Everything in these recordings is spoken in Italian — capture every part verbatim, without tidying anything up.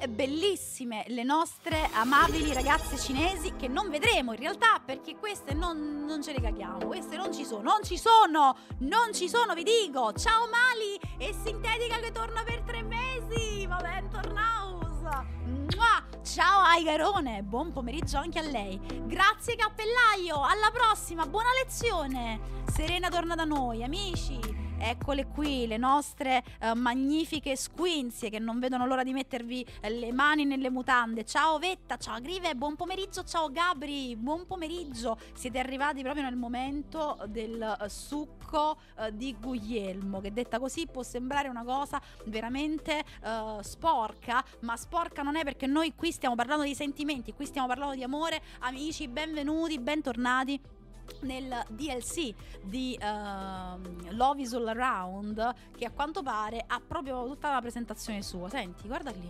bellissime le nostre amabili ragazze cinesi, che non vedremo in realtà perché queste non, non ce le caghiamo, queste non ci sono, non ci sono, non ci sono, vi dico. Ciao Mali e Sintetica che torna per tre mesi, ma bentornaus. Mua! Ciao Aigarone, buon pomeriggio anche a lei. Grazie Cappellaio, alla prossima, buona lezione. Serena torna da noi, amici. Eccole qui, le nostre uh, magnifiche squinzie che non vedono l'ora di mettervi uh, le mani nelle mutande. Ciao Vetta, ciao Grive, buon pomeriggio, ciao Gabri, buon pomeriggio. Siete arrivati proprio nel momento del uh, succo uh, di Guglielmo, che detta così può sembrare una cosa veramente uh, sporca, ma sporca non è, perché noi qui stiamo parlando di sentimenti, qui stiamo parlando di amore. Amici, benvenuti, bentornati nel D L C di uh, Love is All Around, che a quanto pare ha proprio tutta la presentazione sua. Senti, guarda lì,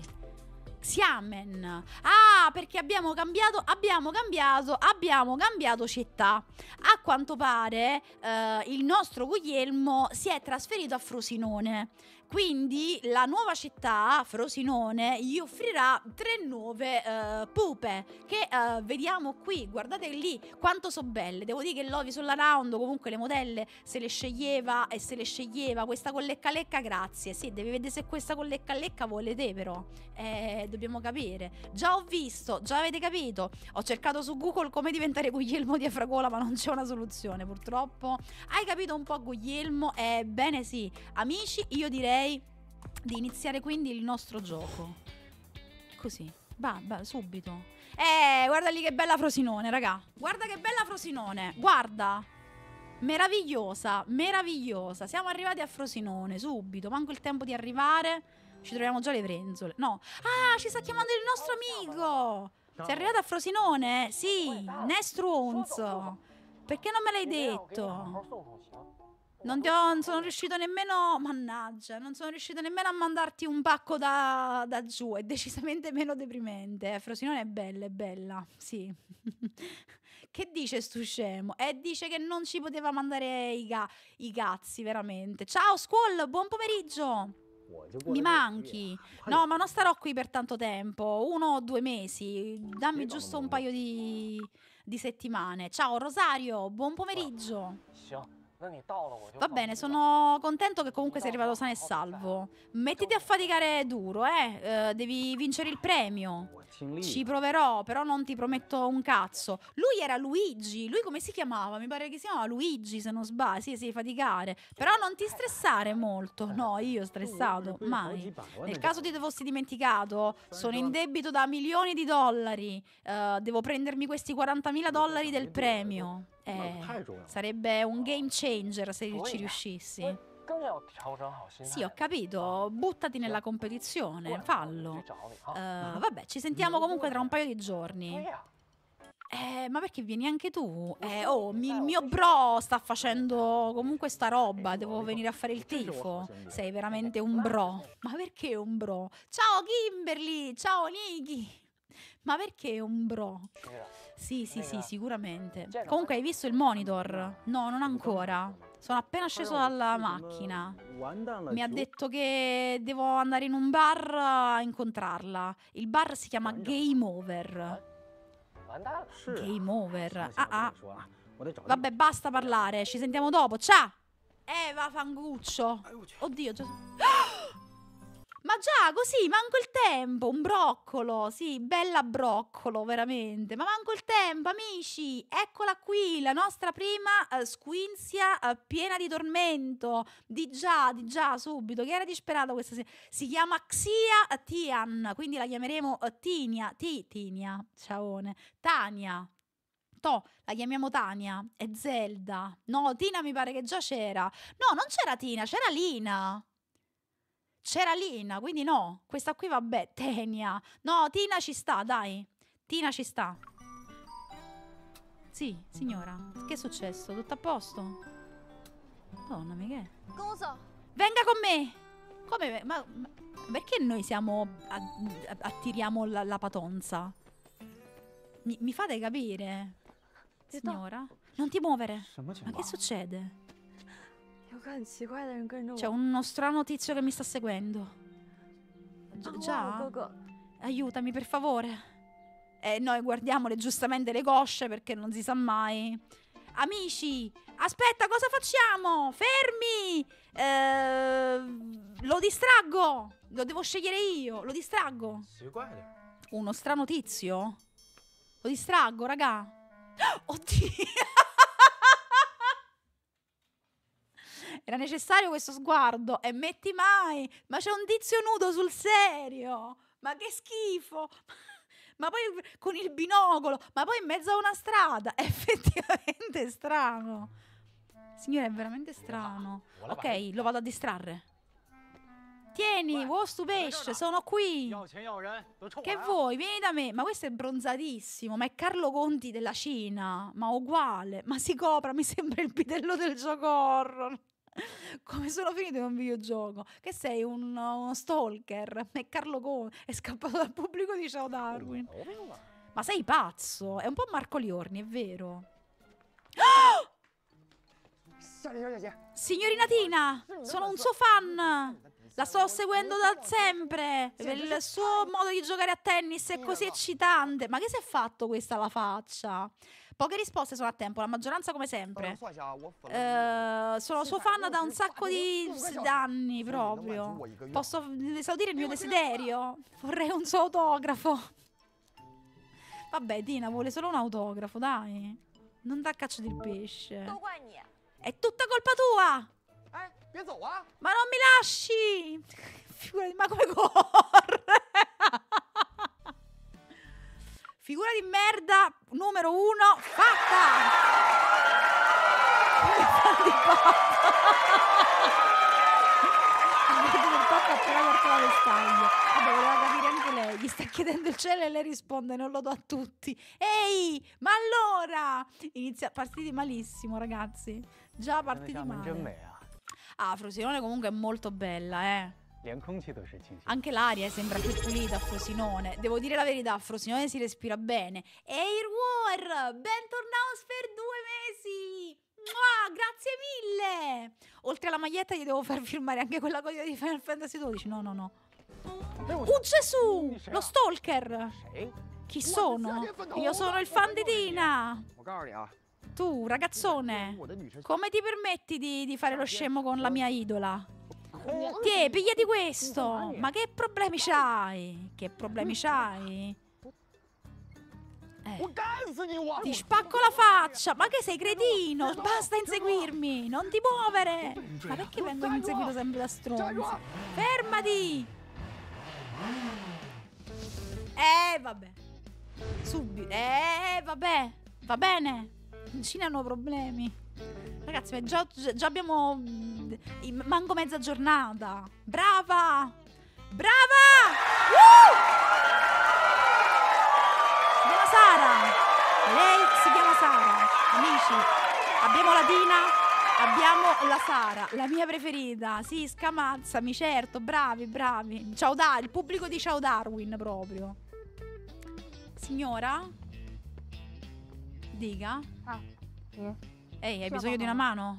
Xiamen. Ah, perché abbiamo cambiato, abbiamo cambiato, abbiamo cambiato città. A quanto pare uh, il nostro Guglielmo si è trasferito a Frosinone. Quindi la nuova città, Frosinone, gli offrirà tre nuove uh, pupe che uh, vediamo qui. Guardate lì quanto sono belle. Devo dire che Love is All Around comunque le modelle se le sceglieva e se le sceglieva. Questa con lecca lecca, grazie. Sì, devi vedere se questa con lecca lecca volete, però eh, dobbiamo capire. Già ho visto, già avete capito. Ho cercato su Google come diventare Guglielmo di Afragola, ma non c'è una soluzione purtroppo. Hai capito un po' Guglielmo? Ebbene sì, amici, io direi di iniziare quindi il nostro gioco. Così, va, va, subito. Eh, guarda lì che bella Frosinone, raga. Guarda che bella Frosinone, guarda. Meravigliosa, meravigliosa. Siamo arrivati a Frosinone, subito. Manco il tempo di arrivare. Ci troviamo già le frenzole. No. Ah, ci sta chiamando il nostro amico. Sei arrivato a Frosinone? Sì, Nestruons. Perché non me l'hai detto? Non, ti ho, non sono riuscito nemmeno, mannaggia, non sono riuscito nemmeno a mandarti un pacco da, da giù. È decisamente meno deprimente. Eh, Frosinone è bella, è bella, sì. Che dice stu scemo? E dice che non ci poteva mandare i, ga- i cazzi, veramente. Ciao Squall, buon pomeriggio. Mi manchi. No, ma non starò qui per tanto tempo, uno o due mesi. Dammi giusto un paio di, di settimane. Ciao Rosario, buon pomeriggio. Va bene, sono contento che comunque sei arrivato sano e salvo. Mettiti a faticare duro, eh. eh devi vincere il premio. Ci proverò, però non ti prometto un cazzo. Lui era Luigi. Lui come si chiamava? Mi pare che si chiamava Luigi, se non sbaglio. Sì, sì, faticare. Però non ti stressare molto. No, io stressato, mai. Nel caso ti fossi dimenticato, sono in debito da milioni di dollari. Uh, devo prendermi questi quarantamila dollari del premio. Eh, sarebbe un game changer se ci riuscissi. Sì, ho capito. Buttati nella competizione, fallo. Uh, vabbè, ci sentiamo comunque tra un paio di giorni. Eh, ma perché vieni anche tu? Eh, oh, mi, il mio bro sta facendo comunque sta roba. Devo venire a fare il tifo. Sei veramente un bro. Ma perché un bro? Ciao Kimberly, ciao Niki. Ma perché un bro? Sì, sì, sì, sicuramente. Comunque hai visto il monitor? No, non ancora. Sono appena sceso dalla macchina. Mi ha detto che devo andare in un bar a incontrarla. Il bar si chiama Game Over. Game Over. Ah ah. Vabbè, basta parlare. Ci sentiamo dopo. Ciao. Eh, va fanguccio. Oddio, già... Ma già, così, manco il tempo, un broccolo, sì, bella broccolo, veramente, ma manco il tempo, amici, eccola qui, la nostra prima uh, squinzia uh, piena di tormento, di già, di già, subito, che era disperata questa sera, si chiama Xia Tian, quindi la chiameremo uh, Tinia, Ti, Tinia, ciaone, Tania. To, la chiamiamo Tania, è Zelda, no, Tina mi pare che già c'era, no, non c'era Tina, c'era Lina. C'era Lina, quindi no. Questa qui vabbè, Tenia. No, Tina ci sta, dai. Tina ci sta. Sì, signora. Che è successo? Tutto a posto? Madonna, ma che è? Venga con me! Come? Ma, ma perché noi siamo... A, a, attiriamo la, la patonza? Mi, mi fate capire? Signora? Non ti muovere. Ma che succede? C'è uno strano tizio che mi sta seguendo. Gi- già? Aiutami, per favore. E noi guardiamole giustamente le cosce perché non si sa mai. Amici, aspetta, cosa facciamo? Fermi! Eh, lo distraggo. Lo devo scegliere io. Lo distraggo. Uno strano tizio? Lo distraggo, raga. Oddio. Era necessario questo sguardo. E metti mai. Ma c'è un tizio nudo sul serio. Ma che schifo. Ma poi con il binocolo. Ma poi in mezzo a una strada. È effettivamente strano. Signore, è veramente strano. Ok, lo vado a distrarre. Tieni, uovo stu pesce, sono qui. Che vuoi? Vieni da me. Ma questo è bronzatissimo. Ma è Carlo Conti della Cina. Ma uguale. Ma si copra, mi sembra il bidello del gioco horror. Come sono finito in un videogioco? Che sei un, uno stalker? È Carlo Conti. È scappato dal pubblico di Ciao Darwin. Ma sei pazzo? È un po' Marco Liorni, è vero. Oh! Signorina Tina, sono un suo fan. La sto seguendo da sempre. Il suo modo di giocare a tennis è così eccitante. Ma che si è fatto questa alla faccia? Poche risposte sono a tempo, la maggioranza come sempre. Eh, sono suo fan da un sacco di anni proprio. Posso esaudire il mio desiderio? Vorrei un suo autografo. Vabbè, Tina vuole solo un autografo, dai. Non dà caccia del pesce. È tutta colpa tua. Ma non mi lasci! Figurati, ma come corre? Figura di merda numero uno fatta! Come fan di pappa! Il pappa ha appena aperto la vestaglia. Vabbè, voleva capire anche lei. Gli sta chiedendo il cielo e lei risponde: non lo do a tutti. Ehi, ma allora? Inizia partiti malissimo, ragazzi. Già partiti male. Ah, Frosinone comunque è molto bella, eh. Anche l'aria sembra più pulita a Frosinone. Devo dire la verità, a Frosinone si respira bene. Air War, bentornato per due mesi. Mua, grazie mille. Oltre alla maglietta gli devo far firmare anche quella cosa di Final Fantasy dodici. No, no, no. Oh Gesù, lo stalker. Chi sono? Io sono il fan di Tina. Tu, ragazzone, come ti permetti di, di fare lo scemo con la mia idola? Tiè, pigliati questo! Ma che problemi c'hai? Che problemi c'hai? Eh. Ti spacco la faccia! Ma che sei cretino? Basta inseguirmi! Non ti muovere! Ma perché vengo inseguito sempre da stronzi? Fermati! Eh, vabbè. Subito. Eh, vabbè. Va bene. In Cina hanno problemi. Ragazzi, ma già, già abbiamo manco mezza giornata. Brava! Brava! Uh! Si chiama Sara. Lei si chiama Sara. Amici, abbiamo la Tina, abbiamo la Sara, la mia preferita. Sì, scamazzami, certo. Bravi, bravi. Ciao Dar, il pubblico di Ciao Darwin proprio. Signora? Dica. Ah, sì. Ehi, hai bisogno di una mano?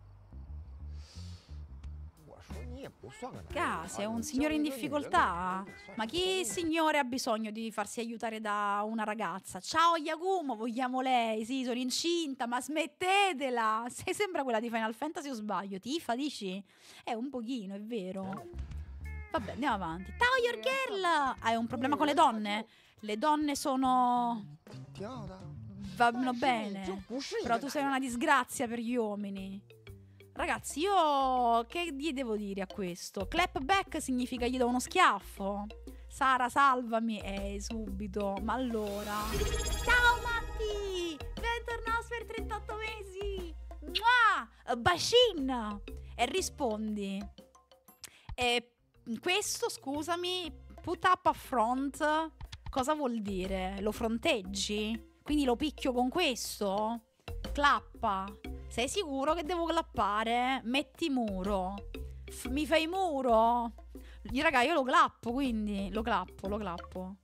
Ca, sei un signore in difficoltà? Ma chi signore ha bisogno di farsi aiutare da una ragazza? Ciao Yakumo, vogliamo lei? Sì, sono incinta, ma smettetela! Sei sembra quella di Final Fantasy o sbaglio? Tifa, dici? È un pochino, è vero. Vabbè, andiamo avanti. Ciao your girl! Hai un problema con le donne? Le donne sono... vanno bene, però tu sei una disgrazia per gli uomini. Ragazzi, io che gli devo dire a questo? Clap back significa gli do uno schiaffo. Sara, salvami. Eh, subito. Ma allora. Ciao Matti, bentornato per trentotto mesi. Mua! Bacin. E rispondi. E questo, scusami, put up a front, cosa vuol dire? Lo fronteggi? Quindi lo picchio con questo? Clappa. Sei sicuro che devo clappare? Metti muro. F mi fai muro? Raga, io lo clappo, quindi lo clappo, lo clappo.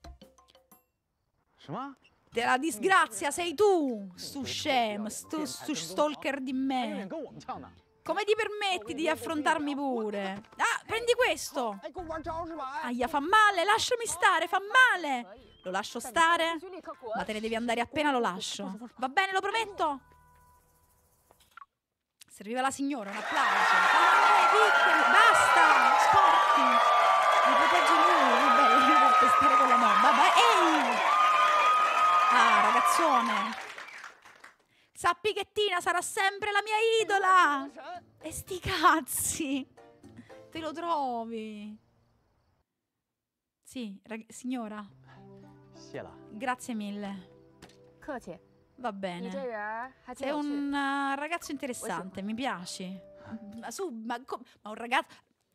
Della disgrazia sei tu, stu scem, stu, stu stalker di me. Come ti permetti di affrontarmi pure? Ah, prendi questo. Aia, fa male, lasciami stare, fa male. Lo lascio stare? Ma te ne devi andare appena lo lascio. Va bene, lo prometto. Serviva la signora, un applauso. Basta, sporchi. Mi protegge lui. Vabbè, io devo pestare con la mano. Vabbè, ehi. Ah, ragazzone. Sappi che Tina sarà sempre la mia idola. E sti cazzi. Te lo trovi? Sì, signora. Grazie mille. Va bene. Sei un uh, ragazzo interessante, mi piaci. Ma su, ma, ma un ragazzo...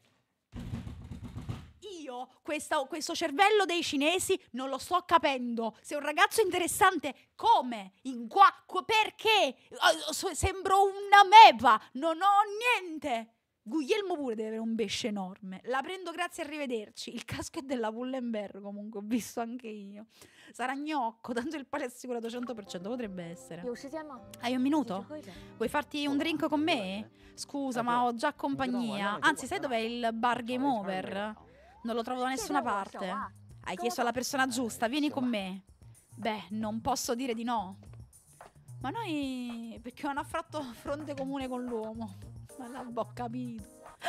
Io questo, questo cervello dei cinesi non lo sto capendo. Sei un ragazzo interessante, come? In qua? Perché? Sembro una meba, non ho niente. Guglielmo pure deve avere un pesce enorme. La prendo, grazie, arrivederci. Il casco è della Pull&Bear, comunque, ho visto anche io. Sarà gnocco, tanto il pane è assicurato cento per cento, potrebbe essere. Hai un minuto? Vuoi farti un drink con me? Scusa, ma ho già compagnia. Anzi, sai dov'è il bar Game Over? Non lo trovo da nessuna parte. Hai chiesto alla persona giusta, vieni con me. Beh, non posso dire di no. Ma noi... perché non ha fatto fronte comune con l'uomo. Ma l'ho capito.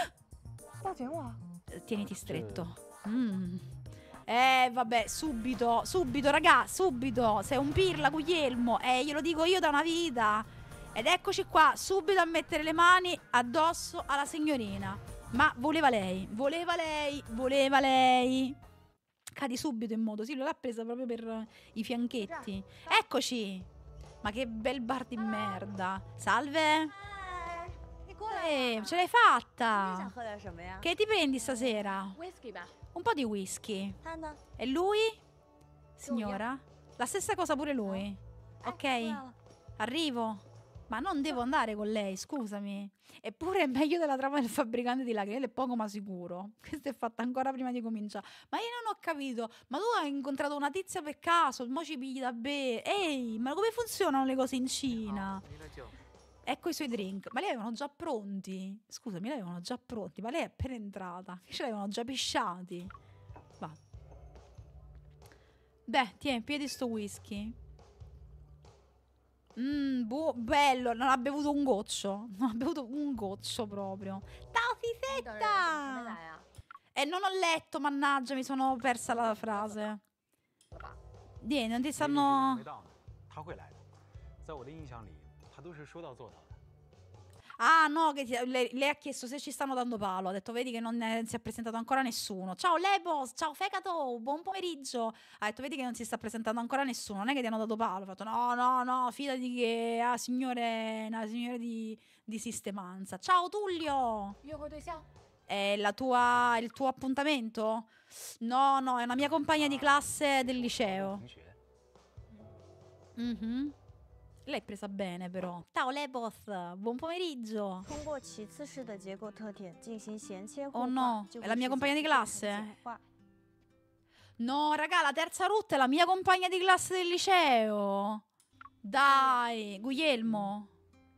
Tieniti stretto. Mm. Eh, vabbè, subito, subito, raga, subito. Sei un pirla, Guglielmo. Eh, glielo dico io da una vita. Ed eccoci qua, subito a mettere le mani addosso alla signorina. Ma voleva lei, voleva lei, voleva lei. Cadi subito in moto. Sì, l'ha presa proprio per i fianchetti. Eccoci. Ma che bel bar di merda. Salve. Eh, ce l'hai fatta. Che ti prendi stasera? Un po' di whisky. E lui? Signora? La stessa cosa pure lui. Ok? Arrivo. Ma non devo andare con lei, scusami. Eppure è meglio della trama del fabbricante di lacrime, è poco ma sicuro. Questa è fatta ancora prima di cominciare. Ma io non ho capito. Ma tu hai incontrato una tizia per caso, mo ci pigli da bere. Ehi, ma come funzionano le cose in Cina? Ecco i suoi drink. Ma li avevano già pronti? Scusami, li avevano già pronti. Ma lei è appena entrata. Ce l'avevano già pisciati. Va. Beh, tieni, piedi sto whisky. Mmm, bello. Non ha bevuto un goccio. Non ha bevuto un goccio proprio. Ciao, Fisetta! E non ho letto, mannaggia, mi sono persa la frase. Vieni, non ti stanno... Ah no, che ti, le, lei ha chiesto se ci stanno dando palo. Ha detto vedi che non è, si è presentato ancora nessuno. Ciao Lebos, ciao Fecato, buon pomeriggio. Ha detto vedi che non si sta presentando ancora nessuno. Non è che ti hanno dato palo. Ha fatto no no no, fidati che ah, signore, una signora di, di sistemanza. Ciao Tullio. È la tua, il tuo appuntamento? No no, è una mia compagna di classe del liceo. Mhm. L'hai presa bene però. Ciao Lebos, buon pomeriggio. Oh no, è la mia compagna di classe? No, raga, la terza rotta è la mia compagna di classe del liceo. Dai, Guglielmo.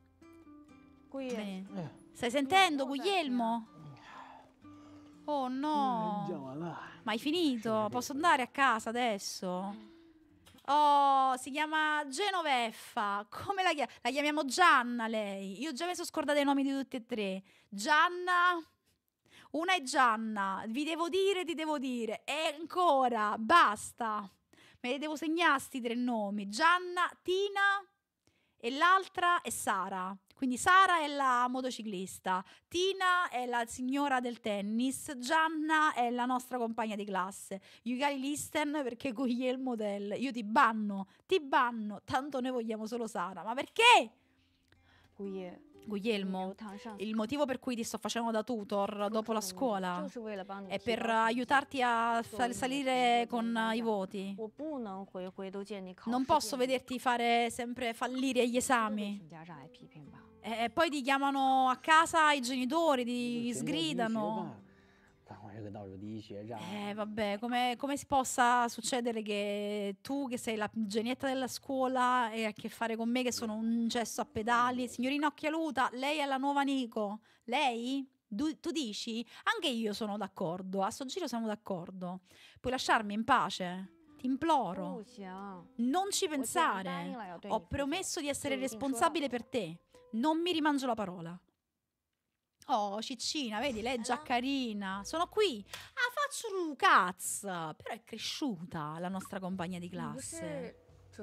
Bene. Stai sentendo, Guglielmo? Oh no. Ma hai finito? Posso andare a casa adesso? Oh, si chiama Genoveffa. Come la chiamiamo? La chiamiamo Gianna lei. Io già mi sono scordata i nomi di tutti e tre. Gianna. Una è Gianna. Vi devo dire, ti devo dire. E ancora, basta. Me li devo segnare sti tre nomi. Gianna, Tina e l'altra è Sara. Quindi Sara è la motociclista, Tina è la signora del tennis, Gianna è la nostra compagna di classe. You gotta listen perché Guglielmo del... Io ti banno, ti banno, tanto noi vogliamo solo Sara. Ma perché? Guglielmo, il motivo per cui ti sto facendo da tutor dopo la scuola è per aiutarti a salire con i voti. Non posso vederti fare sempre fallire gli esami. E poi ti chiamano a casa i genitori, ti sgridano. Eh, vabbè, come, come si possa succedere che tu, che sei la genietta della scuola, e a che fare con me, che sono un cesso a pedali? Signorina Occhialuta, lei è la nuova Nico. Lei? Du- tu dici? Anche io sono d'accordo. A sto giro siamo d'accordo. Puoi lasciarmi in pace? Ti imploro. Non ci pensare. Ho promesso di essere responsabile per te. Non mi rimangio la parola. Oh, Ciccina, vedi, lei è già carina. Sono qui. Ah, faccio un cazzo. Però è cresciuta la nostra compagna di classe.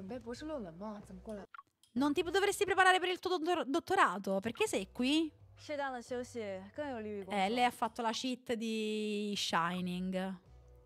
Non ti dovresti preparare per il tuo dottor- dottorato? Perché sei qui? Eh, lei ha fatto la cheat di Shining.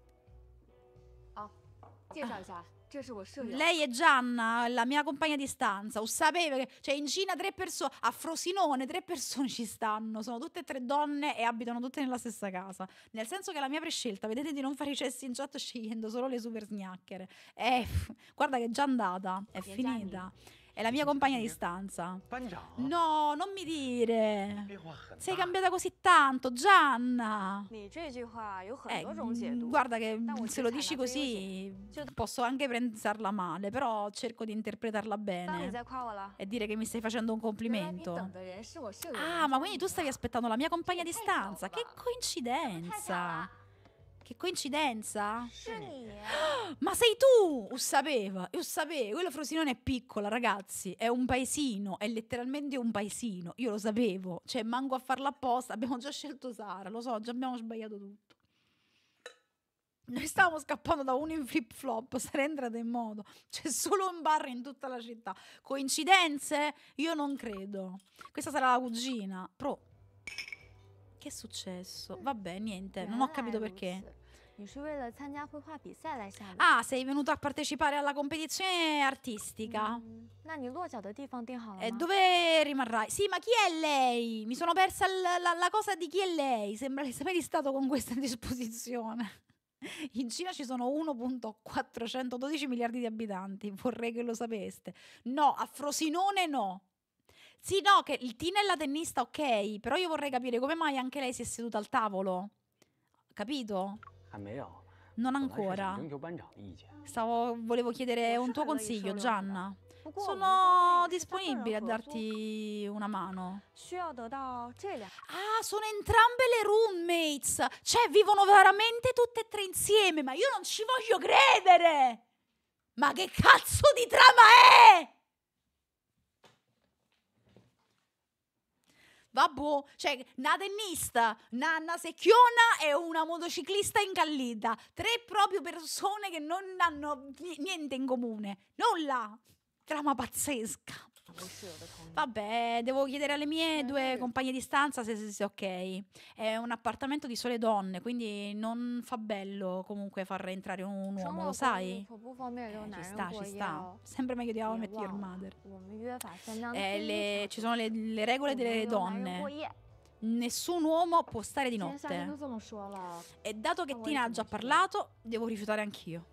Lei è Gianna, la mia compagna di stanza. O sapeva che, cioè, in Cina tre persone, a Frosinone tre persone ci stanno. Sono tutte e tre donne e abitano tutte nella stessa casa. Nel senso che la mia prescelta, vedete di non fare i cessi in chat scegliendo solo le super snacker. Eh, guarda che è già andata, è finita. È la mia compagna di stanza. No, non mi dire. Sei cambiata così tanto, Gianna. Eh, guarda che se lo dici così posso anche prenderla male, però cerco di interpretarla bene e dire che mi stai facendo un complimento. Ah, ma quindi tu stavi aspettando la mia compagna di stanza? Che coincidenza! Che coincidenza? Ma sei tu! Lo sapeva, lo sapevo. Quello Frosinone è piccola, ragazzi. È un paesino, è letteralmente un paesino. Io lo sapevo. Cioè, manco a farla apposta. Abbiamo già scelto Sara, lo so, già abbiamo sbagliato tutto. Noi stavamo scappando da uno in flip flop, sarei entrata in moto. C'è solo un bar in tutta la città. Coincidenze? Io non credo. Questa sarà la cugina. Pro. Che è successo? Vabbè, niente, non ho capito perché. Ah, sei venuto a partecipare alla competizione artistica? E dove rimarrai? Sì, ma chi è lei? Mi sono persa l- la, la cosa di chi è lei. Sembra l'esame di stato con questa disposizione. In Cina ci sono uno virgola quattrocentododici miliardi di abitanti. Vorrei che lo sapeste. No, a Frosinone no. Sì, no, che il Tina è la tennista, ok. Però io vorrei capire come mai anche lei si è seduta al tavolo. Capito? Non ancora. Stavo, volevo chiedere un tuo consiglio, Gianna. Sono disponibile a darti una mano. Ah, sono entrambe le roommates. Cioè, vivono veramente tutte e tre insieme. Ma io non ci voglio credere. Ma che cazzo di trama è? Vabbè, cioè, una tennista, una, una secchiona e una motociclista incallita. Tre proprio persone che non hanno niente in comune. Nulla. Trama pazzesca. Vabbè, devo chiedere alle mie due compagne di stanza se, se, se ok. È un appartamento di sole donne, quindi non fa bello comunque far rientrare un uomo, lo sai? Eh, ci sta, ci sta. Sempre meglio di How I Met Your Mother. Eh, le, ci sono le, le regole delle donne. Nessun uomo può stare di notte. E dato che Tina ha già parlato, devo rifiutare anch'io.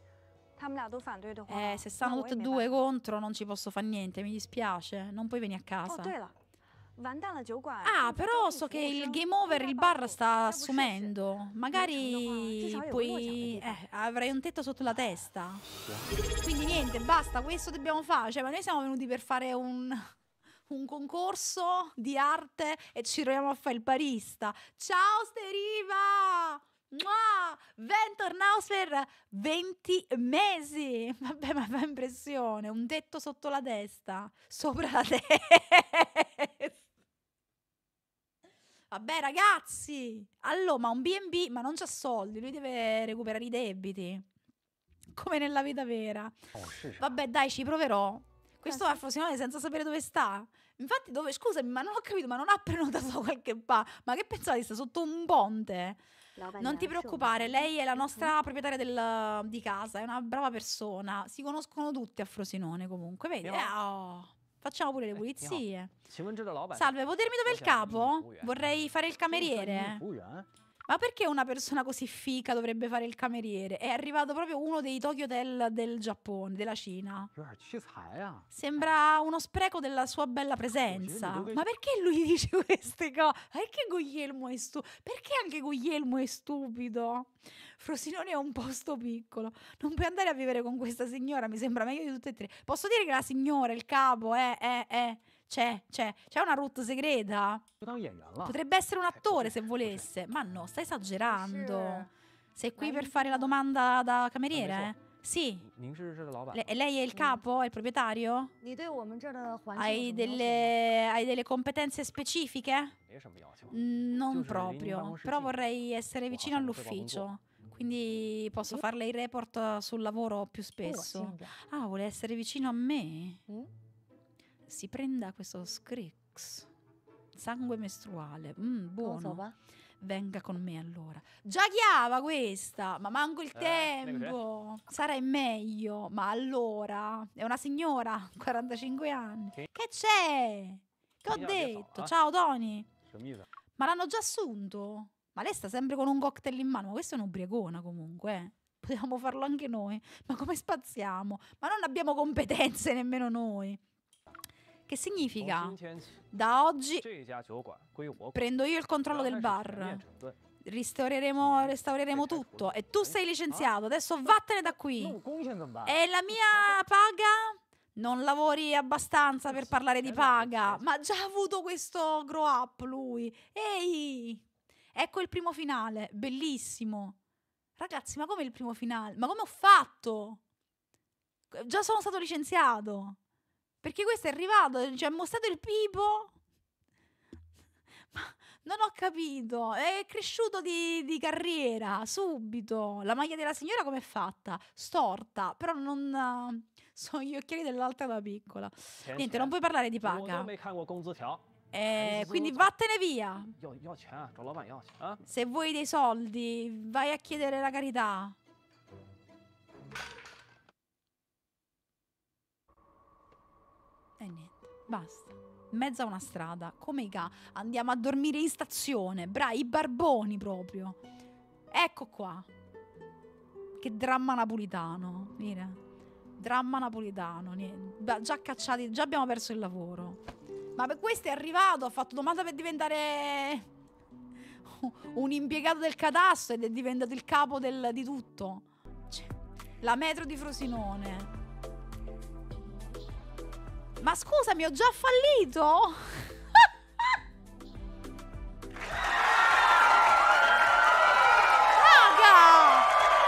Eh, se stanno tutte e due contro non ci posso fare niente, mi dispiace. Non puoi venire a casa. Ah, però so che il game over, il bar sta assumendo. Magari poi eh, avrai un tetto sotto la testa. Quindi niente, basta, questo dobbiamo fare. Cioè, ma noi siamo venuti per fare un, un concorso di arte e ci troviamo a fare il barista. Ciao Steriva! Mua! Bentornato per venti mesi. Vabbè, ma fa impressione. Un tetto sotto la testa, sopra la testa. Vabbè, ragazzi. Allora, ma un B and B, ma non c'ha soldi. Lui deve recuperare i debiti. Come nella vita vera. Vabbè, dai, ci proverò. Questo va a Frosinone senza sapere dove sta. Infatti, dove, scusami, ma non ho capito, ma non ha prenotato qualche bar? Ma che pensate, sta sotto un ponte? Non ti preoccupare, lei è la nostra proprietaria del, di casa, è una brava persona. Si conoscono tutti a Frosinone comunque, vedi? Eh, oh, facciamo pure le pulizie. Salve, può dirmi dove è il capo? Vorrei fare il cameriere. Ma perché una persona così fica dovrebbe fare il cameriere? È arrivato proprio uno dei Tokyo Hotel del Giappone, della Cina. Sembra uno spreco della sua bella presenza. Ma perché lui dice queste cose? Perché Guglielmo è stupido? Perché anche Guglielmo è stupido? Frosinone è un posto piccolo. Non puoi andare a vivere con questa signora, mi sembra meglio di tutte e tre. Posso dire che la signora, il capo, eh, eh, eh... C'è, c'è, c'è una route segreta? Potrebbe essere un attore se volesse. Ma no, stai esagerando. Sei qui per fare la domanda da cameriere? Sì. Le- e lei è il capo? È il proprietario? Hai delle, hai delle competenze specifiche? Mm, Non proprio. Però vorrei essere vicino all'ufficio. Quindi posso farle il report sul lavoro più spesso. Ah, vuole essere vicino a me? Si prenda questo Scrix. Sangue mestruale. Mm, buono. Venga con me allora. Già chiava questa. Ma manco il tempo. Sarà meglio. Ma allora. È una signora. quarantacinque anni. Che c'è? Che ho detto? Ciao Tony. Ma l'hanno già assunto? Ma lei sta sempre con un cocktail in mano. Ma questa è un'ubriacona comunque. eh. Potevamo farlo anche noi. Ma come spaziamo? Ma non abbiamo competenze nemmeno noi. Che significa? Da oggi prendo io il controllo del bar. Restaureremo, restaureremo tutto. E tu sei licenziato. Adesso vattene da qui. E la mia paga? Non lavori abbastanza per parlare di paga. Ma ha già avuto questo grow up lui. Ehi! Ecco il primo finale. Bellissimo. Ragazzi, ma come il primo finale? Ma come ho fatto? Già sono stato licenziato. Perché questo è arrivato, ci ha mostrato il pipo. Ma non ho capito. È cresciuto di, di carriera, subito. La maglia della signora com'è fatta? Storta, però non... uh, sono gli occhiali dell'altra da piccola. Niente, non puoi parlare di paga. Eh, quindi vattene via. Se vuoi dei soldi, vai a chiedere la carità. E niente, basta. In mezzo a una strada, come i ca... Andiamo a dormire in stazione. Bra, i barboni proprio. Ecco qua. Che dramma napolitano. Mira. Dramma napolitano. Niente. Beh, già cacciati, già abbiamo perso il lavoro. Ma per questo è arrivato, ha fatto domanda per diventare un impiegato del catasto ed è diventato il capo del, di tutto. Cioè, la metro di Frosinone. Ma scusami, ho già fallito? Raga!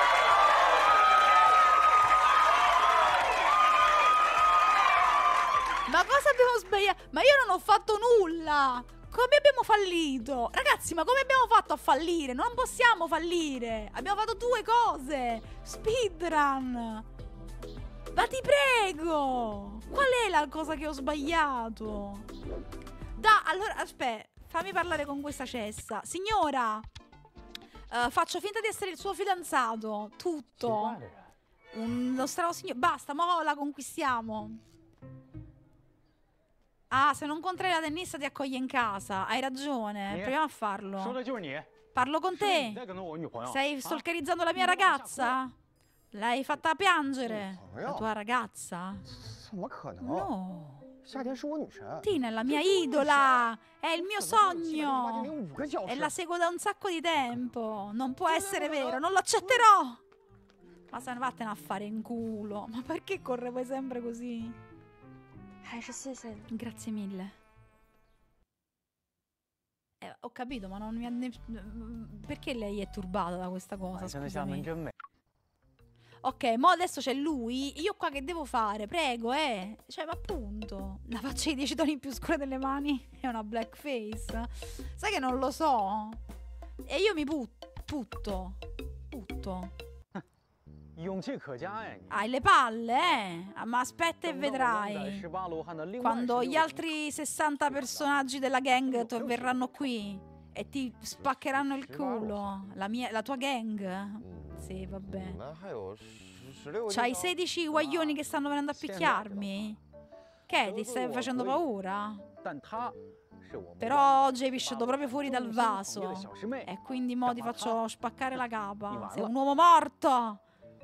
Ma cosa abbiamo sbagliato? Ma io non ho fatto nulla! Come abbiamo fallito? Ragazzi, ma come abbiamo fatto a fallire? Non possiamo fallire! Abbiamo fatto due cose! Speedrun! Ma ti prego! Qual è la cosa che ho sbagliato? Da, allora, aspetta, fammi parlare con questa cessa. Signora, uh, faccio finta di essere il suo fidanzato. Tutto. Uno strano signore. Basta, mo la conquistiamo. Ah, se non incontri la tennista ti accoglie in casa. Hai ragione, proviamo a farlo. Parlo con te. Stai stalkerizzando la mia ragazza? L'hai fatta piangere? La tua ragazza? No. Tina è la mia idola. È il mio sogno. E la seguo da un sacco di tempo. Non può essere vero, non lo accetterò. Ma se ne vattene a fare in culo. Ma perché corre poi sempre così? Grazie mille. Eh, ho capito, ma non mi ha ne... Perché lei è turbata da questa cosa? Scusami. Ok, mo adesso c'è lui. Io qua che devo fare? Prego, eh. Cioè, ma appunto. La faccia di dieci toni più scura delle mani è una blackface. Sai che non lo so. E io mi put putto. Putto. Hai le palle, eh. Ma aspetta e vedrai. Quando gli altri sessanta personaggi della gang verranno qui e ti spaccheranno il culo. La mia, la tua gang? Sì, vabbè. C'hai sedici guaglioni che stanno venendo a picchiarmi? Che? Ti stai facendo paura? Però oggi hai pisciato proprio fuori dal vaso. E quindi mo ti faccio spaccare la capa. Sei un uomo morto.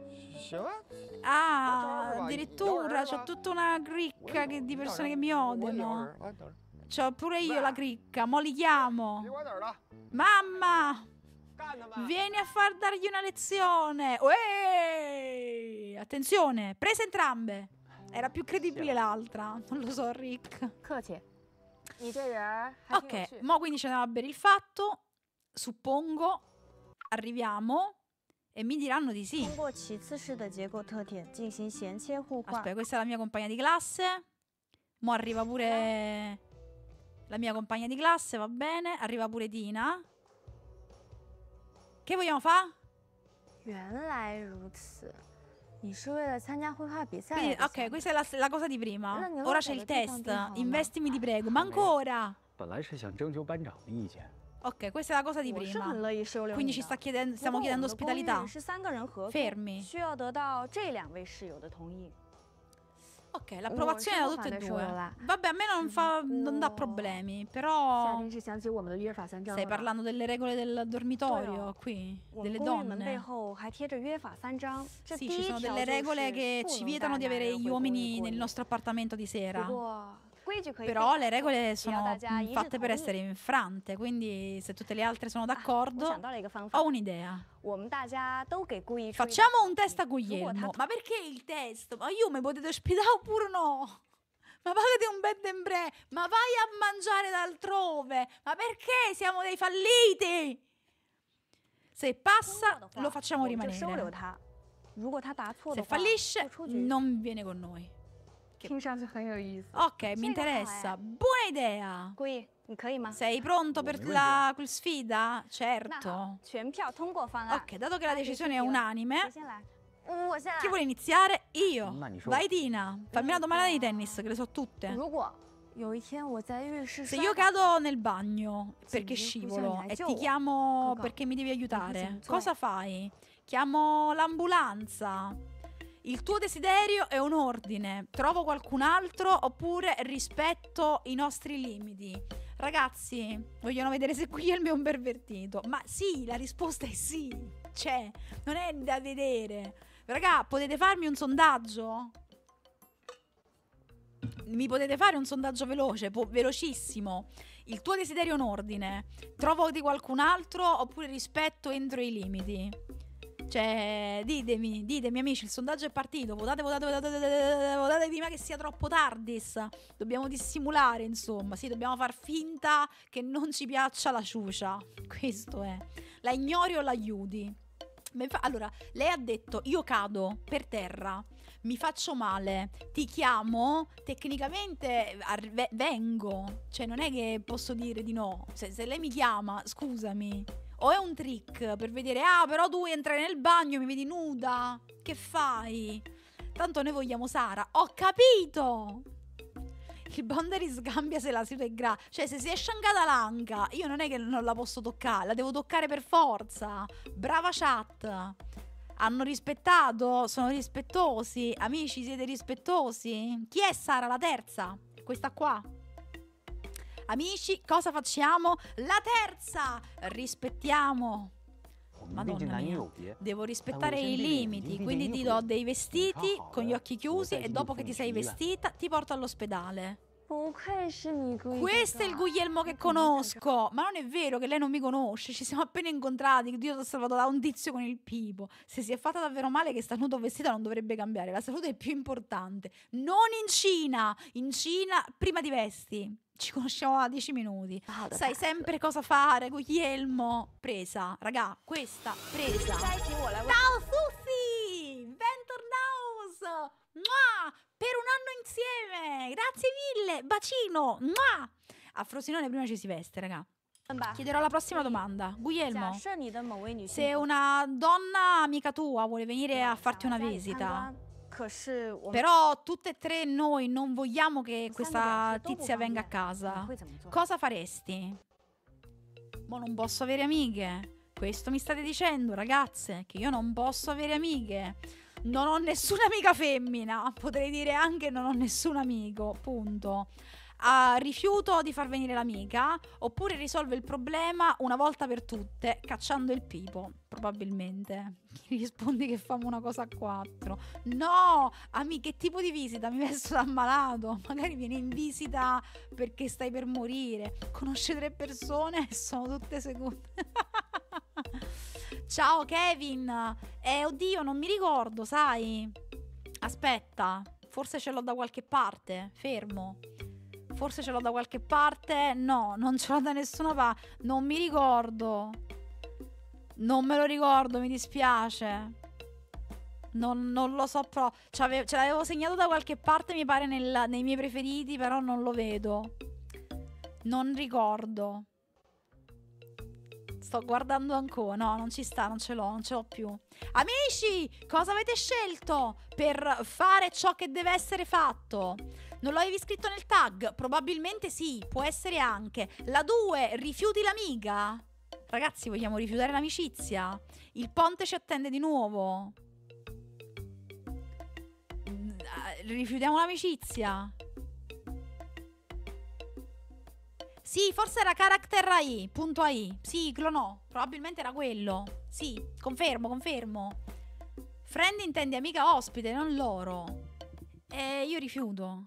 Ah, addirittura c'ho tutta una cricca che- di persone che mi odiano. C'ho pure io la cricca, mo li chiamo. Mamma, vieni a far dargli una lezione. Uè! Attenzione, prese entrambe. Era più credibile l'altra. Non lo so, Rick. Ok, mo quindi ci andiamo a bere il fatto. Suppongo. Arriviamo. E mi diranno di sì. Aspetta, questa è la mia compagna di classe. Mo arriva pure la mia compagna di classe, va bene. Arriva pure Tina. Che vogliamo fare? Quindi, ok, questa è la, la cosa di prima. Ora c'è il test. Investimi ti prego. Ma ancora? Ok, questa è la cosa di prima. Quindi ci sta chiedendo, stiamo chiedendo ospitalità. Fermi. Ok, l'approvazione da tutte e due. Vabbè, a me non fa, non dà problemi. Però stai parlando delle regole del dormitorio qui, delle donne. Sì, ci sono delle regole che ci vietano di avere gli uomini nel nostro appartamento di sera. Però le regole sono mm, fatte per essere infrante, quindi se tutte le altre sono d'accordo, ho un'idea. Facciamo un test a Guglielmo. Ma perché il test? Ma io mi potete ospitare oppure no? Ma pagate un bed and breakfast, ma vai a mangiare d'altrove. Ma perché siamo dei falliti? Se passa, lo facciamo rimanere. Se fallisce, non viene con noi. Ok, mi interessa. Buona idea. Sei pronto per la quel sfida? Certo. Ok, dato che la decisione è unanime, chi vuole iniziare? Io. Vai Tina, fammi una domanda di tennis, che le so tutte. Se io cado nel bagno perché scivolo e ti chiamo perché mi devi aiutare, cosa fai? Chiamo l'ambulanza. Il tuo desiderio è un ordine. Trovo qualcun altro oppure rispetto i nostri limiti? Ragazzi, vogliono vedere se Guglielmo è un pervertito. Ma sì, la risposta è sì. C'è, non è da vedere. Raga, potete farmi un sondaggio? Mi potete fare un sondaggio veloce, po- velocissimo. Il tuo desiderio è un ordine. Trovo di qualcun altro oppure rispetto entro i limiti? Cioè, ditemi, ditemi amici, il sondaggio è partito. Votate, votate, votate, votate, votate prima che sia troppo tardis. Dobbiamo dissimulare, insomma. Sì, dobbiamo far finta che non ci piaccia la ciucia. Questo è. La ignori o l'aiuti? Allora, lei ha detto, io cado per terra, mi faccio male, ti chiamo, tecnicamente arve- vengo. Cioè, non è che posso dire di no. Se, se lei mi chiama, scusami. O è un trick per vedere, ah, però tu vuoi entrare nel bagno, mi vedi nuda. Che fai? Tanto noi vogliamo Sara. Ho capito! Il boundary scambia se la situa è gra. Cioè, se si è sciangata l'anca, io non è che non la posso toccare, la devo toccare per forza. Brava chat. Hanno rispettato? Sono rispettosi? Amici, siete rispettosi? Chi è Sara, la terza? Questa qua. Amici, cosa facciamo? La terza! Rispettiamo. Madonna mia, devo rispettare i limiti. Quindi ti do dei vestiti con gli occhi chiusi e dopo che ti sei vestita ti porto all'ospedale. Questo è il Guglielmo che conosco. Ma non è vero che lei non mi conosce. Ci siamo appena incontrati. Io ti ho salvato da un tizio con il pipo. Se si è fatta davvero male che sta nudo vestita non dovrebbe cambiare. La salute è più importante. Non in Cina. In Cina prima ti vesti. Ci conosciamo da dieci minuti. Sai sempre cosa fare, Guglielmo. Presa, raga, questa presa. Ciao Susi! Bentornaus! Mua! Per un anno insieme! Grazie mille! Bacino! Mua! A Frosinone prima ci si veste, raga. Chiederò la prossima domanda. Guglielmo, se una donna amica tua vuole venire a farti una visita, però tutte e tre noi non vogliamo che questa tizia venga a casa, cosa faresti? Ma non posso avere amiche. Questo mi state dicendo, ragazze, che io non posso avere amiche. Non ho nessuna amica femmina. Potrei dire anche non ho nessun amico, punto. ah, rifiuto di far venire l'amica, oppure risolve il problema una volta per tutte cacciando il pipo, probabilmente. Rispondi che famo una cosa a quattro. No, amica, che tipo di visita? Mi vesto da malato, magari vieni in visita perché stai per morire. Conosce tre persone e sono tutte seconde. Ciao Kevin. Eh, oddio, non mi ricordo, sai. Aspetta, forse ce l'ho da qualche parte. Fermo. Forse ce l'ho da qualche parte. No, non ce l'ho da nessuna parte. Non mi ricordo. Non me lo ricordo, mi dispiace. Non, non lo so proprio. Ce l'avevo segnato da qualche parte, mi pare, nel, nei miei preferiti, però non lo vedo. Non ricordo. Sto guardando ancora. No, non ci sta, non ce l'ho, non ce l'ho più. Amici, cosa avete scelto per fare ciò che deve essere fatto? Non l'avevi scritto nel tag? Probabilmente sì, può essere anche. La due, rifiuti l'amica? Ragazzi, vogliamo rifiutare l'amicizia? Il ponte ci attende di nuovo. Rifiutiamo l'amicizia? Sì, forse era character A I, punto A I. Sì, clonò, probabilmente era quello. Sì, confermo, confermo. Friend intende amica ospite, non loro. E io rifiuto.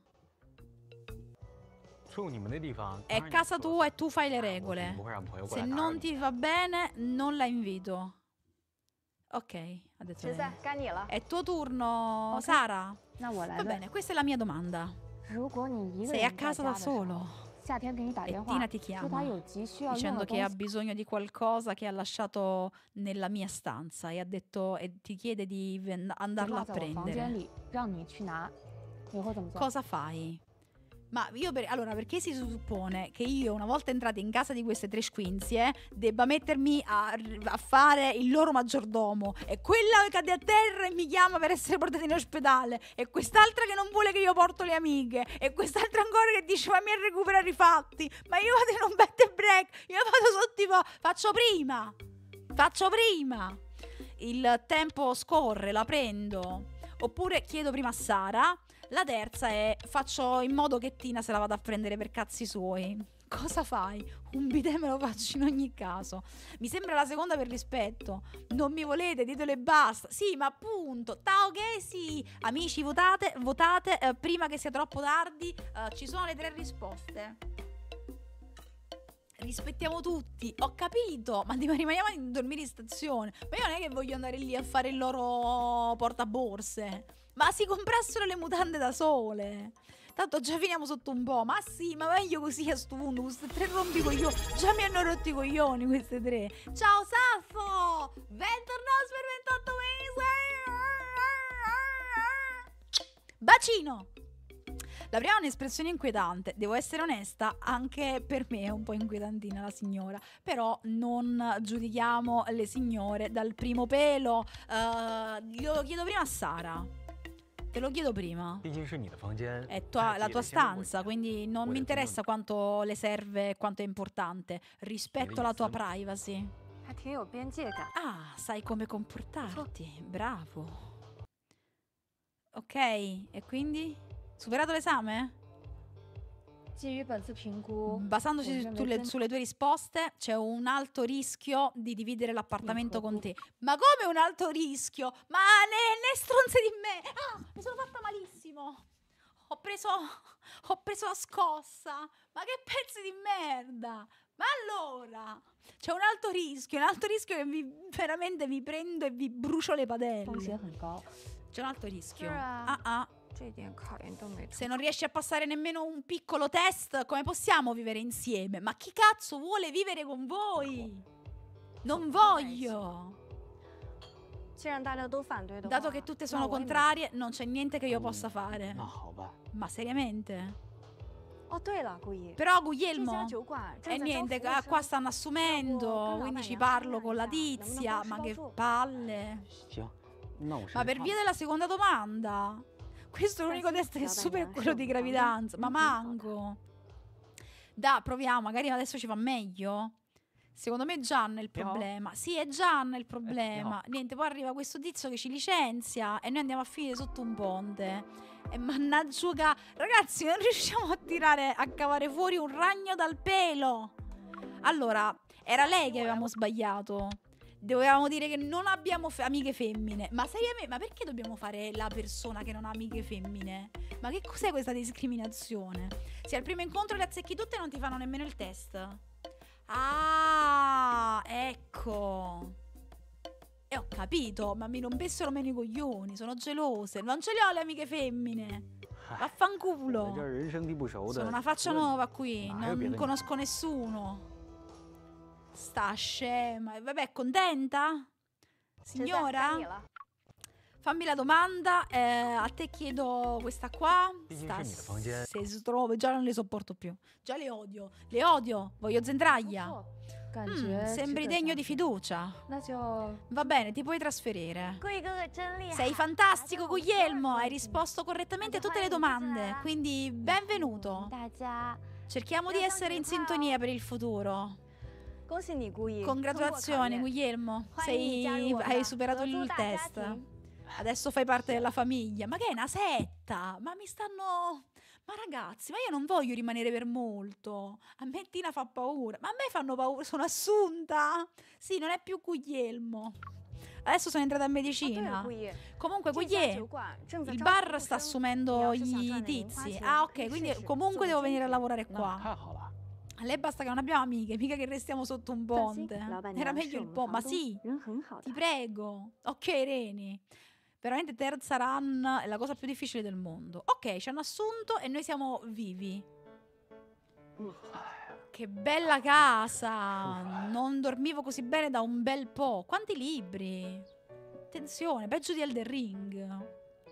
È casa tua e tu fai le regole. Se non ti va bene, non la invito. Ok, ha detto lei. È tuo turno, Sara. Va bene, questa è la mia domanda. Sei a casa da solo e Tina ti chiama dicendo che ha bisogno di qualcosa che ha lasciato nella mia stanza e ha detto e ti chiede di andarla a prendere. Cosa fai? Ma io per, allora, perché si suppone che io, una volta entrata in casa di queste tre squinzie, debba mettermi a, a fare il loro maggiordomo, e quella che cade a terra e mi chiama per essere portata in ospedale, e quest'altra che non vuole che io porto le amiche, e quest'altra ancora che dice fammi a recuperare i fatti, ma io vado in un bed and break, io vado sotto, tipo, faccio prima, faccio prima, il tempo scorre, la prendo, oppure chiedo prima a Sara. La terza è faccio in modo che Tina se la vada a prendere per cazzi suoi. Cosa fai? Un bidet me lo faccio in ogni caso. Mi sembra la seconda per rispetto. Non mi volete? Ditelo e basta. Sì, ma appunto. Ciao che sì. Amici, votate, votate eh, prima che sia troppo tardi. Eh, ci sono le tre risposte. Rispettiamo tutti. Ho capito. Ma rimaniamo a dormire in stazione. Ma io non è che voglio andare lì a fare il loro portaborse. Ma si comprassero le mutande da sole. Tanto già finiamo sotto un po'. Ma sì, ma meglio così a sto punto. Queste tre rompicoglioni. Già mi hanno rotto i coglioni queste tre. Ciao Saffo. Bentornato per ventotto mesi. Bacino. La prima è un'espressione inquietante. Devo essere onesta, anche per me è un po' inquietantina la signora. Però non giudichiamo le signore dal primo pelo. uh, Glielo chiedo prima a Sara. Te lo chiedo prima. È tua, la tua stanza, quindi non mi interessa quanto le serve, quanto è importante. Rispetto la tua privacy. Ah, sai come comportarti. Bravo. Ok, e quindi? Superato l'esame? Basandoci sulle, sulle tue risposte, c'è un alto rischio di dividere l'appartamento con te. Ma come un alto rischio? Ma ne, ne stronze di me! Ah, mi sono fatta malissimo! Ho preso, ho preso la scossa! Ma che pezzi di merda! Ma allora, c'è un alto rischio, un alto rischio che vi, veramente vi prendo e vi brucio le padelle. C'è un alto rischio. Ah ah. Se non riesci a passare nemmeno un piccolo test, come possiamo vivere insieme? Ma chi cazzo vuole vivere con voi? Non voglio. Dato che tutte sono contrarie, non c'è niente che io possa fare. Ma seriamente? Però Guglielmo, e niente, qua stanno assumendo, quindi ci parlo con la tizia. Ma che palle. Ma per via della seconda domanda, questo è l'unico test che supera quello di gravidanza. Ma manco. Da, proviamo, magari adesso ci fa meglio. Secondo me Gian è il Ni hao. problema. Sì, è Gian il problema. hao. Niente, poi arriva questo tizio che ci licenzia e noi andiamo a finire sotto un ponte. E mannaggia, ragazzi, non riusciamo a tirare, a cavare fuori un ragno dal pelo. Allora, era lei che avevamo sbagliato. Dovevamo dire che non abbiamo fe- amiche femmine. Ma seriamente, ma perché dobbiamo fare la persona che non ha amiche femmine? Ma che cos'è questa discriminazione? Se al primo incontro le azzecchi tutte e non ti fanno nemmeno il test. Ah, ecco. E ho capito, ma mi rompessero meno i coglioni, sono gelose. Non ce le ho le amiche femmine. Vaffanculo. 这人生地不熟的， Sono una faccia nuova qui, Ma io non vedo- conosco nessuno. Sta scema. E vabbè, contenta? 实在该 Signora? 你了。 Fammi la domanda, eh, a te chiedo questa qua. Sì, sì, Sta sì, mi fa- se strovo, già non le sopporto più. Già le odio, le odio, voglio 不 zentraglia. 错，感 Mm, 觉 sembri 值得 degno 相 di 信 fiducia. 那就 Va bene, ti puoi trasferire. 贵哥哥真厉害。 Sei fantastico, Guglielmo. Hai risposto correttamente a tutte le domande. Quindi, 我们 benvenuto. 大家 Cerchiamo di essere in sintonia per il futuro. 恭喜你，顾意。 Congratulazioni, Guglielmo. 欢迎你加入 Sei, 我们 hai 的 superato 合租 il 大家 test. 庭。 Adesso fai parte della famiglia. Ma che è una setta? Ma mi stanno... Ma ragazzi, ma io non voglio rimanere per molto. A me Tina fa paura. Ma a me fanno paura. Sono assunta. Sì, non è più Guglielmo. Adesso sono entrata in 哦，对了， medicina. 顾意， Comunque, 这家 Guglielmo, 酒馆正在 il 招 bar 服务 sta 生， assumendo 你要是想 i 赚点零花 tizi. 钱 Ah, 可以 ok, 试 quindi 试 comunque 做 devo 兼 venire a 职 lavorare 那 qua. 太好了。 A lei basta che non abbiamo amiche, mica che restiamo sotto un 放心， ponte. 老板 Era 娘是 meglio 我 il 们 ponte. Ma 房东， sì, 人很好 ti 的。 prego. Ok, Reni. Veramente terza run è la cosa più difficile del mondo. Ok, ci hanno assunto e noi siamo vivi. Che bella casa. Non dormivo così bene da un bel po'. Quanti libri. Attenzione, peggio di Elden Ring.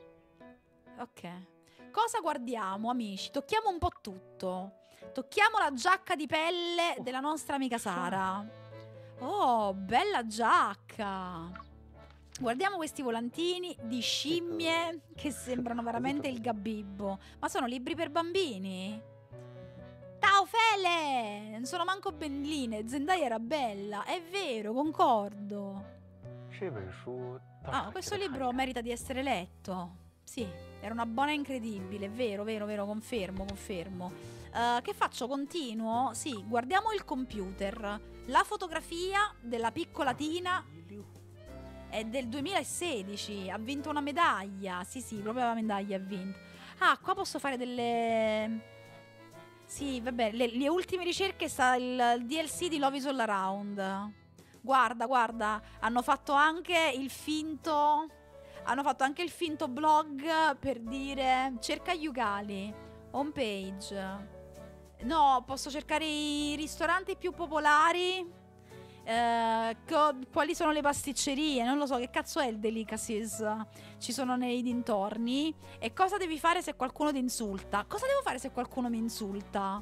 Ok. Cosa guardiamo, amici? Tocchiamo un po' tutto. Tocchiamo la giacca di pelle della nostra amica Sara. Oh, bella giacca. Guardiamo questi volantini di scimmie che sembrano veramente il gabibbo. Ma sono libri per bambini? Ciao Fele! Non sono manco belline. Zendaya era bella. È vero, concordo. 这本书倒是 Ah, 很 questo 值得看 libro 一看 merita di essere letto. Sì, era una buona incredibile. Vero, vero, vero, confermo, confermo. Eh, che faccio? Continuo? Sì, guardiamo il computer. La fotografia della piccola Tina è del duemilasedici. Ha vinto una medaglia. Sì, sì, proprio la medaglia ha vinto. Ah, qua posso fare delle... Sì, vabbè, le, le ultime ricerche sta il D L C di Love is All Around. Guarda, guarda, hanno fatto anche il finto... Hanno fatto anche il finto blog per dire cerca Yugali, homepage. No, posso cercare i ristoranti più popolari. Eh, co- quali sono le pasticcerie? Non lo so, che cazzo è il delicacies? Ci sono nei dintorni. E cosa devi fare se qualcuno ti insulta? Cosa devo fare se qualcuno mi insulta?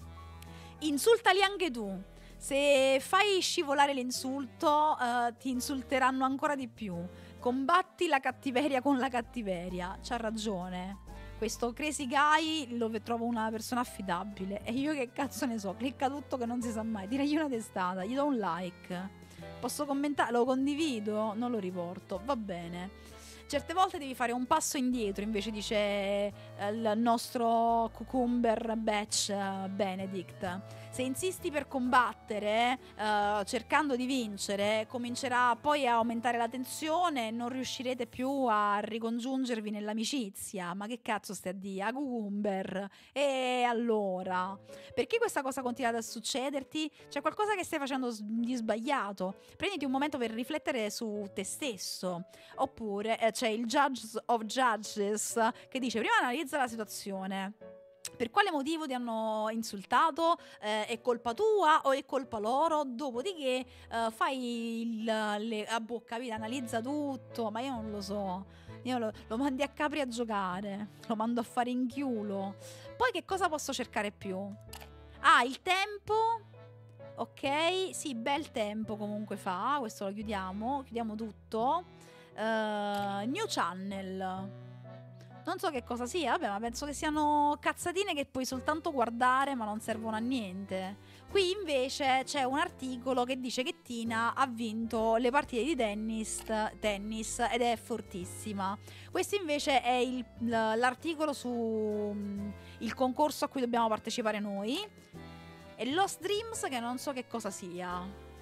Insultali anche tu. Se fai scivolare l'insulto, eh, ti insulteranno ancora di più. Combatti la cattiveria con la cattiveria. C'ha ragione. Questo Crazy Guy lo trovo una persona affidabile. E io che cazzo ne so, clicca tutto che non si sa mai. Tiragli una testata, gli do un like. Posso commentare, lo condivido, non lo riporto. Va bene. Certe volte devi fare un passo indietro, invece dice eh, il nostro cucumber batch eh, Benedict. Se insisti per combattere, eh, cercando di vincere, comincerà poi a aumentare la tensione e non riuscirete più a ricongiungervi nell'amicizia. Ma che cazzo stai a dire? A cucumber? E allora? Perché questa cosa continua a succederti? C'è qualcosa che stai facendo s- di sbagliato. Prenditi un momento per riflettere su te stesso. Oppure eh, c'è il Judge of Judges che dice: prima analizza la situazione. Per quale motivo ti hanno insultato? Eh, è colpa tua o è colpa loro? Dopodiché eh, fai il, le, a bocca vita, analizza tutto. Ma io non lo so. Io lo, lo mandi a Capri a giocare. Lo mando a fare in chiulo. Poi che cosa posso cercare più? Ah, il tempo. Ok, sì, bel tempo comunque fa. Questo lo chiudiamo. Chiudiamo tutto. Uh, new channel. Non so che cosa sia, vabbè, ma penso che siano cazzatine che puoi soltanto guardare ma non servono a niente. Qui invece c'è un articolo che dice che Tina ha vinto le partite di tennis, tennis ed è fortissima. Questo invece è il- l'articolo su mm, il concorso a cui dobbiamo partecipare noi. E Lost Dreams, che non so che cosa sia.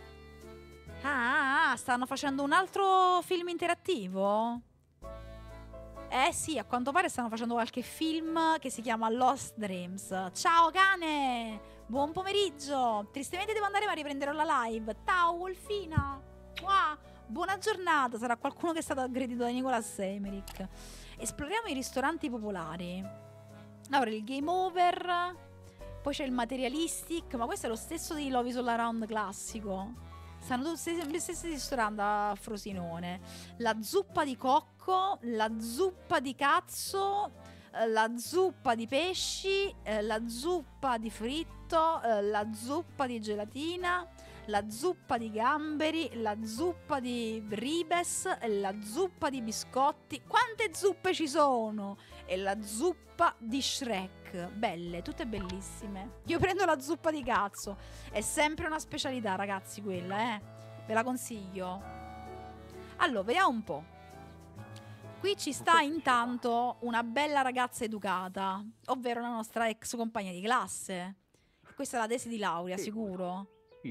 Ah, stanno facendo un altro film interattivo? Eh sì, a quanto pare stanno facendo qualche film che si chiama Lost Dreams. Ciao cane! Buon pomeriggio! Tristemente devo andare ma riprenderò la live. Ciao Wolfina! Mua! Buona giornata! Sarà qualcuno che è stato aggredito da Nicolas Emmerich. Esploriamo i ristoranti popolari. Allora, il Game Over. Poi c'è il Materialistic. Ma questo è lo stesso di Love is All Around classico. Stanno tutti gli stessi ristoranti a Frosinone. La zuppa di cocco, la zuppa di cazzo, eh, la zuppa di pesci, eh, la zuppa di fritto, eh, la zuppa di gelatina, la zuppa di gamberi, la zuppa di ribes, la zuppa di biscotti. Quante zuppe ci sono? E la zuppa di Shrek. Belle, tutte bellissime. Io prendo la zuppa di cazzo. È sempre una specialità, ragazzi, quella, eh. Ve la consiglio. Allora, vediamo un po'. Qui ci sta intanto una bella ragazza educata, ovvero la nostra ex compagna di classe. Questa è la tesi di laurea, sicuro.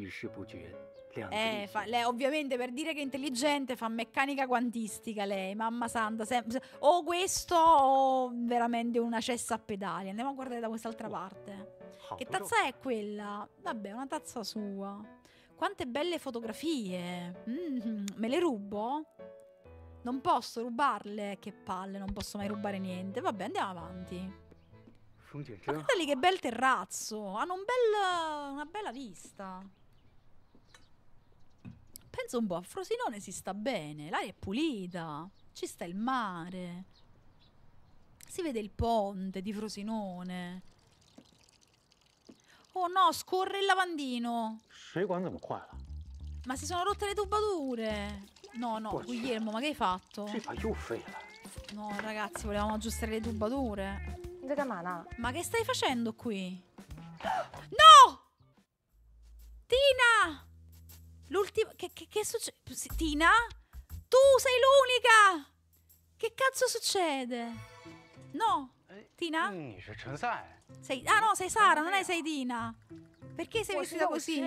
Eh, fa, lei ovviamente per dire che è intelligente fa meccanica quantistica lei, mamma santa, sem- o questo o veramente una cessa a pedali. Andiamo a guardare da quest'altra parte. Che tazza è quella? Vabbè, una tazza sua. Quante belle fotografie. Mm, me le rubo? Non posso rubarle, che palle, non posso mai rubare niente. Vabbè, andiamo avanti. Ma guarda lì che bel terrazzo. Hanno un bel, una bella vista. Penso un po', a Frosinone si sta bene, l'aria è pulita, ci sta il mare, si vede il ponte di Frosinone. Oh no, scorre il lavandino. Ma si sono rotte le tubature. No, no, Guglielmo, ma che hai fatto? No, ragazzi, volevamo aggiustare le tubature. Ma che stai facendo qui? No! Tina! L'ultima... Che, che, che succede? Tina? Tu sei l'unica! Che cazzo succede? No? Tina? Sei... Ah no, sei Sara, non è sei Tina. Perché sei vestita così?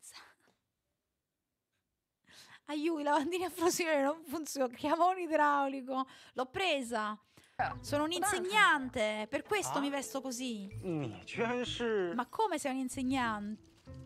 Aiuto, i lavandini a Frosinone non funzionano. Chiamo un idraulico. L'ho presa. Sono un insegnante. Per questo mi vesto così. Ma come sei un insegnante?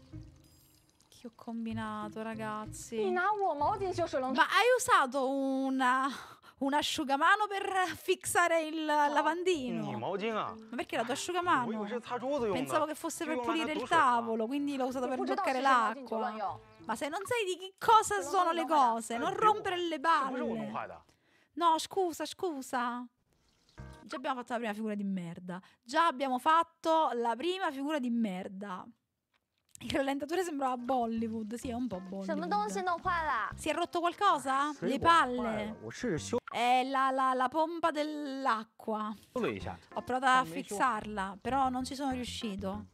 Che ho combinato, ragazzi? Ma hai usato una, un asciugamano per fissare il lavandino? Ma perché la tua asciugamano? Pensavo che fosse per pulire il tavolo, quindi l'ho usato per bloccare l'acqua. Ma se non sai di che cosa sono le cose, non rompere le balle. No, scusa, scusa. Già abbiamo fatto la prima figura di merda. Già abbiamo fatto la prima figura di merda. Il rallentatore sembrava Bollywood. Sì, è un po' Bollywood. Si è rotto qualcosa? Le palle. È la, la, la pompa dell'acqua. Ho provato a fissarla, però non ci sono riuscito.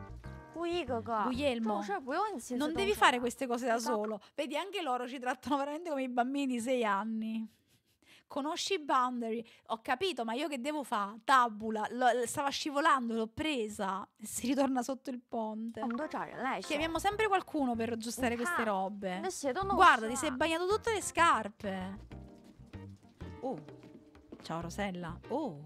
Guglielmo, non devi fare queste cose da solo. Vedi, anche loro ci trattano veramente come i bambini di sei anni. Conosci i boundary. Ho capito, ma io che devo fare? Tabula, lo, stava scivolando, l'ho presa e si ritorna sotto il ponte. Chiamiamo sempre qualcuno per aggiustare queste robe. Guarda, ti sei bagnato tutte le scarpe. Oh, ciao Rosella. Oh,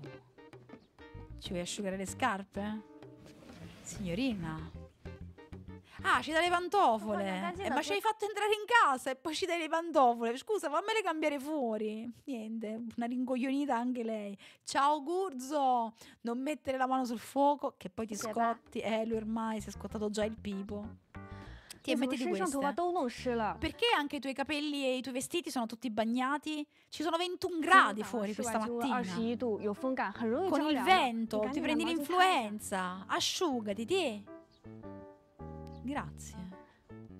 ci vuoi asciugare le scarpe? Signorina. Ah, ci dai le pantofole. Eh, ma ci hai fatto entrare in casa e poi ci dai le pantofole. Scusa, fammele cambiare fuori. Niente, una rincoglionita anche lei. Ciao Gurzo. Non mettere la mano sul fuoco che poi ti scotti. Eh, lui ormai si è scottato già il pipo. Ti mettiti queste. Perché anche i tuoi capelli e i tuoi vestiti sono tutti bagnati? Ci sono ventuno gradi fuori questa mattina. Con il vento, ti prendi l'influenza. Asciugati, ti. Grazie.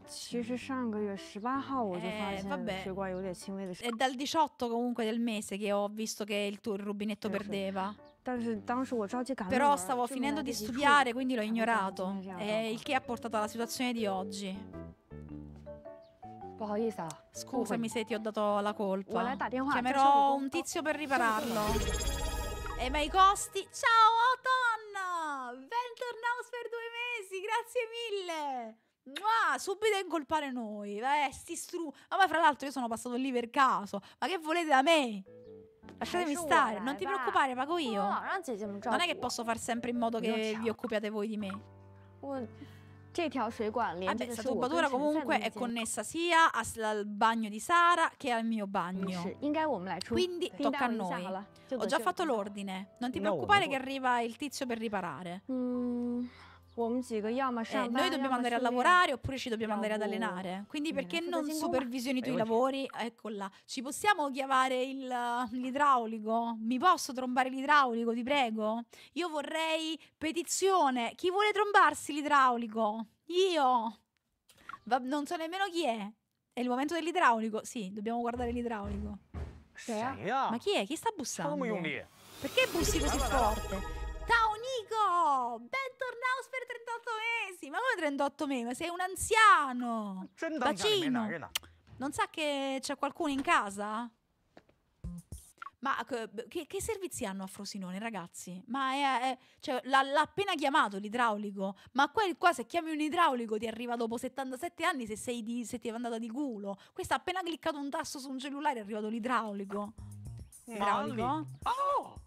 ragazzi. 其实上个月十八号我就发 Eh, 现 vabbè. 水管有点轻微的， È dal diciotto comunque del mese che ho visto che il tuo il rubinetto Sì, sì. perdeva. 但是当时我着急赶论 Però 文， stavo 就没 finendo 来 di 得及处理 studiare, quindi l'ho 才会造成 ignorato. 今天这样的 Eh, 状 il che ha portato alla situazione di oggi. 况。不好意思啊， Scusami se ti ho dato la colpa. 我来打电话，再说 Chiamerò 理 un 工。 tizio per 哦 ripararlo. E ma i costi? Ciao Oton! Bentornato per due mesi, grazie mille! Mua, subito a incolpare noi. Eh, sti stru... Ma poi fra l'altro io sono passato lì per caso. Ma che volete da me? Lasciatemi stare, non ti preoccupare, pago io. 让姐姐们照 Non è 顾 che posso far sempre in modo che vi occupiate voi di me. 我。这条水管连接 Vabbè, 的 sta 是我跟 tubatura 陈赛的 comunque 那 è 间， connessa sia al al bagno di Sara che al mio 于 bagno. 是应该我们来出。 Quindi 听 tocca 到 a 一下 noi. 好了，就 Ho 等 già 这 fatto 个 l'ordine. Non ti No, preoccupare no. che arriva il tizio per riparare. 嗯，我们几个要么 Eh, 上 noi 班，要 dobbiamo 么 andare a 训练。 lavorare oppure ci dobbiamo Io andare ad boh. allenare. Quindi Mm, perché adesso non così in supervisioni tu i Eh, lavori? Ecco là. Ci possiamo chiamare il- l'idraulico? Mi posso trombare l'idraulico, ti prego? Io vorrei petizione. Chi vuole trombarsi l'idraulico? Io. Va- non so nemmeno chi è. È il momento dell'idraulico? Sì, dobbiamo guardare l'idraulico. 谁呀 Ma？chi è? Chi sta 这么 bussando? 用力？ Perché bussi così forte? Ciao Nico! Bentornato per trentotto mesi! Ma come trentotto mesi? Ma sei un anziano! 真当家里没男人呢？ Non sa che c'è qualcuno in casa? Ma che, che- che servizi hanno a Frosinone, ragazzi? Ma è, è- cioè, l'ha, l'ha appena chiamato l'idraulico. Ma qua, qua se chiami un idraulico ti arriva dopo settantasette anni se, sei di, se ti è andata di culo. Questo ha appena cliccato un tasto su un cellulare è arrivato l'idraulico. Idraulico? 哦，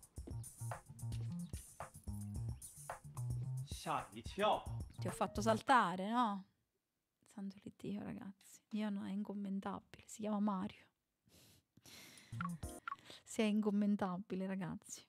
吓一跳。 Ti ho fatto saltare, no? Santo di Dio, ragazzi. Io no, è incommentabile. Si chiama Mario. Sei incommentabile, ragazzi.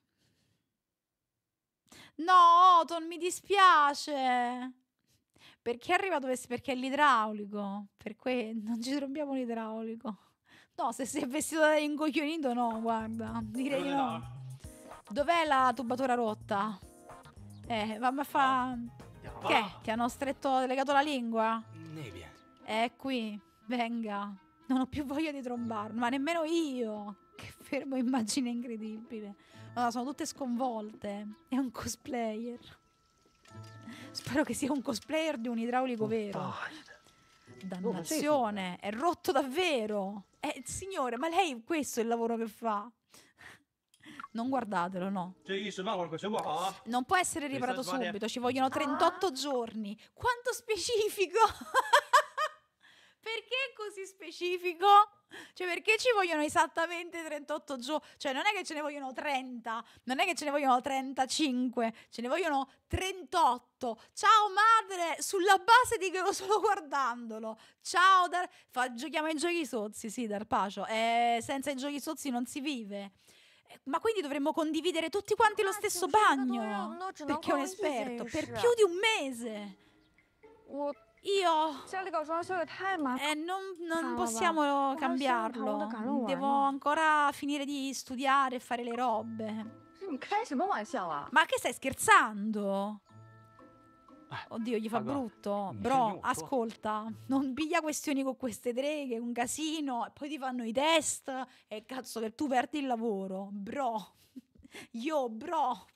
No, Oton, mi dispiace. Perché è arrivato? questo? Perché è l'idraulico. Per cui non ci trombiamo l'idraulico. No, se sei vestito da incoglionito, no, guarda. Direi di no. Dov'è la tubatura rotta? Eh, va a fa... Che? Ti hanno stretto, legato la lingua? 那边 È qui, venga. Non ho più voglia di trombarlo, ma nemmeno io. Che fermo immagine incredibile. Guarda, sono tutte sconvolte. È un cosplayer. Spero che sia un cosplayer di un idraulico vero. 大爷的！ Dannazione, è rotto davvero. Eh, signore, ma lei questo è il lavoro che fa? Non guardatelo, no. 这一时半会儿可学不好啊！ Non può essere riparato Pensa, Svane. subito, ci vogliono trentotto giorni. Quanto specifico! Perché è così specifico? Cioè, perché ci vogliono esattamente trentotto giorni? Cioè, non è che ce ne vogliono trenta, non è che ce ne vogliono trentacinque, ce ne vogliono trentotto. Ciao madre, sulla base di che lo solo guardandolo. Ciao, Dar... Fa, giochiamo ai giochi sozzi, sì, Darpacio. Eh, senza i giochi sozzi non si vive. Eh, Ma quindi dovremmo condividere tutti quanti lo stesso bagno? Perché è un esperto, per più di un mese. 我 Io... 家里搞装修也太麻烦。 Eh, non, non Cavolo, possiamo ma cambiarlo. non sono paura, Devo no. ancora finire di studiare e fare le robe. 你开什么玩笑啊？ Ma che stai scherzando? Eh, Oddio, gli fa raga, brutto. mi Bro, segno un po'. ascolta, non piglia questioni con queste treghe, un casino, e poi ti fanno i test e cazzo che tu perdi il lavoro. Bro. Io, bro.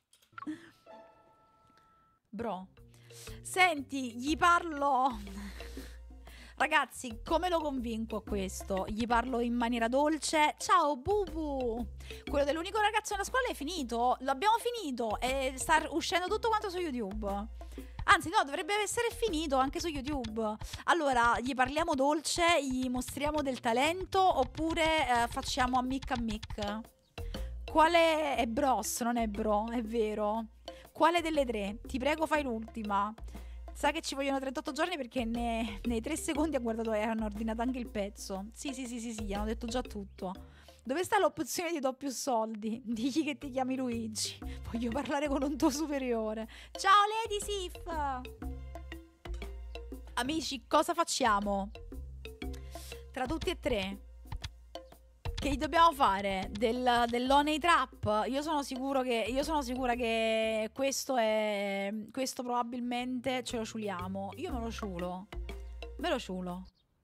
Bro. Senti, gli parlo... Ragazzi, come lo convinco a questo? Gli parlo in maniera dolce. Ciao, Bubu! Quello dell'unico ragazzo nella scuola è finito. L'abbiamo finito e sta uscendo tutto quanto su YouTube. Anzi, no, dovrebbe essere finito anche su YouTube. Allora, gli parliamo dolce, gli mostriamo del talento oppure eh, facciamo amic amic? Quale è bros? Non è bro, è vero. Quale delle tre? Ti prego, fai l'ultima. Sa che ci vogliono trentotto giorni perché ne- nei tre secondi ha guardato e hanno ordinato anche il pezzo. Sì, sì, sì, sì, sì, gli hanno detto già tutto. Dove sta l'opzione di do più soldi? Digli che ti chiami Luigi. Voglio parlare con un tuo superiore. Ciao Lady Sif! Amici, cosa facciamo? Tra tutti e tre. Che dobbiamo fare? Del, dell'Honey Trap? Io sono sicuro che. Io sono sicura che questo è. Questo probabilmente ce lo ciuliamo. Io me lo ciulo. Me lo ciulo.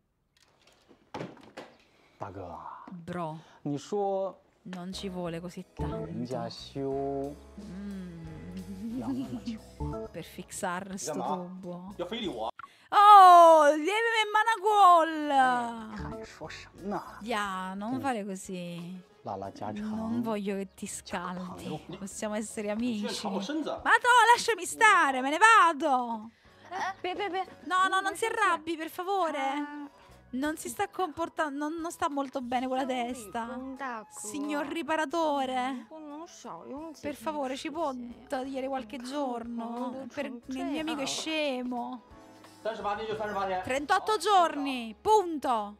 大哥， Bro, 你说 non ci vuole così 人家 tanto 修 Mm, 养那么久， per fissare sto ma? tubo. 要非礼我？ Oh, devi me mana 看你说什么呢？ Ya, non fare così. 拉拉家 Non 常， voglio che ti scaldi. Possiamo essere 居然 amici. 吵我身子。 Ma no, lasciami stare, me ne vado. 别别别， No, no, non si arrabbi, per favore. 他 Non si sta comportando, non, non sta molto bene con la 理 testa. 工大哥 Signor riparatore, 不能少用几 per 天 favore, 时 ci può 间呀 togliere qualche giorno? Per, il mio amico è scemo. 三十八天就三十八天。 trentotto giorni, punto.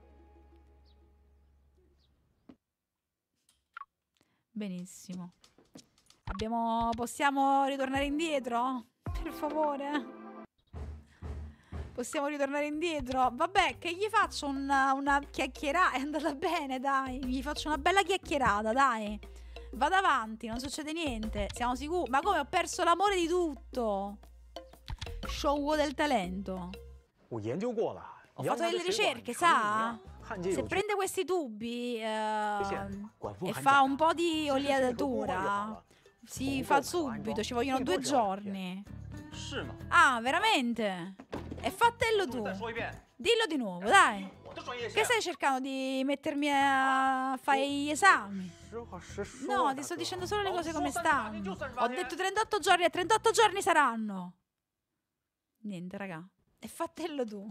Benissimo. Abbiamo, possiamo ritornare indietro? Per favore. Possiamo ritornare indietro? Vabbè, che gli faccio una, una chiacchierata. È andata bene, dai. Gli faccio una bella chiacchierata, dai. Vado avanti, non succede niente. Siamo sicuri? Ma come, ho perso l'amore di tutto. Show del talento. 我研究过了， Ho fatto delle ricerche, sa? 焊接 Se 有 prende questi tubi eh, 线，管缝 e 含 fa 钾 un po' di 其实是一个工会就好 oliatura, 了 si Un fa po' subito, anche, ci vogliono un due po' già, giorni. 是吗？ Ah, veramente? E fatelo 再 tu. 说一遍， Dillo di nuovo, dai. 我的专业 Che 线。 stai cercando di mettermi a fare gli esami? 实话实说。 No, 大 ti sto 哥 dicendo solo le Oh, cose so come 三十八天就 stanno. 三十八 Ho 天 detto trentotto giorni e trentotto giorni saranno. Niente, raga. E fatelo tu.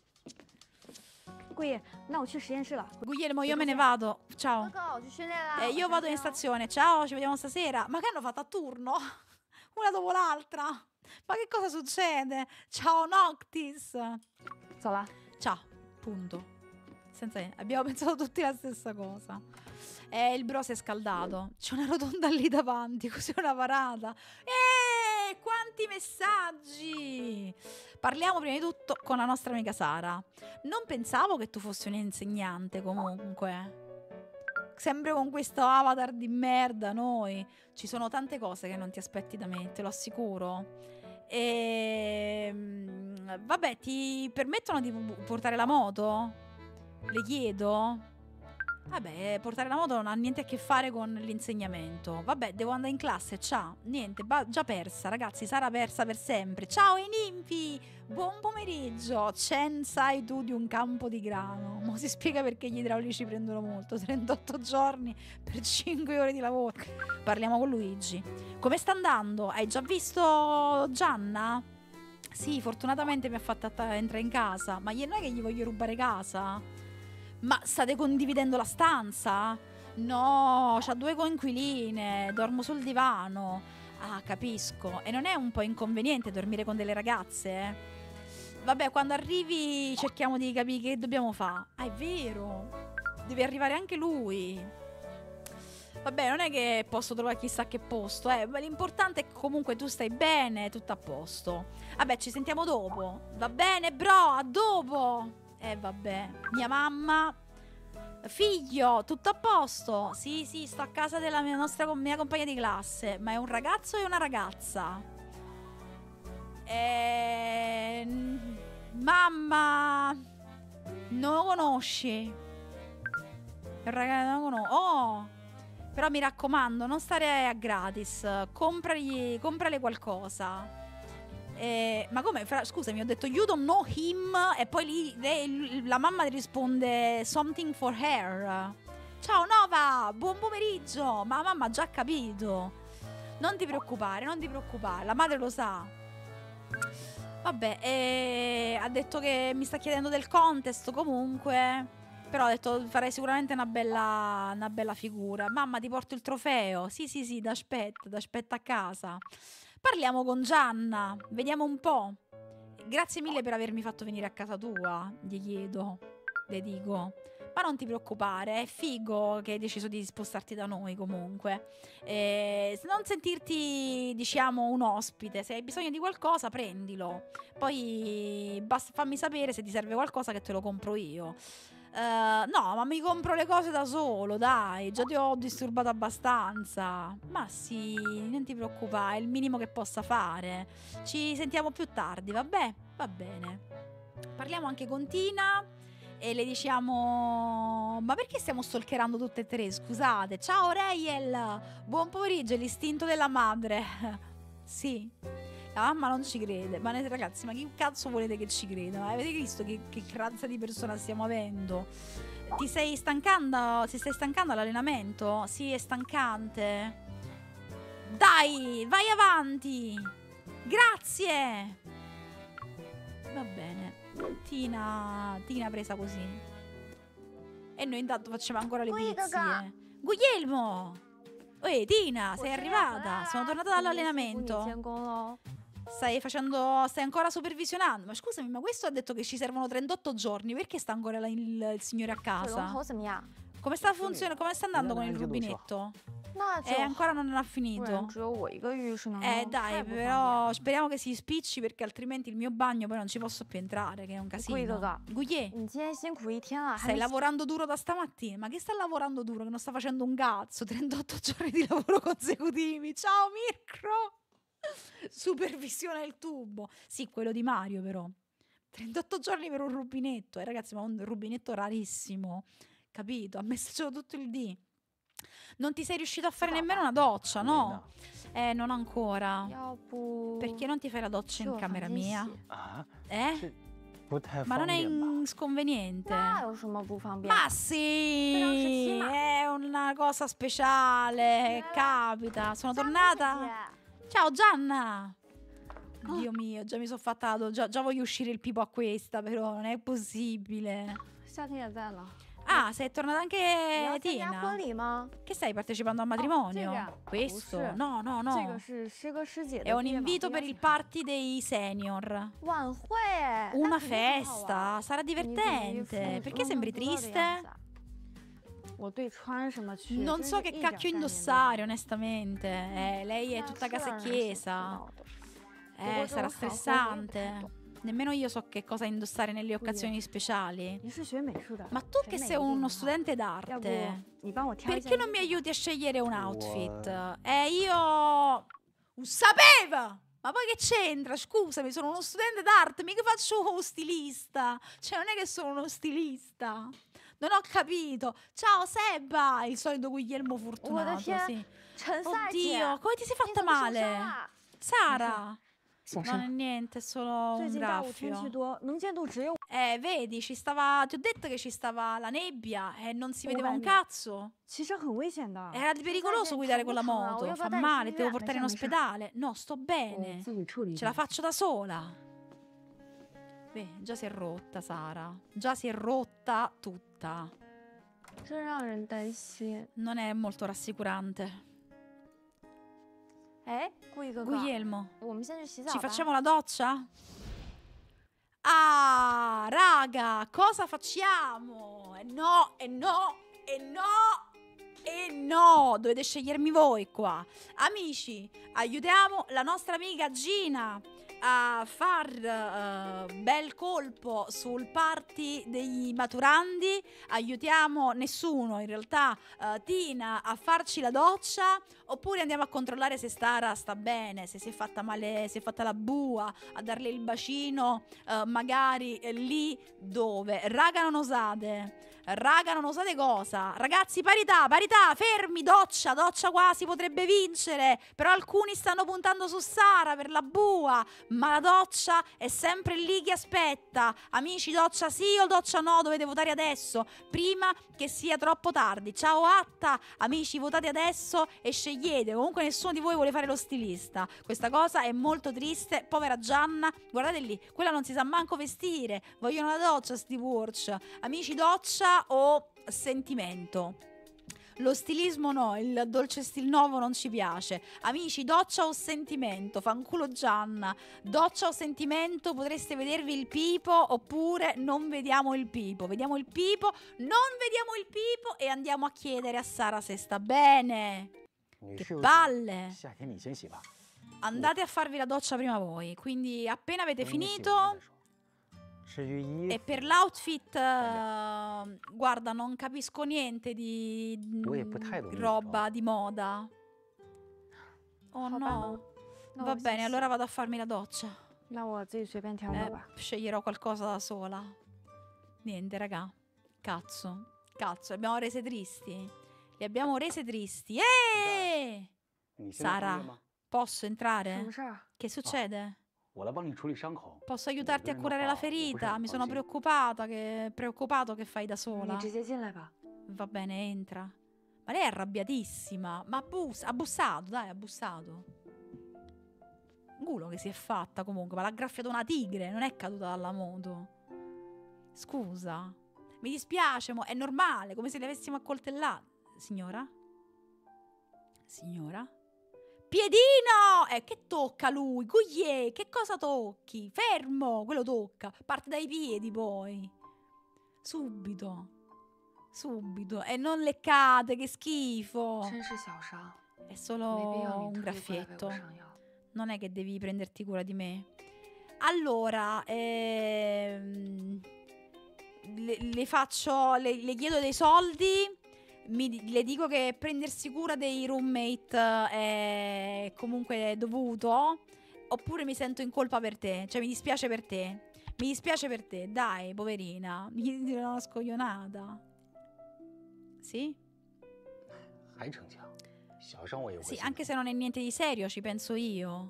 桂叶，那我去实验室了。 Guglielmo, io me ne vado. 哥 Ciao. 哥，我去训练啦。 Eh, io vado in stazione. Ciao, ci vediamo stasera. Ma che hanno fatto a turno? Una dopo l'altra. Ma che cosa succede? Ciao, Noctis. 走了。 Ciao, punto. Senza abbiamo pensato tutti la stessa cosa. E il bro si è scaldato. C'è una rotonda lì davanti, così una parata. Eeeh, quanti messaggi! Parliamo prima di tutto con la nostra amica Sara. Non pensavo che tu fossi un insegnante comunque. Sempre con questo avatar di merda noi. Ci sono tante cose che non ti aspetti da me, te lo assicuro. E vabbè, ti permettono di portare la moto? Le chiedo? Vabbè, portare la moto non ha niente a che fare con l'insegnamento. Vabbè, devo andare in classe, ciao. Niente, ba- già persa, ragazzi, Sara persa per sempre. Ciao i ninfi, buon pomeriggio. Chen, sai tu di un campo di grano. Mo si spiega perché gli idraulici prendono molto. trentotto giorni per cinque ore di lavoro. Parliamo con Luigi. Come sta andando? Hai già visto Gianna? Sì, fortunatamente mi ha fatto att- entrare in casa. Ma io non è che gli voglio rubare casa? Ma state condividendo la stanza? No, c'ha due coinquiline, dormo sul divano. Ah, capisco. E non è un po' inconveniente dormire con delle ragazze? Vabbè, quando arrivi cerchiamo di capire che dobbiamo fare. Ah, è vero. Deve arrivare anche lui. Vabbè, non è che posso trovare chissà che posto, eh. L'importante è che comunque tu stai bene, tutto a posto. Vabbè, ci sentiamo dopo. Va bene, bro, a dopo. Eh vabbè, mia mamma, figlio, tutto a posto? Sì, sì, sto a casa della mia, nostra, mia compagna di classe. Ma è un ragazzo o è una ragazza? Eh, mamma, non lo conosci? Il ragazzo non lo conosco. Oh, però mi raccomando, non stare a gratis. Compragli, comprale qualcosa. Eh, ma come? Fra, scusami, ho detto you don't know him e poi lì lei, la mamma risponde something for her. Ciao Nova, buon pomeriggio. Ma la mamma ha già capito. Non ti preoccupare, non ti preoccupare, la madre lo sa. Vabbè, eh, ha detto che mi sta chiedendo del contest comunque. Però ha detto farei sicuramente una bella, una bella figura. Mamma, ti porto il trofeo. Sì, sì, sì, d'aspetta, d'aspetta a casa. Parliamo con Gianna, vediamo un po'. Grazie mille per avermi fatto venire a casa tua, gli chiedo, le dico. Ma non ti preoccupare, è figo che hai deciso di spostarti da noi comunque. Eh, non sentirti, diciamo, un ospite. Se hai bisogno di qualcosa, prendilo. Poi basta, fammi sapere se ti serve qualcosa che te lo compro io. Uh, no, ma mi compro le cose da solo, dai, già ti ho disturbato abbastanza. Ma sì, non ti preoccupare, è il minimo che possa fare. Ci sentiamo più tardi, vabbè? Va bene. parliamo anche con Tina e le diciamo: ma perché stiamo stalkerando tutte e tre? Scusate. Ciao Rayel, buon pomeriggio, è l'istinto della madre. Sì, la mamma non ci crede. Ma ne- ragazzi, ma chi cazzo volete che ci creda? Ma avete visto che, che razza di persona stiamo avendo? Ti stai stancando? Si stai stancando all'allenamento? Sì, è stancante. Dai, vai avanti. Grazie. Va bene. Tina, Tina presa così. E noi intanto facciamo ancora le Qui, pulizie. Gaga. Guglielmo. Ehi, Tina, sei arrivata? Sono tornata dall'allenamento. 监工喽。 Stai facendo, stai ancora supervisionando. Ma scusami, ma questo ha detto che ci servono trentotto giorni. Perché sta ancora la- il, il signore a 水龙 casa? 头怎么样？ Come sta funzionando? Come sta andando con il Io non lo so. rubinetto? 那就 Eh, ancora non ha 不然 finito. 只有我一个浴室能 Eh 用， dai, 太不方便 però 了。 speriamo che si spicci perché altrimenti il mio bagno poi non ci posso più entrare, che è un casino. Gaga. Gugliè, 你今天辛苦一天了，还 stai 没 lavorando duro da stamattina? Ma che sta lavorando duro? Che non sta facendo un cazzo? trentotto giorni di lavoro consecutivi. Ciao Mirko! Supervisiona il tubo. Sì, quello di Mario però. trentotto giorni per un rubinetto. Eh ragazzi, ma un rubinetto rarissimo. Capito? Ha messo tutto il D. Non ti sei riuscito a fare No. nemmeno una doccia, no? Eh, non ancora. 要不 Perché non ti fai la doccia 去 in 我房 camera 间 mia? 洗？ Ah, Eh? 这不太 Ma 方 non è 便吧？ in- sconveniente? 那有什么不方便？ Ma sì, Però se sì, ma- è una cosa speciale, Bella. capita. Sono 张姐 tornata. Ciao Gianna. Ah. Dio mio, già mi sono fatta, la do- già, già voglio uscire il pipo a questa, però non è possibile. 夏天也在呢。 Ah, sei tornata 你 anche 要参加 Tina? 婚礼吗？ Che stai partecipando al matrimonio? Oh, sì, Questo? Sì. No, no, 这个 no. 是师哥师姐的 È un 毕业晚 invito 会 per 邀 il 请 party dei senior. 晚会哎，那 Una 肯定很好玩 festa, sarà 你怎么一副 divertente. Perché 懵 sembri 懵懂懂的 triste? 样子啊？我对穿什么去 Non 真 so 是 che 一点 cacchio 概念没有 indossare, onestamente. Eh, lei è 那 tutta 是 casa e 让人所不 chiesa. 知道的 Eh, Dopo sarà giorno fa, poi io stressante. tutto. Nemmeno io so che cosa indossare nelle occasioni speciali. 你是学美术的， Ma tu 审 che 美 sei 一定 uno 很好 studente 要不 d'arte, 你帮我挑一件 perché non 衣 mi 服 aiuti a scegliere un outfit? Wow. Eh, io... Sapeva! Ma poi che c'entra? Scusami, sono uno studente d'arte, mica faccio uno stilista. Cioè, non è che sono uno stilista. Non ho capito. Ciao Seba, il solito Guglielmo Fortunato, Tia. sì. 陈赛姐， Oddio, come ti sei 你 fatta 怎么受伤 male? 了？ Sara, 送 non è niente, è solo 最 un 近大雾天气 graffio. 多，能见度只有 Eh, vedi, ci stava. Ti ho detto che ci stava la nebbia e non si Oh, vedeva un vedi. cazzo. 其实很危险的。 Era pericoloso guidare con la moto. Io Fa vado in male, ti devo giro, portare in mi sa, mi sa. ospedale. No, sto 我 bene. 自己处理。 Ce la faccio da sola. Beh, già si è rotta, Sara. Già si è rotta tutta. 真让人担心。 Non è molto rassicurante. 哎，顾一哥哥， Guglielmo, 我们先去洗澡 ci 吧。 facciamo la doccia? Ah, raga, cosa facciamo? E no, e no, e no, e no. Dovete scegliermi voi qua. Amici, aiutiamo la nostra amica Gina a far eh, bel colpo sul party dei maturandi. Aiutiamo nessuno, in realtà, eh, Tina a farci la doccia. Oppure andiamo a controllare se Sara sta bene, se si è fatta male, si è fatta la bua, a darle il bacino, eh, magari eh, lì dove. Raga, non osate. Raga, non osate cosa? Ragazzi, parità, parità, fermi, doccia, doccia qua si potrebbe vincere. Però alcuni stanno puntando su Sara per la bua. Ma la doccia è sempre lì che aspetta. Amici, doccia sì o doccia no? Dovete votare adesso, prima che sia troppo tardi. Ciao Atta, amici, votate adesso e scegliete. Comunque nessuno di voi vuole fare lo stilista. Questa cosa è molto triste. Povera Gianna, guardate lì, quella non si sa manco vestire. Vogliono la doccia sti Wurch. Amici, doccia o sentimento? Lo stilismo no, il dolce stil nuovo non ci piace. Amici, doccia o sentimento? Fanculo Gianna. Doccia o sentimento? Potreste vedervi il pipo oppure non vediamo il pipo. Vediamo il pipo, non vediamo il pipo e andiamo a chiedere a Sara se sta bene. 女 Che 士有 palle. 夏天你先洗吧。 Andate a farvi la doccia prima voi. Quindi appena avete 等你洗完 finito. 再说。至于衣 E 服， per l'outfit, eh, guarda, non capisco niente di Ui, potai dormire, roba no? di moda. Oh Vabbè. no. No, Va sì, bene, sì. allora vado a farmi la doccia. 那我自己随便挑 Eh, 挑吧。 sceglierò qualcosa da sola. Niente, raga. Cazzo. Cazzo, le abbiamo rese tristi. Le abbiamo rese tristi. Eeeh! 你现在方 Sara, 便吗？ posso 什 entrare? 么事儿？ Che succede? 我来帮你处理伤口。 Posso aiutarti a 每个人的 curare 话 la 我不是 ferita? 很 Mi 放 sono 心。 preoccupata che... preoccupato che fai da 你 sola. 直接进来吧。 Va bene, entra. Ma lei è arrabbiatissima. Ma bus- ha bussato, dai, ha bussato. Un culo che si è fatta comunque, ma l'ha graffiato una tigre, non è caduta dalla moto. Scusa. Mi dispiace, mo- è normale, come se le avessimo accoltellate. Signora? Signora? Piedino! Eh, che tocca lui? Guglie, che cosa tocchi? Fermo, quello tocca. Parte dai piedi poi. Subito. Subito. E non leccate, che schifo. 真是小伤， È 没必要 solo 你 un 特地过来为我 graffietto. 上药。 Non è che devi prenderti cura di me. Allora, ehm, le, le faccio, le, le chiedo dei soldi. Mi di- le dico che prendersi cura dei roommate è comunque dovuto. Oppure mi sento in colpa per te. Cioè, mi dispiace per te. Mi dispiace per te. Dai, poverina. Mi chiedi una scoglionata. Sì? 还逞强，小伤我也会 Sì, 心 anche 疼。 se non è niente di serio, ci penso io.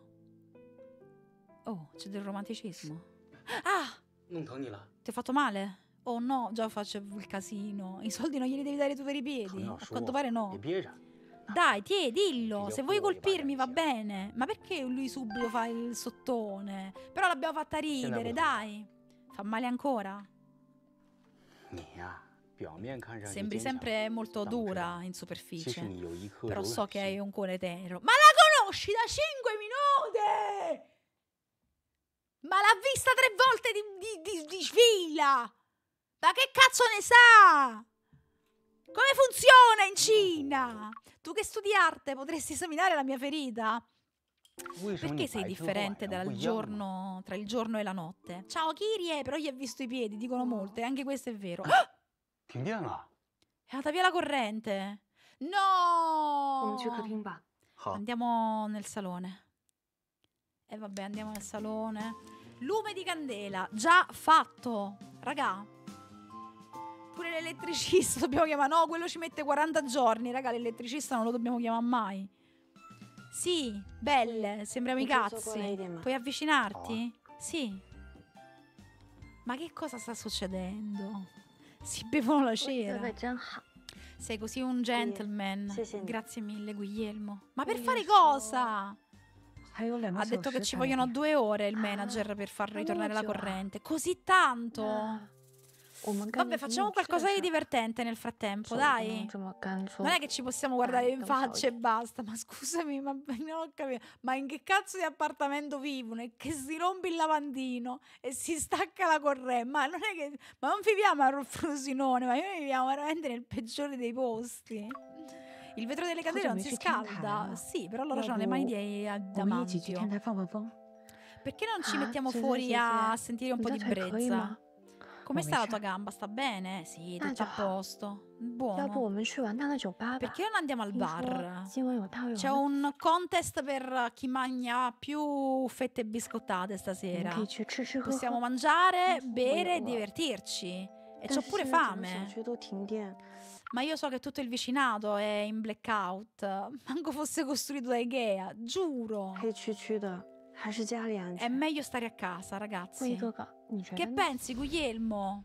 Oh, c'è del romanticismo. Ah, 弄疼你了？ ti ho fatto male? Oh no, già faccio il casino. I soldi non glieli devi dare tu per i 疼 piedi? 要 A 说 quanto pare 别 no. 憋着。 Dai, ti, dillo. Io Se vuoi pure, colpirmi va guarda, bene. Ma perché lui subito fa il sottone? Però l'abbiamo fatta ridere, vuoi- dai. Fa male ancora? 你呀，表面看上去 Sembri 坚强， sempre molto 但我知道 dura in 其实 superficie. 你有一颗 Però 柔 so 软 che hai 心。 un cuore tenero. Ma la conosci da cinque minuti! Ma l'ha vista tre volte di, di, di, di fila! Ma che cazzo ne sa? Come funziona in Cina? Tu che studi arte potresti esaminare la mia ferita? 为什么 Perché 你 sei 白天和晚 differente 上不 dal 一样呢？ giorno, tra il giorno e la notte? Ciao Kirie, però gli hai visto i piedi, dicono No. molte, anche questo è vero. 停电了。 È andata via la corrente. 我们去客 No! 厅吧。 好， Andiamo nel salone. E vabbè, andiamo nel salone. Lume di candela, già fatto. Raga. Pure l'elettricista dobbiamo chiamare. No, quello ci mette quaranta giorni. Raga, l'elettricista non lo dobbiamo chiamare mai. Sì, belle, sembriamo i Non ci so cazzi. quale idea, ma- Puoi avvicinarti? Sì. Ma che cosa sta succedendo? Si bevono la 味道 cera. 真好。 Sei così un gentleman. Sì, sì. Grazie mille, Guglielmo. Ma per Voglio fare solo- cosa? 还有两个 Ha 小 detto che 时 ci 才 vogliono 来 due ore il Ah, manager per far ma ritornare la molto, ah. corrente. Così tanto? 那我们干 Vabbè, 点 facciamo 有趣的 qualcosa di 事儿 divertente nel frattempo, 手不 dai. 能这么干脆 Non è che ci possiamo guardare Dai, in non faccia so. e basta. Ma scusami, ma non ho capito. Ma in che cazzo di appartamento vivono? E che si rompe il lavandino e si stacca la corrente? Ma non è che. Ma non viviamo a Frosinone, ma noi viviamo veramente nel peggiore dei posti. Il vetro delle candele non si scalda. Sì, però loro hanno le mani di 我们一起去天 adamantio. 台放放风。 Perché non ci Ah, mettiamo sì, sì, fuori sì, a sì. sentire un po' di 你的腿可以 brezza? 吗？ Come Oh, sta la mi tua sa- gamba? Sta bene? Sì, Ah, tutto a già. posto. 要不我 Buono. 们去完蛋的酒吧吧？ Perché non andiamo al 听说 bar? 今晚有大胃 C'è 王的， un contest per chi mangia più fette biscottate 我们 stasera. 可以去吃吃喝 Possiamo 喝。 mangiare, Mm, bere e voglio- divertirci. E 但 c'ho 是 pure 现在整个小 fame. 区都停电， Ma io so che tutto il vicinato è in blackout. Manco fosse costruito da Ikea, giuro. 黑黢黢的，还是家里安 È 全。 meglio stare a casa, 慧 ragazzi. 哥哥，你觉得 Che 呢？ pensi, Guglielmo?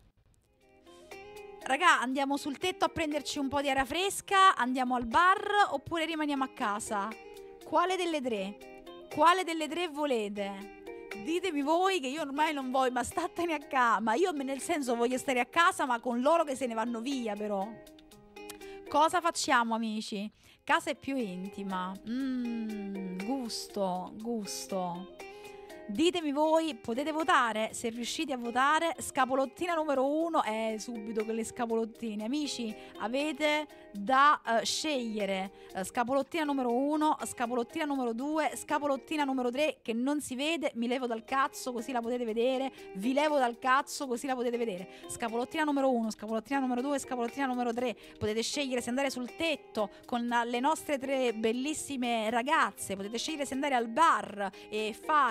Raga, andiamo sul tetto a prenderci un po' di aria fresca, andiamo al bar oppure rimaniamo a casa? Quale delle tre? Quale delle tre volete? Ditemi voi che io ormai non voglio, ma statene a casa. Ma io nel senso voglio stare a casa, ma con loro che se ne vanno via però. Cosa facciamo, amici? Casa è più intima. Mmm, gusto, gusto. Ditemi voi, potete votare? Se riuscite a votare, scapolottina numero uno. Eh, subito con le scapolottine. Amici, avete da eh, scegliere eh, scapolottina numero uno, scapolottina numero due, scapolottina numero tre che non si vede. Mi levo dal cazzo così la potete vedere. Vi levo dal cazzo così la potete vedere. Scapolottina numero uno, scapolottina numero due, scapolottina numero tre. Potete scegliere se andare sul tetto con le nostre tre bellissime ragazze. Potete scegliere se andare al bar e fare il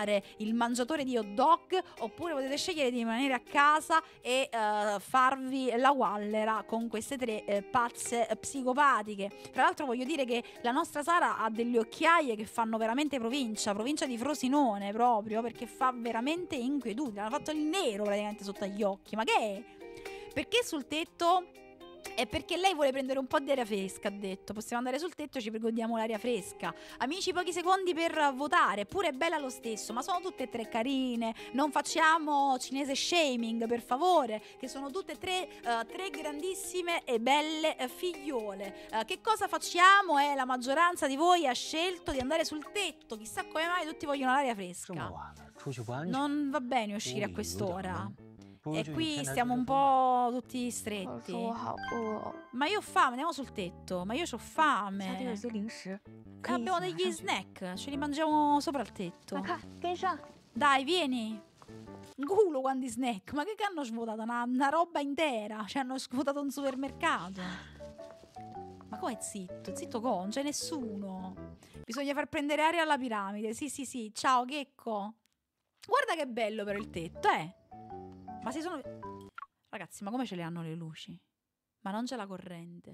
il mangiatore di hot dog, oppure potete scegliere di rimanere a casa e uh, farvi la wallera con queste tre eh, pazze eh, psicopatiche. Tra l'altro voglio dire che la nostra Sara ha delle occhiaie che fanno veramente provincia, provincia di Frosinone proprio, perché fa veramente inquietudine. Hanno fatto il nero praticamente sotto agli occhi. Ma che è? Perché sul tetto? È perché lei vuole prendere un po' di aria fresca, ha detto. Possiamo andare sul tetto e ci godiamo l'aria fresca. Amici, pochi secondi per votare. Pure è bella lo stesso, ma sono tutte e tre carine. Non facciamo cinese shaming, per favore, che sono tutte e tre uh, tre grandissime e belle uh, figliole. Uh, che cosa facciamo? Eh, la maggioranza di voi ha scelto di andare sul tetto. Chissà come mai tutti vogliono l'aria fresca. Non va bene uscire a quest'ora. E qui stiamo un po' tutti stretti. Ma io ho fame, andiamo sul tetto. Ma io ho fame. Abbiamo degli snack, ce li mangiamo sopra il tetto. Dai, vieni. Culo quanti snack. Ma che hanno svuotato? Una, una roba intera. Ci hanno svuotato un supermercato. Ma come zitto? Zitto con, non c'è nessuno. Bisogna far prendere aria alla piramide. Sì, sì, sì. Ciao, Checco. Guarda che bello per il tetto, eh. Ma si sono... Ragazzi, ma come ce le hanno le luci? Ma non c'è la corrente.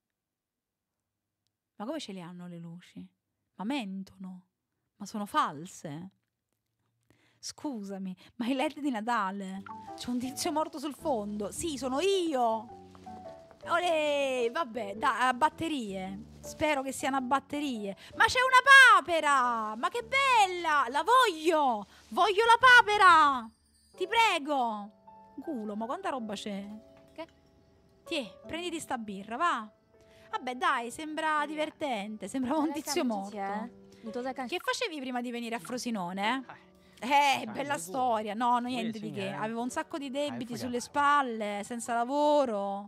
Ma come ce le hanno le luci? Ma mentono. Ma sono false. Scusami, ma i led di Natale? C'è un tizio morto sul fondo. Sì, sono io. Olè, vabbè, da, a batterie. Spero che siano a batterie. Ma c'è una papera! Ma che bella! La voglio! Voglio la papera! Ti prego! Culo, ma quanta roba c'è? Che? Tiè, prenditi sta birra, va. Vabbè, dai, sembra divertente. Sembrava un tizio morto. Che facevi prima di venire a Frosinone? Eh, bella storia. No, no, niente di che. Avevo un sacco di debiti sulle spalle, senza lavoro.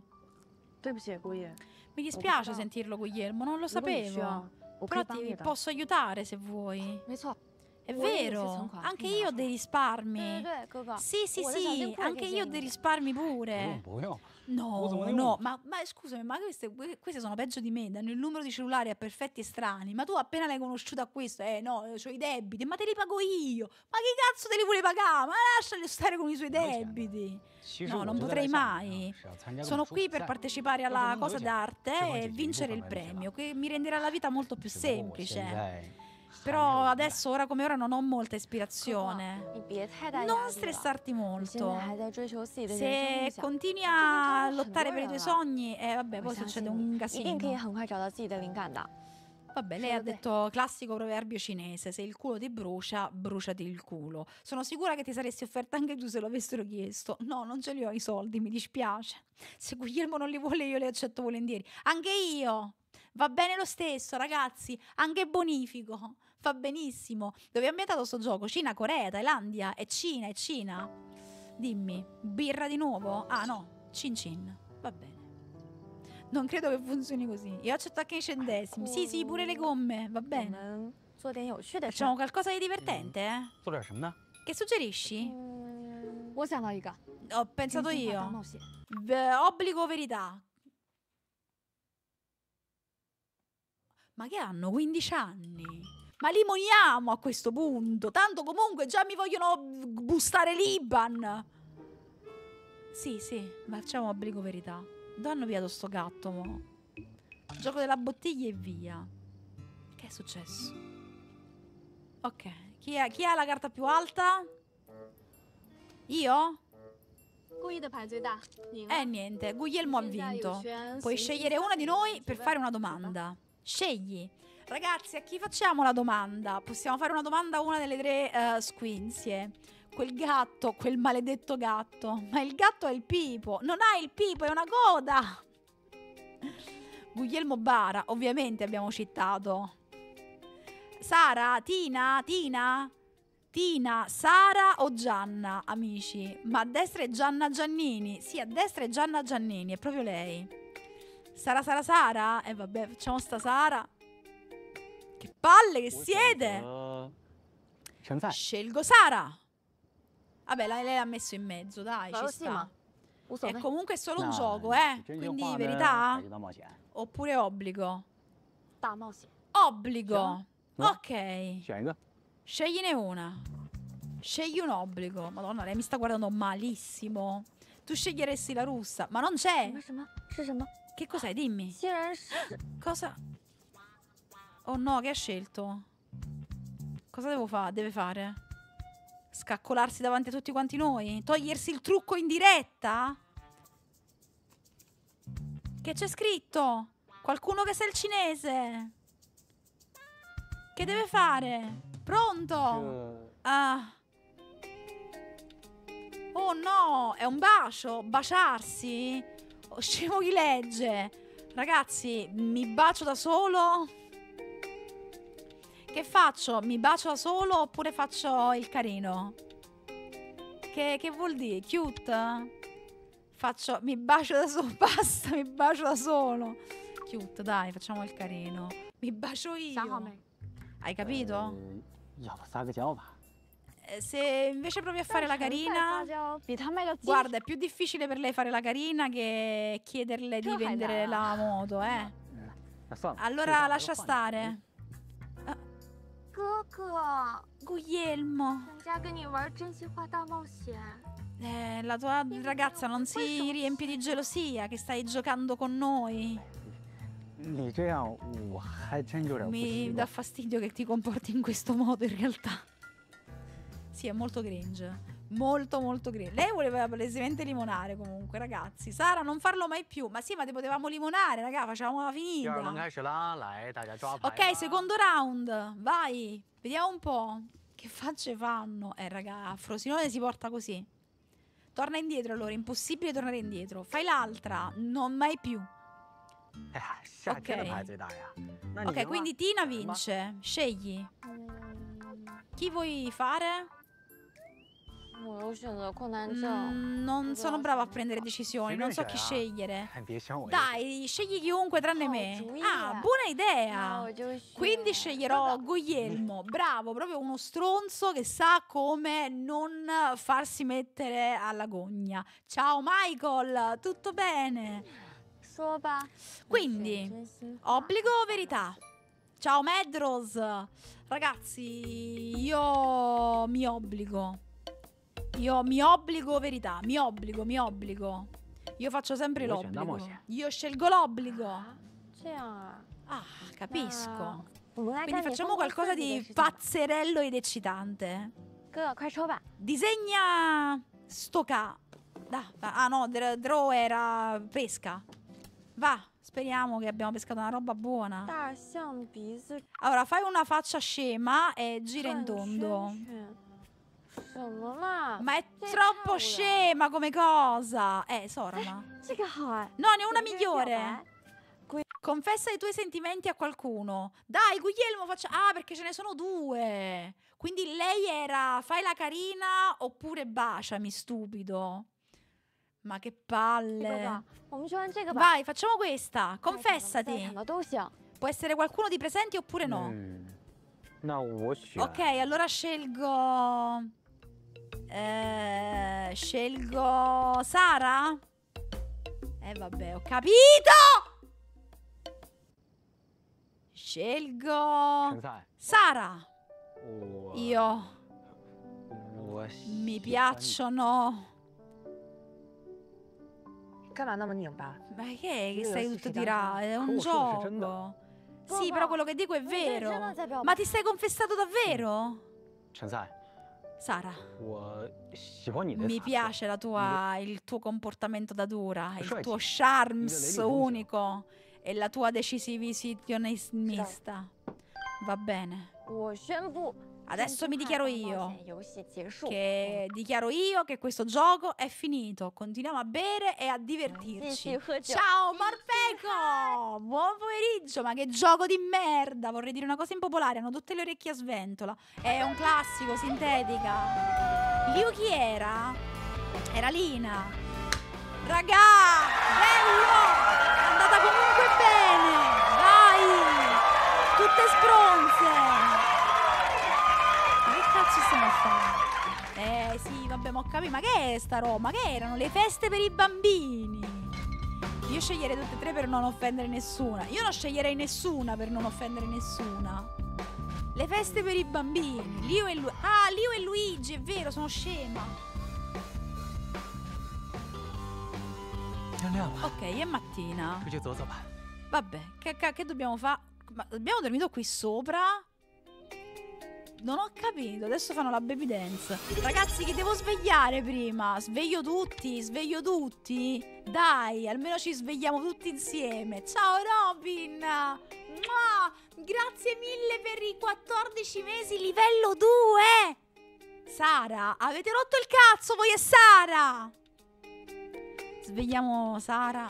Mi dispiace sentirlo, Guglielmo, non lo sapevo. Però ti posso aiutare se vuoi. È vero, anche io ho dei risparmi. Sì, sì, sì, anche io ho dei risparmi pure. No, no, ma, ma scusami, ma queste, queste sono peggio di me. Danno il numero di cellulare a perfetti estranei. Ma tu appena l'hai conosciuta a questo, eh no, ho i debiti, ma te li pago io. Ma che cazzo te li vuole pagare? Ma lasciali stare con i suoi debiti. No, non potrei mai. Sono qui per partecipare alla cosa d'arte e vincere il premio, che mi renderà la vita molto più semplice. Però adesso, ora come ora, non ho molta ispirazione. Non stressarti molto. Se continui a lottare per i tuoi sogni, eh vabbè, poi succede un casino. Vabbè, lei ha detto classico proverbio cinese: se il culo ti brucia, bruciati il culo. Sono sicura che ti saresti offerta anche tu se lo avessero chiesto. No, non ce li ho i soldi, mi dispiace. Se Guglielmo non li vuole, io li accetto volentieri. Anche io. Va bene lo stesso, ragazzi. Anche bonifico. Va benissimo. Dove è ambientato sto gioco? Cina, Corea, Thailandia? È Cina, è Cina. Dimmi, birra di nuovo? Ah no, cin cin. Va bene. Non credo che funzioni così. Io accetto anche i centesimi. Sì, sì, pure le gomme. Va bene. Facciamo qualcosa di divertente, eh? Che suggerisci? Ho pensato io. Beh, obbligo o verità? Ma che hanno? quindici anni? Ma li moniamo a questo punto. Tanto comunque già mi vogliono bustare l'Iban. Sì, sì, facciamo obbligo verità. Dove hanno piato sto gatto, mo? Gioco della bottiglia e via. Che è successo? Ok, chi, è, chi ha la carta più alta? Io? Eh niente, Guglielmo ha vinto. Puoi scegliere una di noi per fare una domanda. Scegli. Ragazzi, a chi facciamo la domanda? Possiamo fare una domanda a una delle tre uh, squinzie. Quel gatto, quel maledetto gatto. Ma il gatto è il Pipo. Non ha il Pipo, è una coda. Guglielmo Bara, ovviamente abbiamo citato. Sara, Tina, Tina? Tina, Sara o Gianna, amici? Ma a destra è Gianna Giannini. Sì, a destra è Gianna Giannini, è proprio lei. Sara, Sara, Sara? E eh, vabbè, facciamo sta Sara. Che palle che siete! Scelgo Sara. Vabbè, lei l'ha messo in mezzo, dai, ci sta. E comunque è solo un gioco, eh. Quindi verità? Oppure obbligo? Obbligo. Ok. Scegliene una. Scegli un obbligo. Madonna, lei mi sta guardando malissimo. Tu sceglieresti la russa, ma non c'è. 什么什么是什么？ Che cos'è? Dimmi. 竟然是 Cosa? Oh no, che ha scelto? Cosa devo fare? Deve fare? Scaccolarsi davanti a tutti quanti noi? Togliersi il trucco in diretta? Che c'è scritto? Qualcuno che sa il cinese? Che deve fare? Pronto? 这 Ah. Oh no, è un bacio? Baciarsi? Oh, scemo chi legge? Ragazzi, mi bacio da solo? Che faccio? Mi bacio da solo oppure faccio il carino? Che, che vuol dire? Cute? Faccio, mi bacio da solo, basta, mi bacio da solo. Cute, dai, facciamo il carino. Mi bacio io. Hai capito? 呃要不撒个娇吧？ Eh, Se invece provi a fare la carina, 比他卖的鸡 guarda, è più difficile per lei fare la carina che chiederle di Che fai vendere là? la moto, eh. 那算了。 Allora 这 lascia 个换 stare. 哥哥， Guglielmo, 人家跟你玩真心话大冒险， eh, la tua ragazza non si riempie di gelosia che stai giocando con noi. 你这样我还真有点不 Mi 习 dà 惯。 fastidio che ti comporti in questo modo in realtà. Sì, è molto cringe. Molto molto cringe. Lei voleva palesemente limonare comunque, ragazzi. Sara, non farlo mai più. Ma sì, ma te potevamo limonare, raga, facciamo la 第二轮 finita. 开始啦，来，大家抓牌。 Ok, secondo round. Vai, vediamo un po'. Che facce fanno? Eh, raga, Frosinone si porta così. Torna indietro allora, impossibile tornare indietro. Fai l'altra, non mai più. 哎呀，夏天的 Ok 牌最大呀。那你 Ok, 赢了 quindi Tina vince. Scegli. 嗯， Chi vuoi fare? 我有选择困难症。 Mm, non sono brava a prendere decisioni, non so chi scegliere. 哎，别想我。 Dai, scegli chiunque tranne Oh, me. giulia. Ah, buona 那 idea. 我就选 Quindi sceglierò Guglielmo. Bravo, proprio uno stronzo che sa come non farsi mettere alla gogna. Ciao Michael, tutto bene? 说吧。 Quindi, 真心话 obbligo o verità? Ciao Medros. Ragazzi, io mi obbligo. Io mi obbligo verità, mi obbligo, mi obbligo. Io faccio sempre Io ci l'obbligo. andiamo. Io scelgo l'obbligo. 这样啊。 Ah, capisco. 我们来 Quindi 干点 facciamo 丰富 qualcosa 刺激的 di 事情吧 pazzerello ed eccitante. 哥哥，快抽吧。 Disegna sto ca... Da, va- ah no, dr- draw era pesca. Va, speriamo che abbiamo pescato una roba buona. 大象鼻子 Allora, fai una faccia scema e gira in 转圈 tondo. 圈。什么嘛？ Ma è Sei troppo Paolo. scema come cosa. Eh, Sorama. 这个好哎。 No, ne ho una 有没有人表 migliore. 白 Confessa i tuoi sentimenti a qualcuno. Dai, Guglielmo, faccia... Ah, perché ce ne sono due. Quindi lei era fai la carina oppure baciami, stupido. Ma che 哥 palle. 哥，我们说完这个吧。 Vai, facciamo questa. 在场的在 Confessati. 场的都行。 Può essere qualcuno di presenti oppure no. 嗯，那我选。 Ok, allora scelgo... Eh, scelgo Sara? Eh vabbè, ho capito! Scelgo 陈赛， Sara. 我 Io 我 mi 喜欢你 piacciono. 干嘛那么拧巴？ Ma che è che Io stai sì, tutto sì, tirato? È un Oh, sì, sì, sì, gioco. sì. Sì, però quello che dico è 我认真 vero. 的在表 Ma 白。 ti sei confessato davvero? 陈赛， Sara, 我喜欢你的 mi 洒脱 piace la tua, il tuo comportamento da dura, il Sai, tuo sì. charms Io le lì non so. unico e la tua decisionista. Va bene. 我宣布， Adesso mi dichiaro io 游戏结束。 che dichiaro io che questo gioco è finito. Continuiamo a bere e a divertirci. Sì, sì, Ciao Morpeko! Buon pomeriggio, ma che gioco di merda! Vorrei dire una cosa impopolare, hanno tutte le orecchie a sventola. È un classico, sintetica. Liu chi era? Era Lina. Ragà, bello! È andata comunque bene! Vai! Tutte spronze! Ma che cazzo stiamo a fare? Eh sì, vabbè, ma ho capito. Ma che è sta roba? Che erano le feste per i bambini? Io sceglierei tutte e tre per non offendere nessuna. Io non sceglierei nessuna per non offendere nessuna. Le le feste per i bambini. Lio e Lu- ah, Lio e Luigi, è vero, sono scema. 天亮了， Ok, è mattina. 出去走走吧。 Vabbè, che, che- che dobbiamo fare? Ma abbiamo dormito qui sopra? Non ho capito, adesso fanno la baby dance. Ragazzi, che devo svegliare prima? Sveglio tutti, sveglio tutti. Dai, almeno ci svegliamo tutti insieme. Ciao Robin! Mua! Grazie mille per i quattordici mesi livello due! Sara, avete rotto il cazzo voi e Sara! Svegliamo Sara.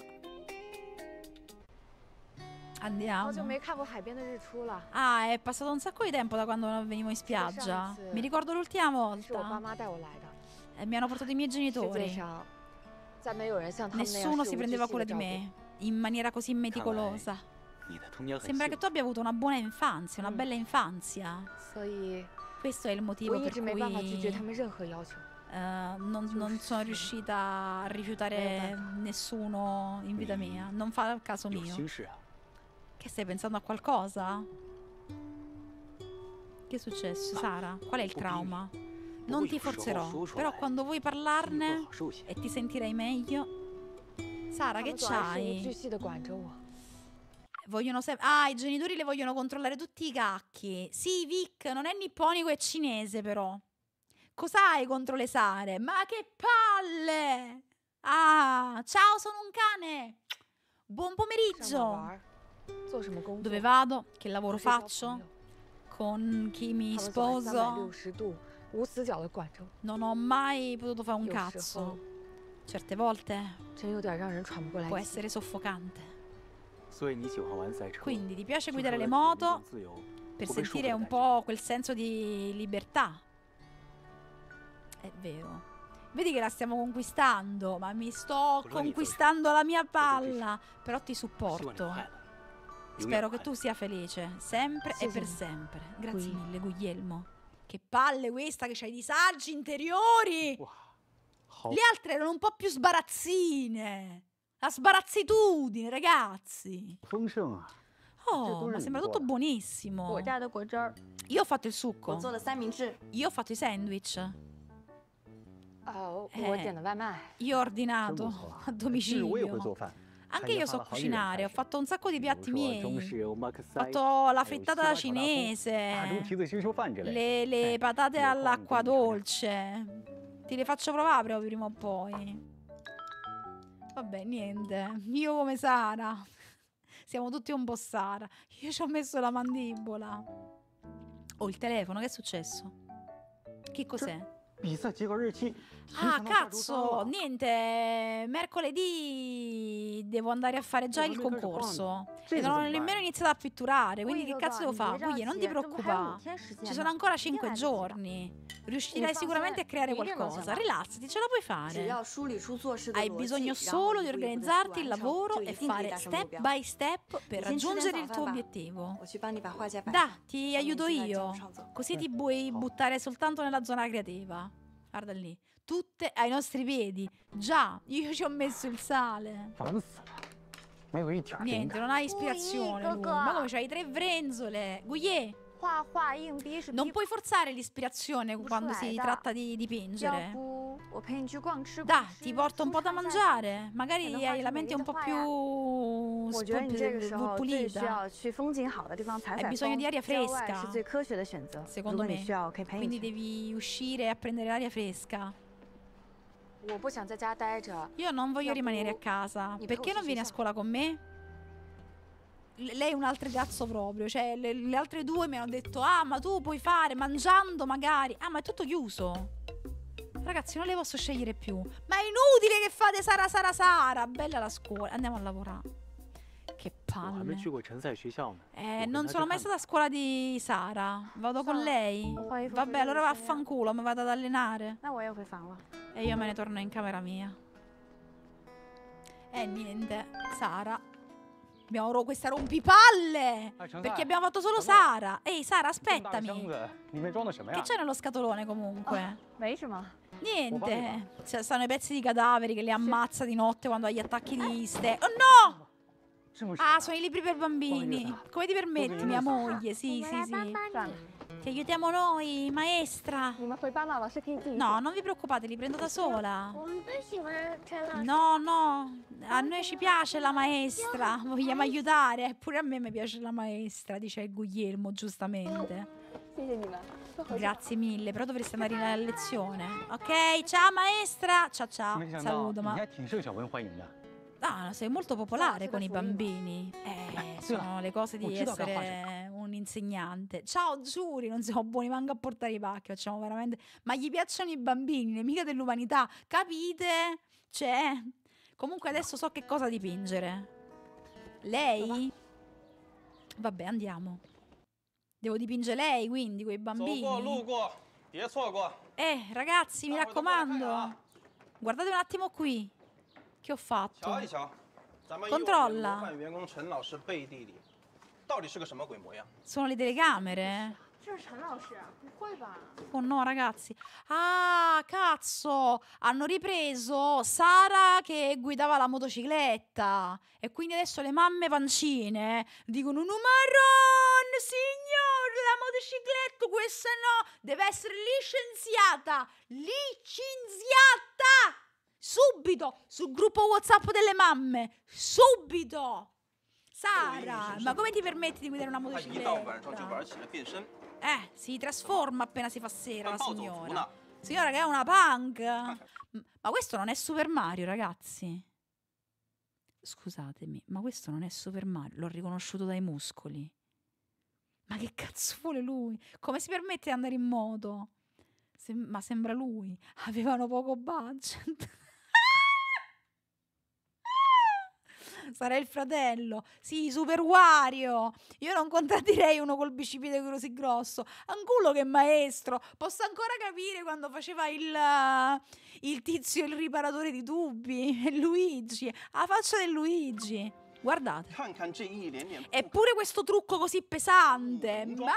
好久 Andiamo. 没看过海边的日出了。 Ah, è passato un sacco di tempo da quando venivo in spiaggia. Mi ricordo l'ultima 是我爸 volta. 妈带我来的。 E mi hanno portato i miei 世界 genitori. 上再没有人像他们那样 Nessuno 事 si 无巨 prendeva 细 cura 的 di 照顾。 me in maniera così meticolosa. 你的童年很 Sembra 幸 che 福 tu abbia avuto una buona infanzia, una Mm. bella infanzia. 所以 Questo è il 我 motivo 一 per 直没办法拒绝他 cui 们任何要求。 eh, non, non sono riuscita a rifiutare nessuno in vita mia. Non fa il caso 有 mio. 心事啊。 Che stai pensando a qualcosa? Che è successo, Sara? Qual è il trauma? Non ti forzerò, però quando vuoi 心里会 parlarne 好受些。 e ti sentirai meglio. Sara, 他 che 们总爱事无巨 c'hai? 细的管着我。 Vogliono sempre. Ah, i genitori le vogliono controllare tutti i cacchi. Sì, Vic, non è nipponico, è cinese, però. Cos'hai contro le Sare? Ma che palle! Ah, ciao, sono un cane. Buon 上哪 pomeriggio. 玩？做什么工作？ Dove vado? Che lavoro 和谁交朋 faccio? 友 Con chi mi 他们总爱三百 sposo? 六十度无死角的管着我， Non ho mai potuto fare un 有时候 cazzo. Certe volte 真有点让人喘不过来 può 气。 essere soffocante. 所以你喜欢玩赛车， Quindi ti piace 就是 guidare 为 le 了体验那 moto 种自由， per 不被束缚 sentire 的 un 感觉。 po' quel senso di libertà. È vero. Vedi che la stiamo conquistando, ma mi sto Quello lì, conquistando la mia Quello palla. Però ti 希望你 supporto. 快乐，永远 Spero 快 che 乐 tu sia felice, sempre Sì, e sì. per sempre. Grazie Qui. mille, Guglielmo. Che palle questa che c'hai disagi interiori. 哇，好 Le altre erano un po' più sbarazzine. La sbarazzitudine, ragazzi. 丰盛啊！ Oh, ma sembra tutto buonissimo. 我家的果汁儿。 Io ho fatto il 我 succo. 做了三明治， Io ho fatto i sandwich. 哦， Eh. 我点的外卖。 Io ho 真 ordinato 不错啊 a！ 其实我也会 domicilio. 做饭， Anche io so cucinare, ho fatto un sacco di 比如 piatti 说中 miei. 式有马克 Ho 塞， fatto la 还有西 frittata 班牙麻辣风 cinese. 大猪蹄子熏熟饭之类的。 Le, le Eh, patate io qua all'acqua non comincio. dolce. Ti le faccio provare proprio prima o poi. Vabbè, niente. Io come Sara. Siamo tutti un po' Sara. Io ci ho messo la mandibola. Oh, il telefono, che è successo? Che cos'è? 比赛结果日期 Ah, 影响到下周三 cazzo! 了 Niente, mercoledì devo andare a fare già Oh, il non mi ricordo concorso. Sì, E non ho cosa nemmeno fai? iniziato a pitturare, quindi che 贵 cazzo 哥 devo 哥， fare? 你别着 Quindi non 急 ti 这不还有五 preoccupare. 天时间 Ci 呢 sono ancora 一定 cinque 来得及的 giorni. Riuscirai Mi sicuramente a fa creare bene, mi qualcosa. sembra. Rilassati, ce la puoi 只 fare. 要梳理出做事的 Hai 逻辑， bisogno 然后 solo 一 di 步一步地去 organizzarti il 完成， lavoro 就 e 一定可以 fare 达成目 step 标。 by step per 你先吃点 raggiungere il 早 tuo 饭吧 obiettivo. 我去帮你把画架摆 Da, 好。 ti 然后你 aiuto 就在教 io. 上走。 Così ti puoi buttare soltanto nella zona creativa. Guarda lì. Tutte ai nostri piedi. Già, io ci ho messo il sale. 烦死了，没有一点儿灵 Niente, 感。 non hai ispirazione lui. Gogo. Ma come c'hai tre vrenzole? Gugliè, 画画硬逼是 non 逼 puoi forzare l'ispirazione Bush quando si Light, tratta di 要 dipingere. 不我陪你去逛吃 Dai, 逛吃 ti porto un po' da 粗茶下 mangiare. Magari E non hai faccio la mente un po' vedere più 我觉得你这个时 sp- 候最需 pulita. 要去风景好的地方采 Hai 采 bisogno 风 di aria 郊外 fresca 是最科学的选择。 Secondo 如果你 me. 需要，我可以陪你 Quindi 去。 devi uscire a prendere l'aria fresca. 我不想在家待着。 Io non voglio Dopo rimanere a casa. mi Perché non porti vieni a senza- scuola con me? L- lei è un altro cazzo proprio. Cioè, le, le altre due mi hanno detto: ah, ma tu puoi fare mangiando magari. Ah, ma è tutto chiuso. Ragazzi, non le posso scegliere più. Ma è inutile che fate Sara Sara Sara. Bella la scuola. Andiamo a lavorare. Che 我还没 palle. 去过陈赛学校呢。 Eh, con non la sono mai Giovanna. stata a scuola di Sara. Vado con Sara, lei. fai- fai Vabbè, vedere allora se- vaffanculo, mi vado ad allenare. 那我也回房了。 E io me ne torno in camera mia. E niente, Sara. Abbiamo ro- questa rompipalle! 哎，陈 Perché 赛， abbiamo fatto solo 什么？ Sara. Ehi, Sara, 这么大个箱 aspettami. 子，里面装的什么 Che 呀？ c'è nello scatolone comunque? 没什么。 Niente. Cioè, stanno i pezzi di cadaveri che le ammazza di notte quando ha gli attacchi di ste. Oh no! 这么 Ah, sono i libri per bambini. Voglio- Come ti permetti, Voglio- mia moglie? Sì, 我 sì, 们来 sì. 帮帮算你了。 Ti aiutiamo noi, maestra. 你们回班了，老师可以自己 No, non vi preoccupate, li prendo da sola. 我们不喜欢陈老师。 No, no, a noi ci piace la maestra, vogliamo aiutare. Pure a me mi piace la maestra, dice Guglielmo, giustamente. 谢谢你们。快回去吧 Grazie mille, però dovreste andare a lezione. Ok, ciao maestra. Ciao ciao, 没想到 saluto, 你 ma... 还挺受小文欢迎的。 Ah, sei molto popolare Sì, con i da fuori. bambini. Eh, sì, sono le cose di oh, ci do che essere un insegnante. Ciao Giuri, non siamo buoni manco a portare i pacchi, facciamo veramente... Ma gli piacciono i bambini, nemica dell'umanità, capite? Cioè, comunque adesso so che cosa dipingere. Lei? Vabbè, andiamo. Devo dipingere lei, quindi, quei 走过路 bambini. 过，别错过。 Eh, ragazzi, mi 待会儿都过来看看 raccomando. 啊 Guardate un attimo qui. Che ho 瞧 fatto? 一瞧，咱们幼儿园 Controlla 模范员工陈老师背地里到底是个什么鬼模样？ Sono le telecamere? 这是陈老师，不会吧？ Oh no, ragazzi. Ah, cazzo! Hanno ripreso Sara che guidava la motocicletta. E quindi adesso le mamme pancine dicono: no, marron, signor, la motocicletta, questa no, deve essere licenziata. Licenziata! Subito! Sul gruppo WhatsApp delle mamme. Subito! Sara, ma come ti permetti di guidare una 他一到晚上就 motocicletta? 玩起了变身， Eh, si trasforma appena si fa sera la 跟暴走族 signora. 呢。 Signora che è una punk. M- Ma questo non è Super Mario, ragazzi. Scusatemi, ma questo non è Super Mario. L'ho riconosciuto dai muscoli. Ma che cazzo vuole lui? Come si permette di andare in moto? Sem- ma sembra lui. Avevano poco budget. Sarà il fratello. Sì, Super Wario. Io non contraddirei uno col bicipite così grosso. Anculo che maestro. Posso ancora capire quando faceva il, uh, il tizio, il riparatore di tubi. Luigi. La faccia del Luigi. Guardate. 看看这一连连， Eppure questo trucco così pesante. Mamma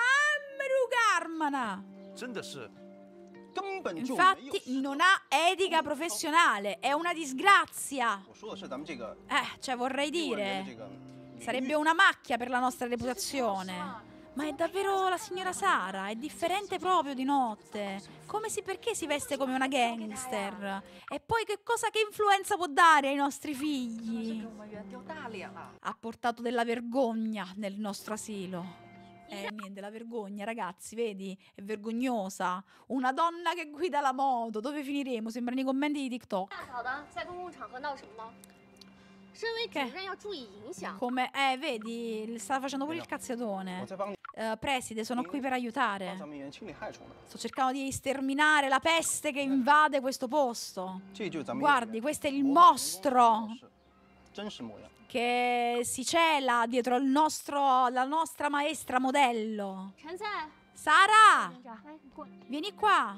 Carmana. 真的是根本就没有。 Infatti non ha etica professionale. È una disgrazia. 我说的是咱们这个 Eh, cioè vorrei 幼儿园的 dire. 这个领域 Sarebbe una macchia per la nostra reputazione. Ma è davvero la signora Sara? È differente proprio di notte. Come si, perché si veste come una gangster? E poi che cosa, che influenza può dare ai nostri 这 figli? 给我们园丢大脸了。 Ha portato della vergogna nel nostro asilo. Eh, niente, la vergogna, ragazzi, vedi? È vergognosa. Una donna che guida la moto. Dove finiremo? Sembrano i commenti di TikTok. 大嫂的在公共场合闹什么呢？身为主任要注意影响。 Come, eh, vedi, sta facendo pure il 我 cazziatone. 在帮你 Eh, preside, sono qui per 帮 aiutare. 咱们园清理害虫呢。 Sto cercando di sterminare la peste che invade questo posto. 这就是咱们 Guardi, questo è il 模范员工 mostro 陈老师真实模样。 che si cela dietro il nostro, la nostra maestra modello. 陈菜， Sara, 园长，来，你过来。 vieni qua.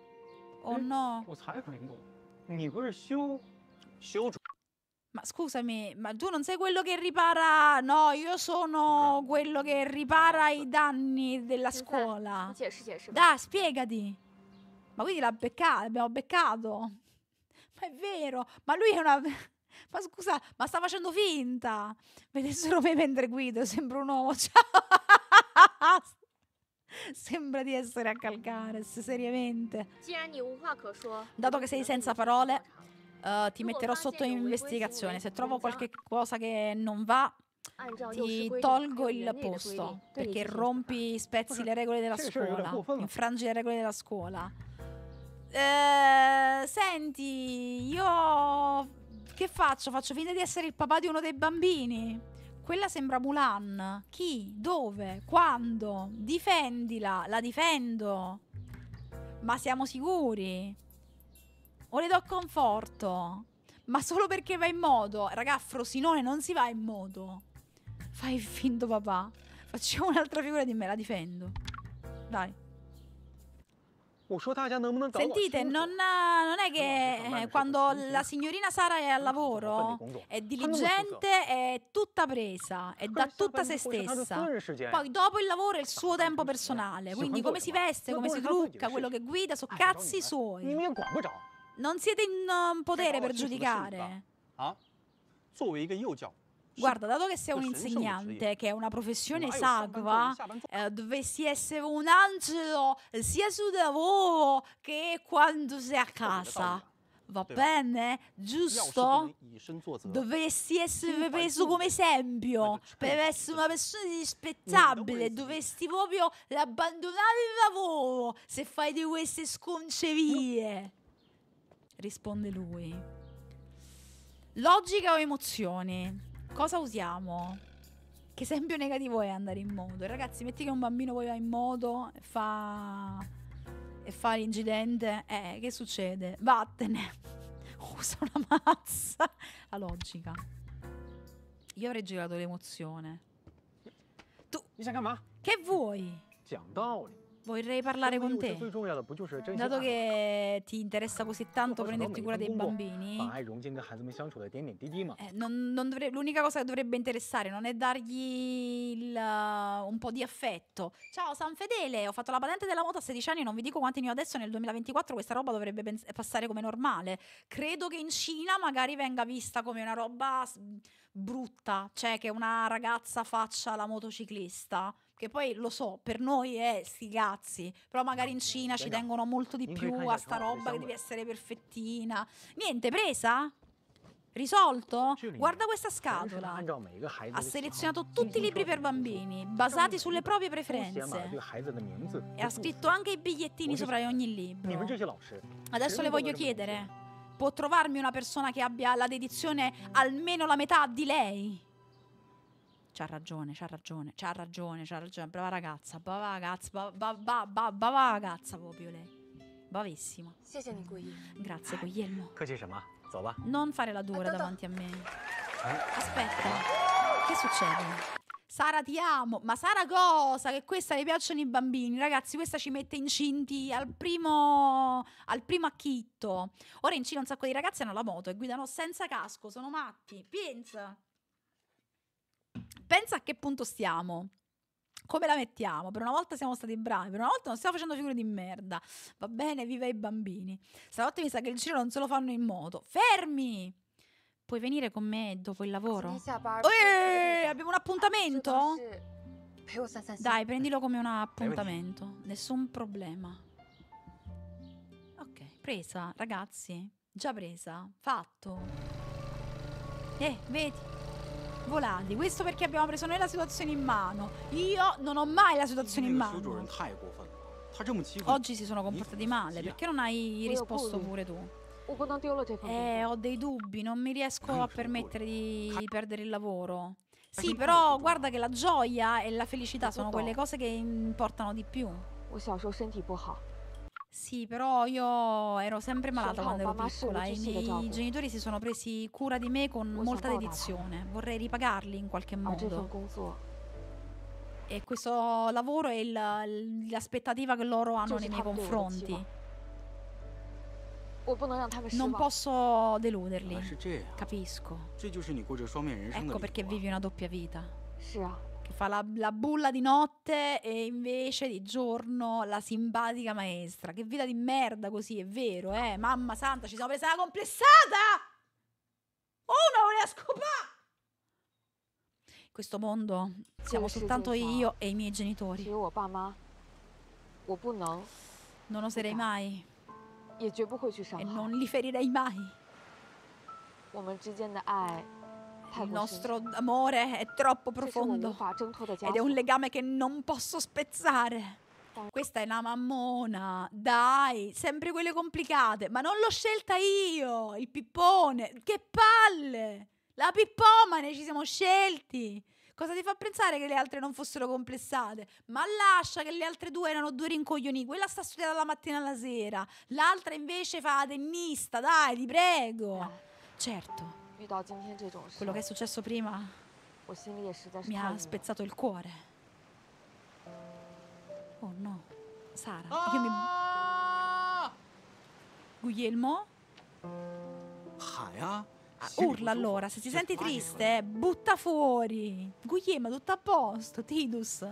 Oh no. 我才回过，你不是修修主 Ma scusami, ma tu non sei quello che ripara... No, io sono quello che ripara i danni della 陈菜 scuola. 你解释解释吧。 Dai, spiegati. Ma quindi l'ha beccato, abbiamo beccato. Ma è vero, ma lui è una... Ma scusa, ma sta facendo finta. Vedessero me mentre guido, sembra un uomo. Ciao. Sembra di essere a Calcares, seriamente. 既然你无话可说， Dato che sei senza parole, eh, ti metterò sotto investigazione. Se trovo qualche cosa che non va, 按照幼师 ti 规定， tolgo 还有 il 园内的规 posto 定，对你 perché 进行处罚 rompi, spezzi le regole della Sì, sì, era scuola, buffo, no? infrangi le regole della scuola. Eh, senti, io che faccio? Faccio finta di essere il papà di uno dei bambini? Quella sembra Mulan. Chi? Dove? Quando? Difendila, la difendo. Ma siamo sicuri? O le do conforto? Ma solo perché va in moto? Raga, a Frosinone non si va in moto. Fai il finto papà. Facciamo un'altra figura di me, la difendo. Dai. 我说大家能不能找我 Sentite, 师傅 non, non è che eh, quando la signorina Sara è al lavoro è diligente, è tutta presa, è da tutta se stessa. Poi dopo il lavoro è il suo tempo personale. Quindi come si veste, come si trucca, quello che guida, sono cazzi 你 suoi. 们也管不着。 Non siete in um, potere per giudicare. 啊，作为一个幼教， Guarda, dato che sei un 这神圣的职 insegnante, 业， che è una 哪 professione 有上班后 sacra, 一下班做？ eh, dovresti essere un angelo sia sul lavoro che quando sei a 道理的道理 casa. 啊。 Va Dove va? bene? 要是不 Giusto? 能以身作则， Dovresti essere Sì, preso qualcuno come deve- esempio deve per certo, essere una persona Non rispettabile. dovresti. Dovresti proprio abbandonare il lavoro se fai di queste sconcerie. Risponde lui. Logica o emozioni? Cosa usiamo? Che esempio negativo è andare in moto? E ragazzi, metti che un bambino poi va in moto e fa... e fa l'incidente. Eh, che succede? Vattene. Usa una mazza. La logica. Io avrei girato l'emozione. 你想干嘛？ Che vuoi? 讲道理。 Vorrei parlare 生活 con 幼稚 te. 最重要的不就是珍惜 Dato 爱吗？ che ti interessa così tanto 做好很多 prenderti 每 cura 份 dei 工作， bambini, 把爱融进跟孩子们相处的点点滴滴嘛。 eh, non- non dovre- l'unica cosa che dovrebbe interessare non è dargli il, uh, un po' di affetto. Ciao San Fedele, ho fatto la patente della moto a sedici anni, non vi dico quanti ne ho adesso. Nel duemilaventiquattro questa roba dovrebbe pens- passare come normale. Credo che in Cina magari venga vista come una roba s- brutta, cioè che una ragazza faccia la motociclista. Che poi lo so, per noi è sti cazzi, però magari in Cina ci Venga, tengono molto di in più quel a caso sta facciamo roba che questo devi essere perfettina. Niente, presa? Risolto? 这里面 Guarda questa 全是他 scatola. 按照每个孩子 Ha 的喜好 selezionato 精 tutti i 心 libri 挑 per 选的书 bambini, basati sulle proprie 都写满了对 preferenze. 孩子的名字 E ha 和祝 scritto 福。 anche i bigliettini Oggi- sopra ogni 你们 libro. 这些老师， Adesso 谁 le 能做到 voglio 这么明 chiedere: 确？ può trovarmi una persona che abbia la dedizione almeno la metà di lei? C'ha ragione, c'ha ragione, c'ha ragione, c'ha ragione. Brava ragazza, brava ragazza, ba- ba- ba- ba- brava ragazza proprio lei. Bravissima. 谢谢你，桂英。 Grazie, Guglielmo. 客气什么？走吧。 Non fare la dura Aspetta. davanti a me. Aspetta, che succede? Sara, ti amo. Ma Sara cosa? Che questa le piacciono i bambini. Ragazzi, questa ci mette incinti al primo al primo acchitto. Ora in Cina un sacco di ragazzi hanno la moto e guidano senza casco, sono matti. Pensa. Pensa a che punto stiamo. Come la mettiamo? Per una volta siamo stati bravi, per una volta non stiamo facendo figure di merda. Va bene, viva i bambini. Stanotte mi sa che il giro non se lo fanno in moto. Fermi! Puoi venire con me dopo il 今 lavoro? 天下班。 Eeeh, abbiamo un appuntamento? 是陪我散散心。 Dai, prendilo come un appuntamento. Nessun problema. Ok, presa, ragazzi. Già presa. Fatto. Eh, vedi? Volati. Questo perché abbiamo preso noi la situazione in mano. Io non ho mai la 今 situazione 天 in 那个徐主任 mano. 太过分了，他这么欺负你， Oggi si sono comportati male. Perché non hai risposto pure tu? 我不能丢了这份工 Eh, 作。 ho dei dubbi. Non mi riesco Non a sono permettere di, di perdere il lavoro. Sì, Sì, però pure. guarda che la gioia e la felicità sono Tutto. quelle cose che importano di più. 我小时候身体不好， Sì, però io ero sempre malata Senta, quando ero mamma, se piccola non e i ci si vede miei dopo. genitori si sono presi cura di me con Vuoi molta sapere? dedizione. Vorrei ripagarli in qualche 而这份 modo. 工作 E questo lavoro è il- l'aspettativa che loro hanno 就 nei 是 miei 他们对我的期 confronti. 望。我不能让他们失 Non 望。 posso 原来 deluderli. 是这样， Capisco. 这就是你过这双面人生的 Ecco 理 perché 由啊 vivi una doppia vita. 是啊， Che fa la, la bulla di notte e invece di giorno la simpatica maestra. Che vita di merda così, è vero, eh? Mamma santa, ci siamo presa la complessata! Uno voleva scopare! In questo mondo siamo Sì, sì, soltanto sì, io e i miei 只 genitori. 有我爸妈，我不能， Non oserei mai 也绝不会去伤 e 害。 non li ferirei mai. 我们之间的爱太 Il 过深沉， nostro amore è troppo 这是我无 profondo 法挣脱的枷 ed è un 锁。 legame che non posso spezzare. Questa è una mammona, dai, sempre quelle complicate, ma non l'ho scelta io, il pippone, che palle, la pippomane ci siamo scelti. Cosa ti fa pensare che le altre non fossero complessate? Ma lascia che le altre due erano due rincoglioni, quella sta studiando dalla mattina alla sera, l'altra invece fa la tennista, dai, ti prego. Certo, 遇到今天这种事 quello，che è successo prima 我心里也实在是 mi 太 ha 郁闷了。 spezzato il cuore. Oh no, Sara, io mi... 啊！ Guglielmo? 喊呀！ Ah, 心里不舒服 urla allora, se ti 就 senti 发泄出来 triste, eh, butta fuori. Guglielmo, tutto a posto, Tidus.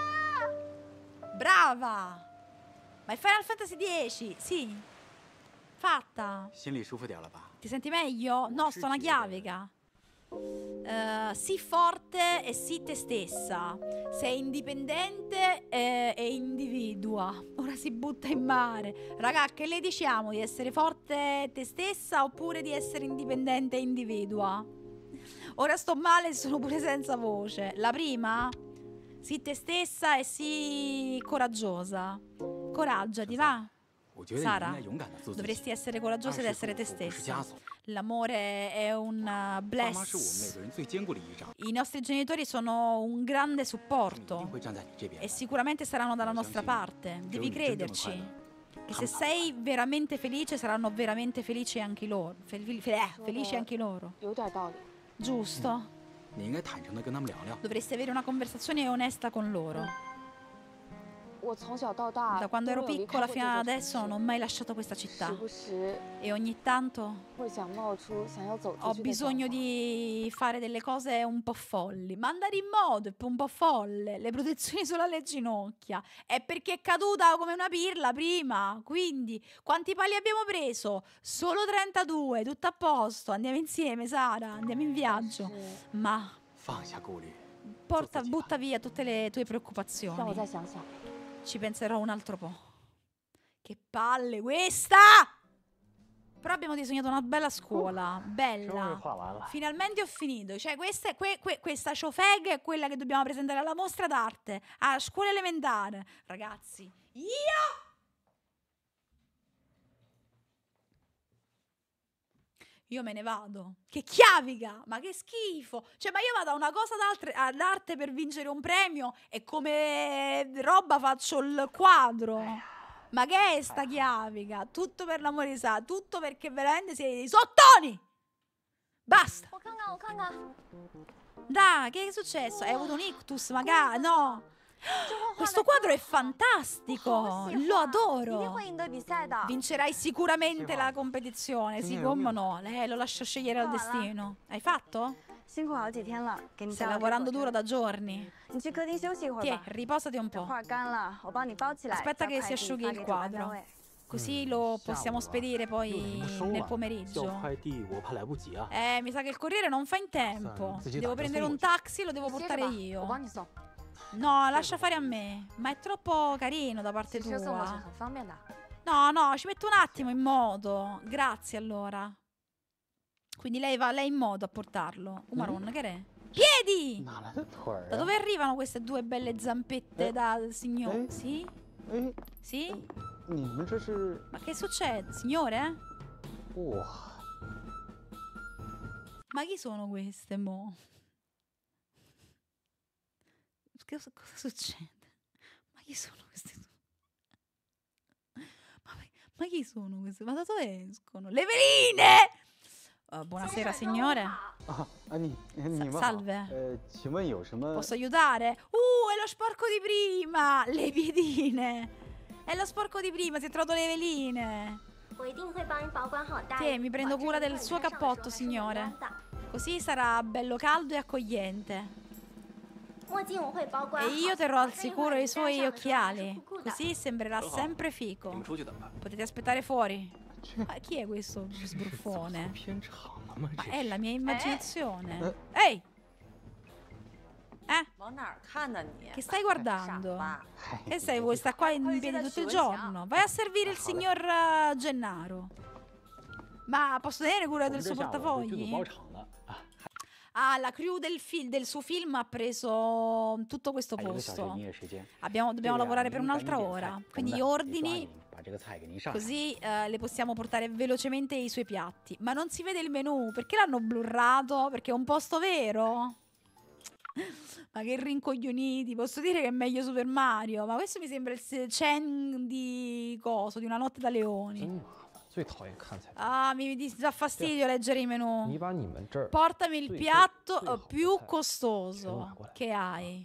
Brava! Ma è Final Fantasy dieci, sì. Fatta. 心里舒服点了吧？ Ti senti meglio? No, sto una chiavica. Uh, sii forte e sii te stessa. Sei indipendente e, e individua. Ora si butta in mare. Raga, che le diciamo? Di essere forte te stessa oppure di essere indipendente e individua? Ora sto male e sono pure senza voce. La prima? Sii te stessa e sii coraggiosa. Coraggiati, va. Sara, dovresti essere coraggiosa ed essere te stessa. L'amore è un uh, bless. I nostri genitori sono un grande supporto e sicuramente saranno dalla nostra parte. Devi crederci. E se sei veramente felice, saranno veramente felici anche loro. Fel fel eh, felici anche loro. Giusto? Dovresti avere una conversazione onesta con loro. Da quando ero piccola fino ad adesso non ho mai lasciato questa città e ogni tanto ho bisogno di fare delle cose un po' folli, ma andare in moto è un po' folle, le protezioni solo alle ginocchia, è perché è caduta come una pirla prima, quindi quanti pali abbiamo preso? Solo trentadue, tutto a posto, andiamo insieme Sara, andiamo in viaggio, ma porta, butta via tutte le tue preoccupazioni. Ci penserò un altro po'. Che palle questa! Però abbiamo disegnato una bella scuola, bella. Finalmente ho finito. Cioè questa, que, que, questa ciofeg è quella che dobbiamo presentare alla mostra d'arte, a scuola elementare. Ragazzi, io... Io me ne vado. Che chiavica! Ma che schifo! Cioè, ma io vado a una cosa d'arte per vincere un premio e come roba faccio il quadro. Ma che è sta chiavica? Tutto per l'amore di Sa, tutto perché veramente siete dei sottoni! Basta! Dai, che è successo? Hai avuto un ictus, magari? No! Questo quadro è fantastico, lo adoro. Vincerai sicuramente la competizione, sì, come no? Eh, lo lascio scegliere al destino. Hai fatto? Stai lavorando duro da giorni. Tiè, riposati un po'. Aspetta che si asciughi il quadro, così lo possiamo spedire poi nel pomeriggio. Eh, mi sa che il corriere non fa in tempo. Devo prendere un taxi e lo devo portare io. No, lascia fare a me. Ma è troppo carino da parte tua. No, no, ci metto un attimo in moto. Grazie allora. Quindi lei va lei in moto a portarlo. Umaron, che è? Piedi! Da dove arrivano queste due belle zampette da signore? Sì? Sì? Ma che succede, signore? Ma chi sono queste, mo? Cosa, cosa succede? Ma chi sono questi? Ma, ma chi sono questi? Ma da dove escono? Le veline! Uh, buonasera signore. Ah, Anni, Anni, Sa salve. Eh, Posso aiutare? Uh, è lo sporco di prima! Le piedine! È lo sporco di prima, si è trovato le veline. Tiè, mi prendo cura del suo cappotto, signore. Così sarà bello caldo e accogliente. E io terrò al sicuro i suoi occhiali, così sembrerà sempre fico. Potete aspettare fuori. Ma chi è questo sbruffone? Ma è la mia immaginazione. Ehi! Eh? Che stai guardando? Che sei? Vuoi stare qua in piedi tutto il giorno? Vai a servire il signor uh, Gennaro. Ma posso tenere cura del suo portafogli? Ah, la crew del, fil del suo film ha preso tutto questo posto. Abbiamo, dobbiamo lavorare per un'altra ora. Quindi gli ordini, così uh, le possiamo portare velocemente i suoi piatti. Ma non si vede il menù. Perché l'hanno blurrato? Perché è un posto vero? Ma che rincoglioniti. Posso dire che è meglio Super Mario. Ma questo mi sembra il Chen di coso, di Una notte da leoni. Ah, mi, mi dà fastidio leggere i menù. Portami il piatto più costoso che hai.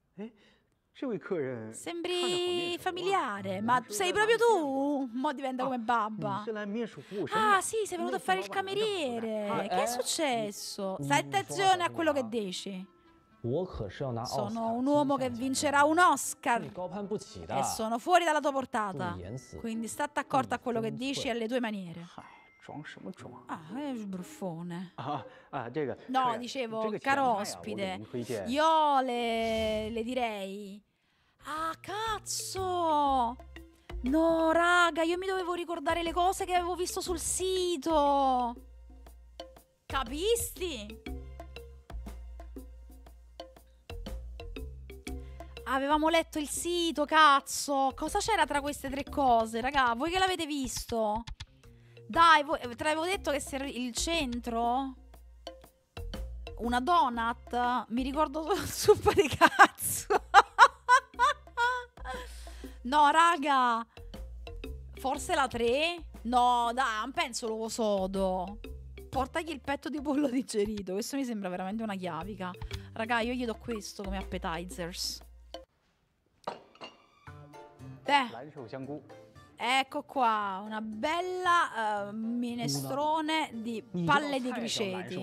Sembri familiare, ma sei proprio tu? Mo diventa come babba. Ah, sì, sei venuto a fare il cameriere. Che è successo? Stai attenzione a quello che dici. Sono un uomo che vincerà un Oscar e sono fuori dalla tua portata. Quindi state accorto a quello che dici e alle tue maniere. Ah, è sbruffone. No, dicevo, caro ospite, io le, le direi... Ah, cazzo! No, raga, io mi dovevo ricordare le cose che avevo visto sul sito. Capisti? Avevamo letto il sito, cazzo. Cosa c'era tra queste tre cose, raga? Voi che l'avete visto? Dai, voi, te l'avevo detto che se il centro... Una donut? Mi ricordo solo zuppa di cazzo. No, raga. Forse la tre? No, dai, non penso l'uovo sodo. Portagli il petto di pollo digerito. Questo mi sembra veramente una chiavica. Raga, io gli do questo come appetizers. Beh, ecco qua, una bella uh, minestrone di palle di criceti.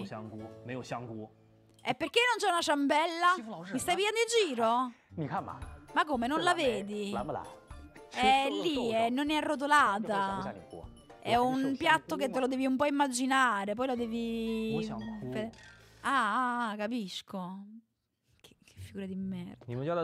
E perché non c'è una ciambella? Mi stai pigliando in giro? Ma come, non la vedi? È lì, è, non è arrotolata. È un piatto che te lo devi un po' immaginare. Poi lo devi... Ah, ah, capisco. Che, che figura di merda.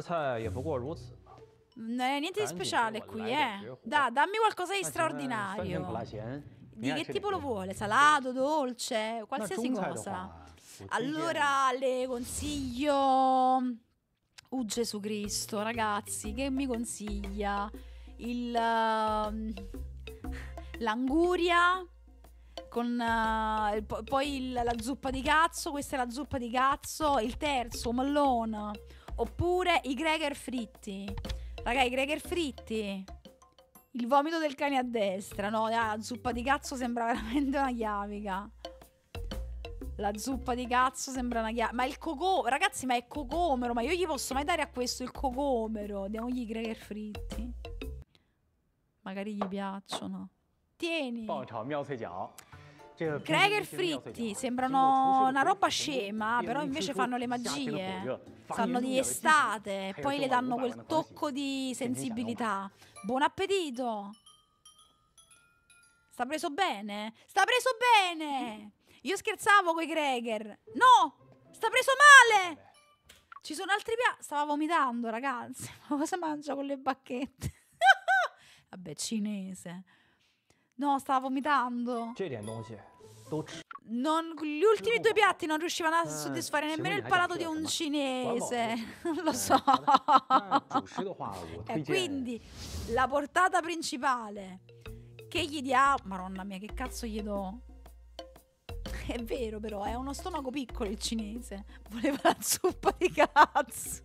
Non è niente di speciale qui, eh. Da, dammi qualcosa di straordinario. Di che tipo lo vuole? Salato, dolce, qualsiasi cosa. Allora le consiglio... Uh, Gesù Cristo, ragazzi, che mi consiglia? Il... Uh, l'anguria con uh, po poi il, la zuppa di cazzo. Questa è la zuppa di cazzo. Il terzo, mellone. Oppure i cracker fritti. Raga, i cracker fritti. Il vomito del cane a destra. No, la zuppa di cazzo sembra veramente una chiavica. La zuppa di cazzo sembra una chiavica. Ma il cocomero, ragazzi, ma è cocomero. Ma io gli posso mai dare a questo il cocomero? Diamogli i cracker fritti. Magari gli piacciono. Tieni. Cracker fritti sembrano una roba scema, però invece fanno le magie. Sanno di estate, poi le danno quel tocco di sensibilità. Buon appetito. Sta preso bene? Sta preso bene. Io scherzavo coi cracker. No, sta preso male. Ci sono altri piatti. Stava vomitando, ragazzi. Ma cosa mangia con le bacchette? Vabbè, cinese. No, stava vomitando. Non, gli ultimi due piatti non riuscivano a soddisfare nemmeno il palato di un cinese. Non lo so. E quindi la portata principale. Che gli diamo? Madonna mia, che cazzo gli do? È vero, però, è uno stomaco piccolo il cinese. Voleva la zuppa di cazzo.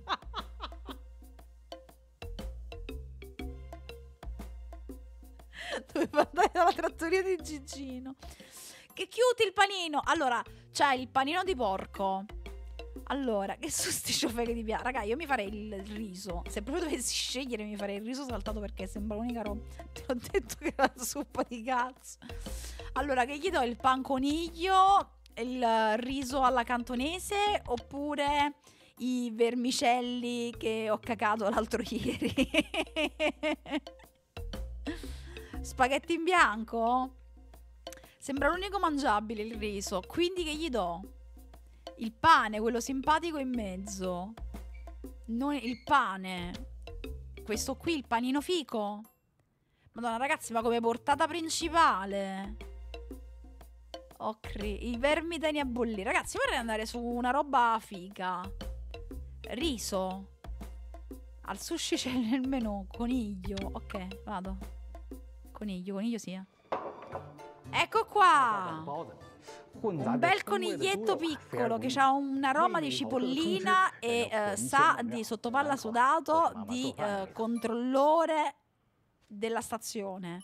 Doveva andare dalla trattoria di Gigino. Che cute il panino. Allora, c'è il panino di porco. Allora, che su sti ciofè di piace. Raga, io mi farei il riso. Se proprio dovessi scegliere, mi farei il riso saltato, perché sembra l'unica roba. Ti ho detto che era la zuppa di cazzo. Allora, che gli do? Il pan coniglio, il riso alla cantonese, oppure i vermicelli che ho cacato l'altro ieri? Spaghetti in bianco? Sembra l'unico mangiabile il riso. Quindi che gli do? Il pane, quello simpatico in mezzo. Non il pane. Questo qui, il panino fico. Madonna, ragazzi, ma come portata principale. Ocri, i vermitini a bollire. Ragazzi, vorrei andare su una roba figa. Riso. Al sushi c'è nel menù. Coniglio. Ok, vado. Coniglio, coniglio sia. Ecco qua. Un bel coniglietto piccolo che ha un aroma di cipollina e eh, sa di sottopalla sudato di eh, controllore della stazione.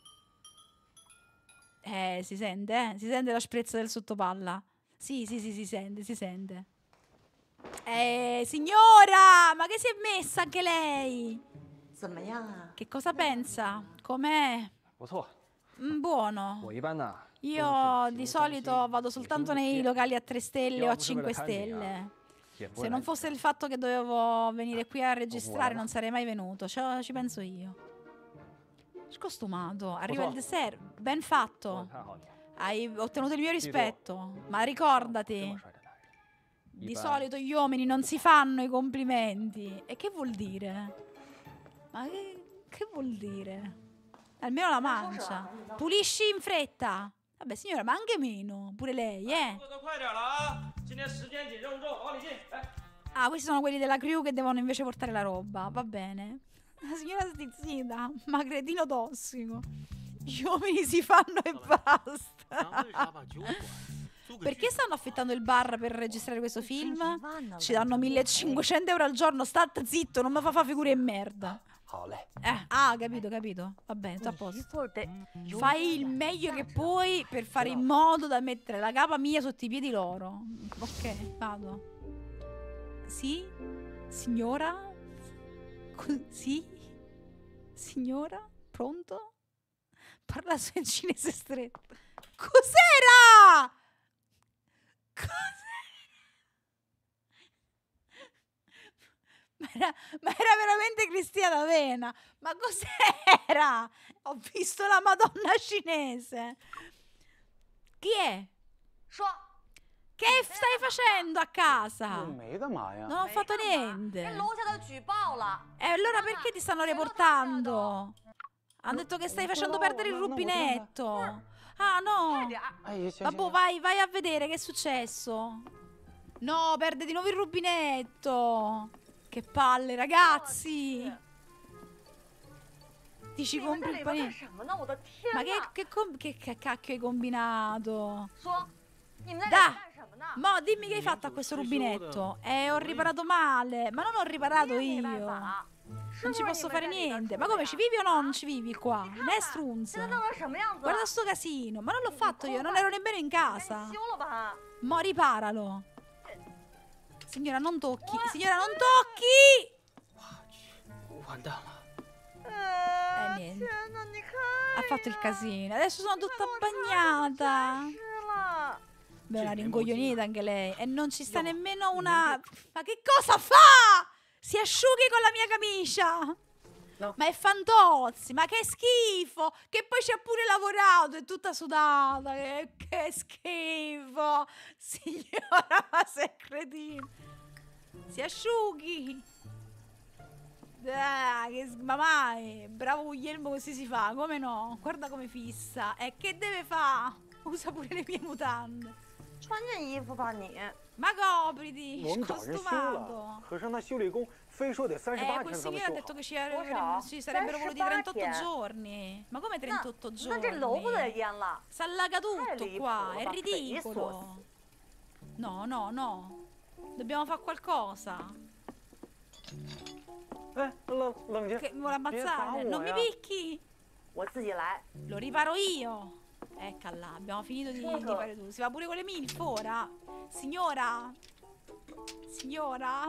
Eh, si sente, eh? Si sente la sprezza del sottopalla. Sì, sì, sì, si sente, si sente. Eh, signora, ma che si è messa anche lei? Che cosa pensa? Com'è? Mm, buono. Io di solito vado soltanto nei locali a tre stelle o a cinque stelle. Se non fosse il fatto che dovevo venire qui a registrare non sarei mai venuto. Ci, ci penso io. Scostumato. Arriva il dessert. Ben fatto. Hai ottenuto il mio rispetto. Ma ricordati, di solito gli uomini non si fanno i complimenti. E che vuol dire? Ma che, che vuol dire? Almeno la mancia. Pulisci in fretta. Vabbè signora, ma anche meno. Pure lei, eh. Ah, questi sono quelli della crew che devono invece portare la roba. Va bene. La signora stizzita. Ma cretino tossico. Gli uomini si fanno e basta. Perché stanno affittando il bar per registrare questo film? Ci danno millecinquecento euro al giorno. State zitto, non mi fa fa figure in merda. Eh, ah, capito, capito. Va bene, sta a posto. Fai il meglio che puoi per fare in modo da mettere la capa mia sotto i piedi loro. Ok, vado. Sì? Signora? Sì? Signora? Pronto? Parla in cinese stretto. Cos'era? Cos'era? Ma era, ma era veramente Cristina D'Avena. Ma cos'era? Ho visto la Madonna cinese. Chi è? Che stai facendo a casa? Non ho fatto niente. E allora perché ti stanno riportando? Hanno detto che stai facendo perdere il rubinetto. Ah no. Vabbè, vai, vai a vedere che è successo. No, perde di nuovo il rubinetto. Che palle, ragazzi. Ti ci compri il panino. Ma che, che, che, che cacchio hai combinato? Da! Mo dimmi che hai fatto a questo rubinetto. Eh, ho riparato male. Ma non ho riparato io. Non ci posso fare niente. Ma come, ci vivi o no? Non ci vivi qua? Ne è strunz. Guarda sto casino. Ma non l'ho fatto io, non ero nemmeno in casa. Mo riparalo. Signora, non tocchi. Signora, non tocchi! Eh, niente. Ha fatto il casino. Adesso sono tutta bagnata. Beh, la rincoglionita anche lei. E non ci sta nemmeno una... Ma che cosa fa? Si asciughi con la mia camicia. No. Ma è Fantozzi, ma che schifo. Che poi ci ha pure lavorato, è tutta sudata. Che, che schifo. Signora, ma sei cretino. Si asciughi. Ah, che sbamai. Bravo Guglielmo, così si fa. Come no? Guarda come fissa. E che deve fare? Usa pure le mie mutande. Ma copriti, scostumato. Eh, quel signore ha detto che ci, ci sarebbero voluti trentotto giorni. Ma come trentotto giorni? Si allaga tutto qua, è ridicolo. No, no, no. Dobbiamo fare qualcosa. Che mi vuole ammazzare? Non mi picchi. Lo riparo io. Eccola, abbiamo finito di, di fare tutto. Si va pure con le milf ora. Signora. Signora.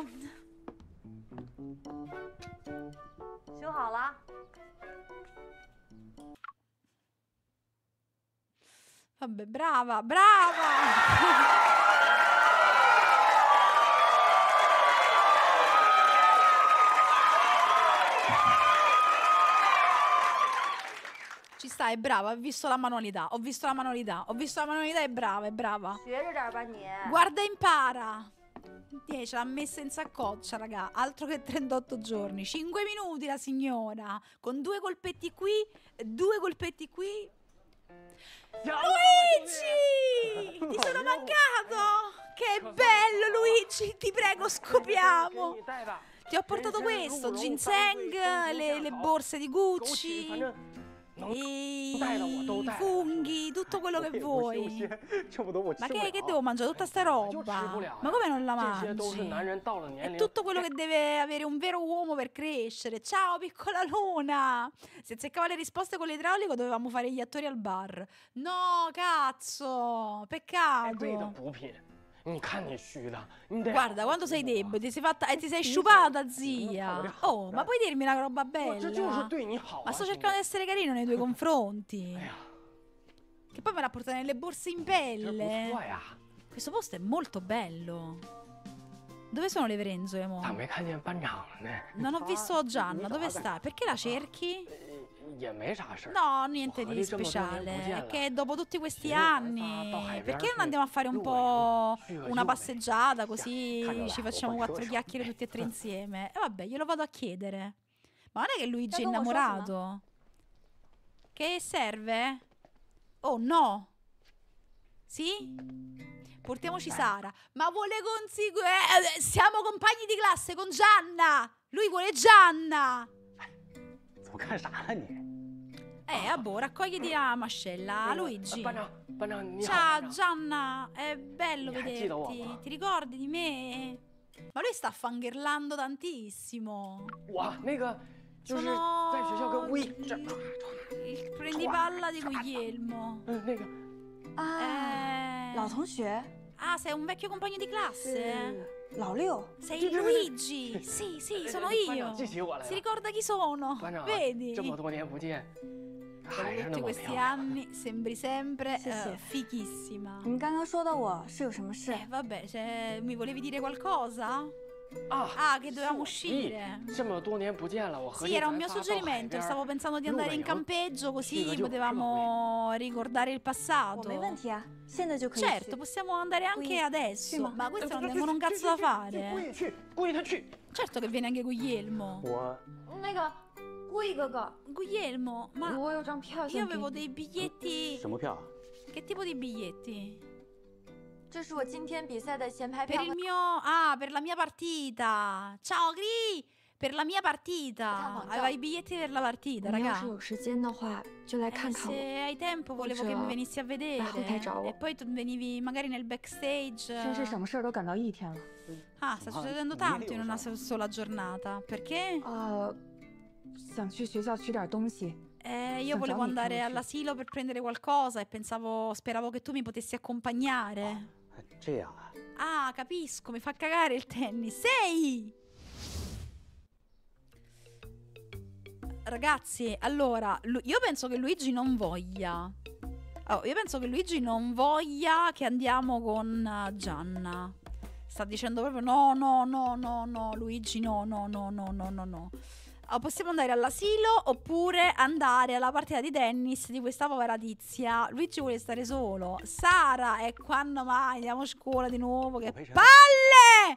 Vabbè, brava, brava. Ci sta, è brava, ho visto la manualità, ho visto la manualità, ho visto la manualità, è brava, è brava. Guarda, impara. Tieni, ce l'ha messa in saccoccia, raga, altro che trentotto giorni. cinque minuti la signora, con due colpetti qui, due colpetti qui. Luigi! Ti sono mancato! Che bello, Luigi, ti prego, scopriamo. Ti ho portato questo, ginseng, le, le borse di Gucci. I funghi, tutto quello che vuoi. Ma che, che devo mangiare tutta sta roba? Ma come non la mangi? È tutto quello che deve avere un vero uomo per crescere. Ciao piccola luna. Se azzeccava le risposte con l'idraulico dovevamo fare gli attori al bar. No, cazzo, peccato. Guarda, quando sei debole ti sei fatta e ti sei sciupata, zia. Oh, ma puoi dirmi una roba bella? Ma sto cercando di essere carino nei tuoi confronti. Che poi me l'ha portata nelle borse in pelle. Questo posto è molto bello. Dove sono le Verenzole, mo? 咋没看见班长呢？ Non ho visto Gianna, dove sta? Perché la cerchi? 也没啥事儿。 No, niente di speciale. È che dopo tutti questi anni, perché non andiamo a fare un po' una passeggiata così ci facciamo quattro chiacchiere tutti e tre insieme? E vabbè, glielo vado a chiedere. Ma non è che Luigi è innamorato? Che serve? Oh no! Sì? Portiamoci Sara. Ma vuole conseguire... Siamo compagni di classe con Gianna! Lui vuole Gianna! 怎么干啥呢你？ Eh, ah, boh, raccogliti la mascella, Luigi. 班长，班长你好。 Ciao Gianna, è bello Mi hai chiesto vederti. uomo? Ti ricordi di me? Ma lui sta fangirlando tantissimo. 我那个就是 ，Sono 在学校跟吴一这， il prendipalla di Guglielmo. 嗯那个 Ah, 老 Eh... 同学， Ah, sei un vecchio compagno di classe? 老六。 Sei il Luigi? Sì, sì, sono 班长 io. 记起我来 Si 了。 ricorda chi sono? 班长， Vedi? 这么多年不见， Dopo 还是那 tutti 么 questi 漂亮。 anni sembri sempre Sì, sì. eh, fichissima. 你们刚刚说的我是有什么事？ Eh, vabbè, cioè, mi volevi dire qualcosa? 啊 Ah, che 是 dovevamo 我 uscire. 这么多年不见了，我合 Sì, 计 era un 咱 mio 仨到海 suggerimento. 边 Stavo pensando di 露 andare 个 in 营 campeggio 去 così 个就 potevamo ricordare il 我 passato. 没问题啊，现在就可以去。 Certo, possiamo andare anche Qui- adesso. ma- Ma questi non 去 vengono un 去 cazzo da 去 fare. 故意去，故意他去。 Certo che viene anche Guglielmo. 我那个顾一哥哥， Guglielmo, ma 我有张票 io 想给 avevo 你， dei biglietti. 什么票？ Che tipo di biglietti? 这是我今天比赛的前排 Per 票 il。mio. Ah, per la mia partita. Ciao, Gri! Per la mia partita. Aveva i biglietti per la partita, 你要 raga. 是有时间的话，就来 Eh, 看看 se 我。 hai tempo volevo che Oggi mi venissi a vedere. hotel ciao. E poi tu venivi magari nel backstage. 真是什么事儿都赶到一天了。 Ah, sta Ah, succedendo non tanto io in una so. so- sola giornata. Perché? 呃，想去学校取点东西。 Eh, io San volevo Giovanni andare conosci? all'asilo per prendere qualcosa e pensavo, speravo che tu mi potessi accompagnare. 这样啊？ Ah, capisco, mi fa cagare il tennis. Sei! Ragazzi, allora, Lu- io penso che Luigi non voglia. Oh, io penso che Luigi non voglia che andiamo con eh, Gianna. Sta dicendo proprio no, no, no, no, no, Luigi, no, no, no, no, no, no, no. Oh, possiamo andare all'asilo oppure andare alla partita di tennis di questa povera tizia. Luigi vuole stare solo. Sara, e quando mai andiamo a scuola di nuovo? Che Invece- palle!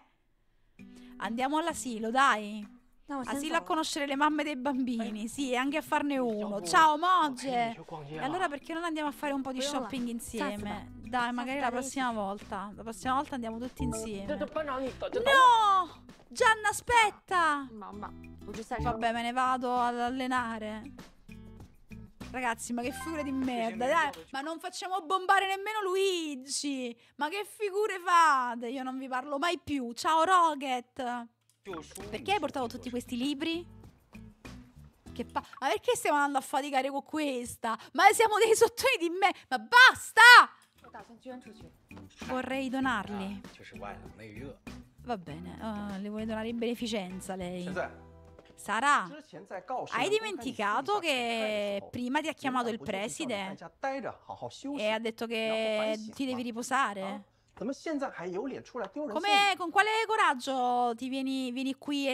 Andiamo all'asilo, dai. 那我先 Asilo 走 a 了。 conoscere le mamme dei bambini, sì, e anche a farne uno. Ciao, Ciao, 我陪你 Moge. 去逛街 E 了。 allora perché non andiamo a fare un po' di Bella. shopping insieme? Dai, magari la Stasera prossima volta. La prossima volta andiamo tutti 这 insieme. 这班长你等这等 No! Gianna, aspetta! 忙吧，我去赛场。 Vabbè, me ne vado ad allenare. Ragazzi, ma che figure di merda, dai. Ma non facciamo bombare nemmeno Luigi. Ma che figure fate? Io non vi parlo mai più. Ciao, Rocket. Perché hai portato tutti questi libri? Che pa- Ma perché stiamo andando a faticare con questa? Ma siamo dei sottoni di me. Ma basta! 我打算捐出去。 Vorrei donarli. 就是外冷内热。 Va bene, ah, li vuole donare in beneficenza lei. 现在 Sara, 之前在告示 hai 人公开你私底 dimenticato 下表态的时 che 候 prima ti ha 领导 chiamato il 不就是叫你在 preside 家待着，好好休息 e ha detto 然后 che 反省 ti devi 嘛 riposare? 啊怎么现在还有脸出来丢人现眼？ Come, con quale coraggio ti vieni, vieni qui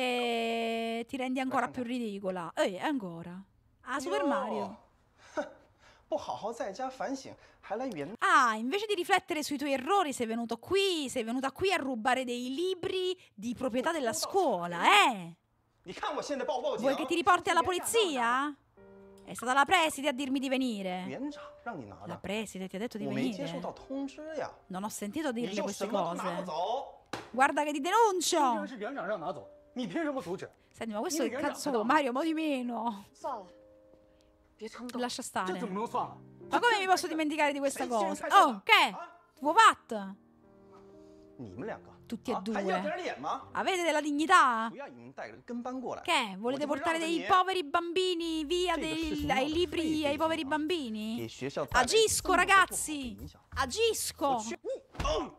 e ti rendi ancora Guarda. più ridicola? Eh, ancora. Ah, Super 哎呦 Mario. 哼不好好在家反省，还来圆 Ah, invece di riflettere sui tuoi errori, sei venuto qui, sei venuta qui a rubare dei libri di proprietà della scuola, eh? 你看我现在报不报警？ Vuoi che ti riporti alla polizia? È stata la preside a dirmi di venire. 园长让你拿 La 的， preside ti ha detto di 我没接收 venire. 到通知呀， Non ho sentito 你 dirle 就 queste 什么都拿不 cose. 走。 Guarda che ti 既 denuncio. 然是园长让拿走，你凭什么阻止？ Senti, ma questo è il Io cazzo no. Mario, mo di meno. 算了，别冲动。 Lascia 这 stare. 怎么能算了？ Ma come mi posso dimenticare di questa 谁先 cosa? 开枪 Oh, 的 che? 啊 Tuo vat? 你们两个 Tutti e 啊还要 due. 点脸吗？ Avete della dignità? 不要你们带着跟班过来。 Che? Volete Volevo portare darmi- dei poveri bambini via Sì, dei- sì, sì, ai no, libri sì, ai sì, poveri sì, no. bambini? 给学校带来 Agisco, 这么多不好的 ragazzi! 影响 Agisco! 我去，嗯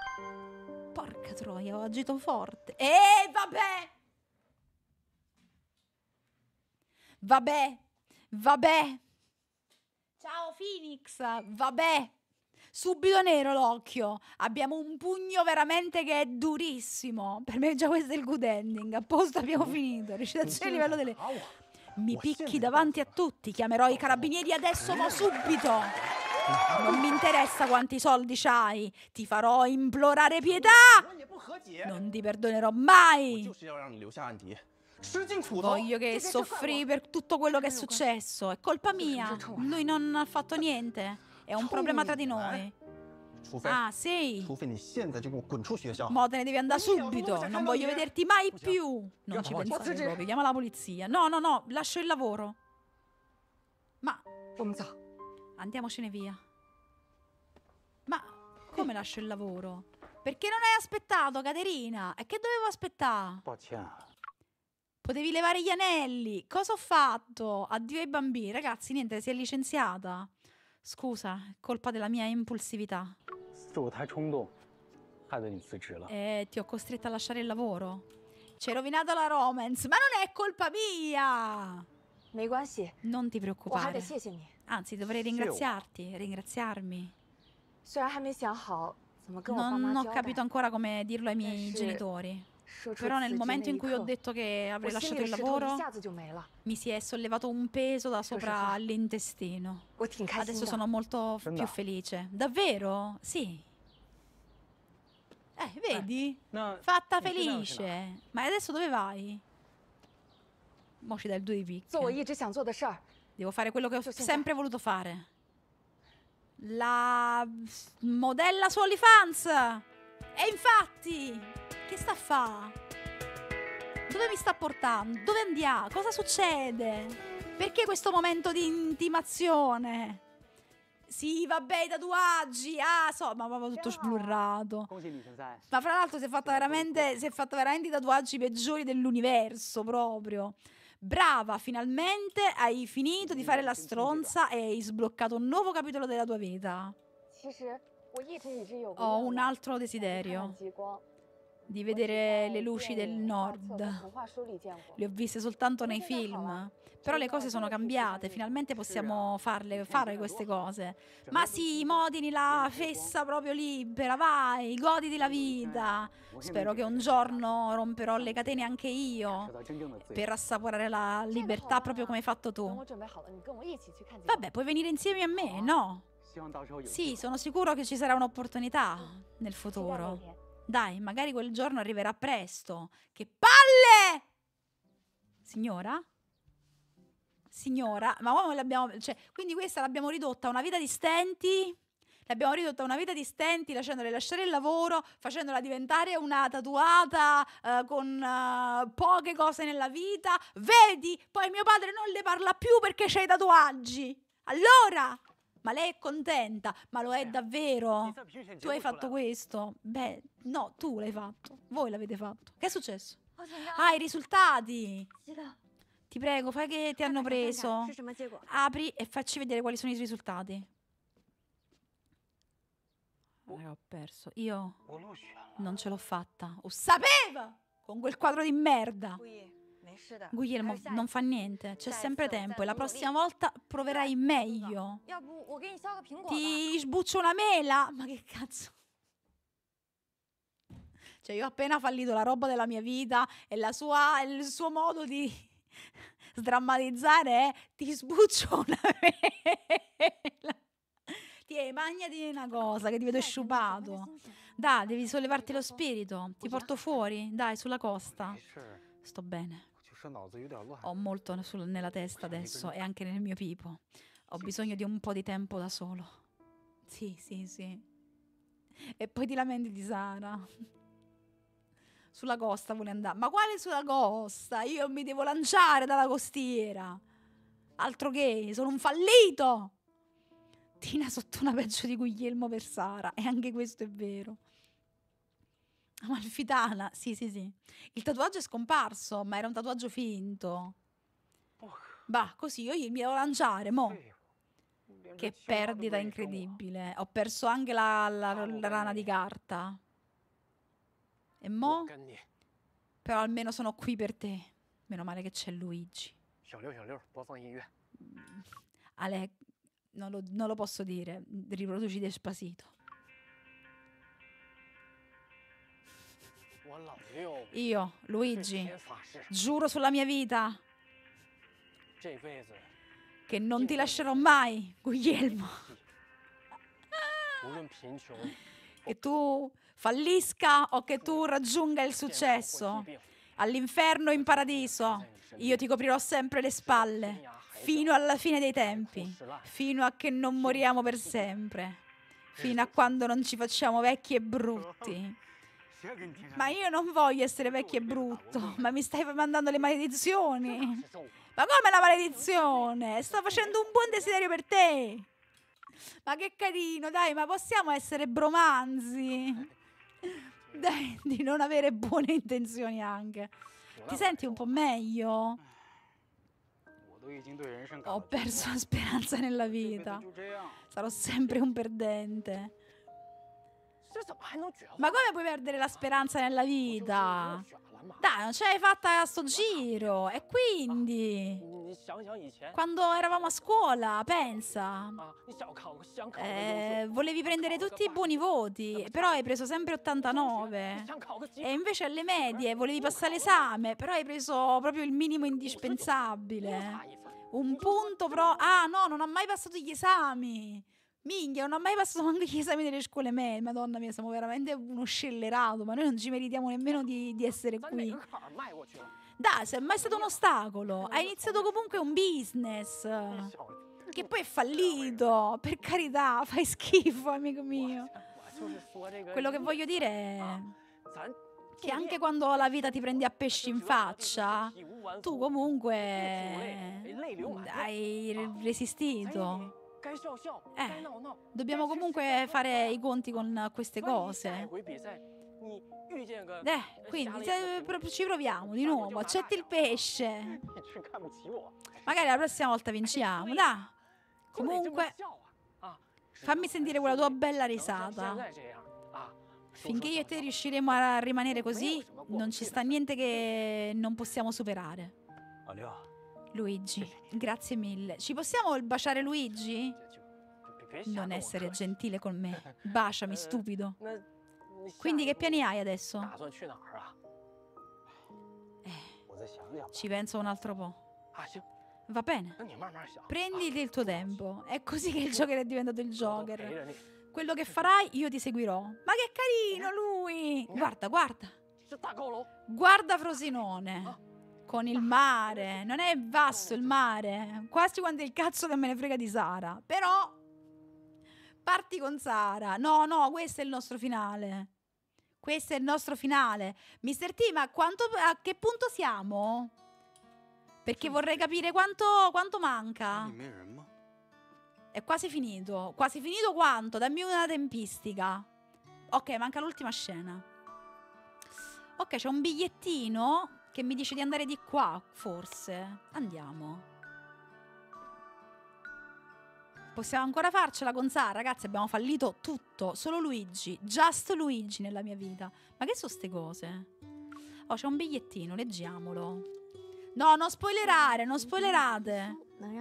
Porca troia, ho agito forte. Eh, vabbè! Vabbè, vabbè. Ciao Phoenix, vabbè. Subito nero l'occhio. Abbiamo un pugno veramente che è durissimo. Per me già questo è il good ending. A posto, abbiamo finito. Recitazione a livello delle... Mi picchi davanti a tutti. Chiamerò i carabinieri adesso, ma subito. Non mi interessa quanti soldi c'hai. Ti farò implorare pietà. Non ti perdonerò mai. Voglio che soffri per tutto quello che è successo. È colpa mia. Lui non ha fatto niente. È un problema tra di noi. Ah, sì. Mo te ne devi andare subito. Non voglio vederti mai più. Non ci pensare proprio. Chiama la polizia. No, no, no. Lascio il lavoro. Ma andiamocene via. Ma come lascio il lavoro? Perché non hai aspettato, Caterina? E che dovevo aspettare? Potevi levare gli anelli. Cosa ho fatto? Addio ai bambini. Ragazzi, niente, si è licenziata. Scusa, è colpa della mia impulsività. Eh, ti ho costretta a lasciare il lavoro. Ci hai rovinato la romance. Ma non è colpa mia. Non ti preoccupare. Anzi, dovrei ringraziarti, ringraziarmi. Non ho capito ancora come dirlo ai miei genitori. Però nel momento in cui ho detto che avrei lasciato il lavoro, mi si è sollevato un peso da sopra l'intestino. Adesso sono molto più felice. Davvero? Sì. Eh, vedi? Fatta felice. Ma adesso dove vai? Mo ci dai il due di picche. Devo fare quello che ho sempre voluto fare. La modella su OnlyFans. E infatti, che sta a fa? Dove mi sta portando? Dove andiamo? Cosa succede? Perché questo momento di intimazione? Sì, vabbè, i tatuaggi. Ah, so, ma proprio tutto sblurrato. Ma fra l'altro si è fatta veramente, si è fatta veramente i tatuaggi peggiori dell'universo, proprio. Brava, finalmente hai finito di fare la stronza e hai sbloccato un nuovo capitolo della tua vita. Ho un altro desiderio. Di vedere le luci del nord. Le ho viste soltanto nei film. Però le cose sono cambiate. Finalmente possiamo farle, fare queste cose. Ma sì, modini la fessa proprio libera. Vai, goditi la vita. Spero che un giorno romperò le catene anche io, per assaporare la libertà proprio come hai fatto tu. Vabbè, puoi venire insieme a me, no? Sì, sono sicuro che ci sarà un'opportunità nel futuro. Dai, magari quel giorno arriverà presto. Che palle! Signora? Signora? Ma come l'abbiamo... Cioè, quindi questa l'abbiamo ridotta a una vita di stenti? L'abbiamo ridotta a una vita di stenti, lasciandole lasciare il lavoro, facendola diventare una tatuata eh, con eh, poche cose nella vita. Vedi? Poi mio padre non le parla più perché c'ha i tatuaggi. Allora... Ma lei è contenta? Ma lo è davvero? Tu hai fatto questo? Beh, no, tu l'hai fatto. Voi l'avete fatto. Che è successo? Ah, i risultati! Ti prego, fai che ti hanno preso. Apri e facci vedere quali sono i risultati. Ho perso. Io non ce l'ho fatta. Lo sapevo! Con quel quadro di merda. Guglielmo, non fa niente, c'è sempre tempo e la prossima volta proverai meglio. Ti sbuccio una mela? Ma che cazzo? Cioè, io ho appena fallito la roba della mia vita e la sua, il suo modo di sdrammatizzare è ti sbuccio una mela. Tiè, magnati una cosa che ti vedo sciupato. Dai, devi sollevarti lo spirito. Ti porto fuori, dai, sulla costa. Sto bene. Ho molto sul, nella testa adesso e anche nel mio pipo. Ho bisogno di un po' di tempo da solo. Sì, sì, sì. E poi ti lamenti di Sara. Sulla costa vuole andare. Ma quale sulla costa? Io mi devo lanciare dalla costiera. Altro che, sono un fallito. Tina sotto una peggio di Guglielmo per Sara. E anche questo è vero. Amalfitana, sì, sì, sì. Il tatuaggio è scomparso, ma era un tatuaggio finto. Bah, così io mi devo lanciare, mo. Che perdita incredibile. Ho perso anche la, la, la rana di carta. E mo? Però almeno sono qui per te. Meno male che c'è Luigi. Ale, Non lo, non lo posso dire. Riproduci Despacito. Io, Luigi, giuro sulla mia vita che non ti lascerò mai, Guglielmo. Che tu fallisca o che tu raggiunga il successo, all'inferno o in paradiso, io ti coprirò sempre le spalle, fino alla fine dei tempi, fino a che non moriamo per sempre, fino a quando non ci facciamo vecchi e brutti. Ma io non voglio essere vecchio e brutto, ma mi stai mandando le maledizioni. Ma come la maledizione? Sto facendo un buon desiderio per te. Ma che carino, dai, ma possiamo essere bromanzi? Dai, di non avere buone intenzioni anche. Ti senti un po' meglio? Ho perso la speranza nella vita. Sarò sempre un perdente. Ma come puoi perdere la speranza nella vita? Dai, non ce l'hai fatta a sto giro. E quindi, quando eravamo a scuola, pensa, eh, volevi prendere tutti i buoni voti, però hai preso sempre ottantanove. E invece alle medie volevi passare l'esame, però hai preso proprio il minimo indispensabile. Un punto pro... Ah, no, non ho mai passato gli esami. Minchia, non ho mai passato anche gli esami delle scuole medie. Madonna mia, siamo veramente uno scellerato. Ma noi non ci meritiamo nemmeno di, di essere qui. Dai, se è mai stato un ostacolo. Hai iniziato comunque un business che poi è fallito. Per carità, fai schifo, amico mio. Quello che voglio dire è che anche quando la vita ti prendi a pesci in faccia, tu comunque hai resistito. Eh, dobbiamo comunque fare i conti con queste cose. Eh, quindi se ci proviamo di nuovo. Accetti il pesce. Magari la prossima volta vinciamo. Dai. Comunque, fammi sentire quella tua bella risata. Finché io e te riusciremo a rimanere così, non ci sta niente che non possiamo superare. Luigi, grazie mille. Ci possiamo baciare, Luigi? Non essere gentile con me. Baciami, stupido. Quindi che piani hai adesso? Eh, ci penso un altro po'. Va bene. Prenditi il tuo tempo. È così che il Joker è diventato il Joker. Quello che farai io ti seguirò. Ma che carino lui! Guarda, guarda. Guarda Frosinone. Con il mare. Non è vasto il mare. Quasi quanto il cazzo che me ne frega di Sara. Però parti con Sara. No, no, questo è il nostro finale. Questo è il nostro finale. mister T, ma quanto, a che punto siamo? Perché vorrei capire quanto, quanto manca. È quasi finito. Quasi finito quanto? Dammi una tempistica. Ok, manca l'ultima scena. Ok, c'è un bigliettino che mi dice di andare di qua, forse. Andiamo. Possiamo ancora farcela con Sara, ragazzi. Abbiamo fallito tutto. Solo Luigi. Just Luigi nella mia vita. Ma che sono ste cose? Oh, c'è un bigliettino, leggiamolo. No, non spoilerare, non spoilerate.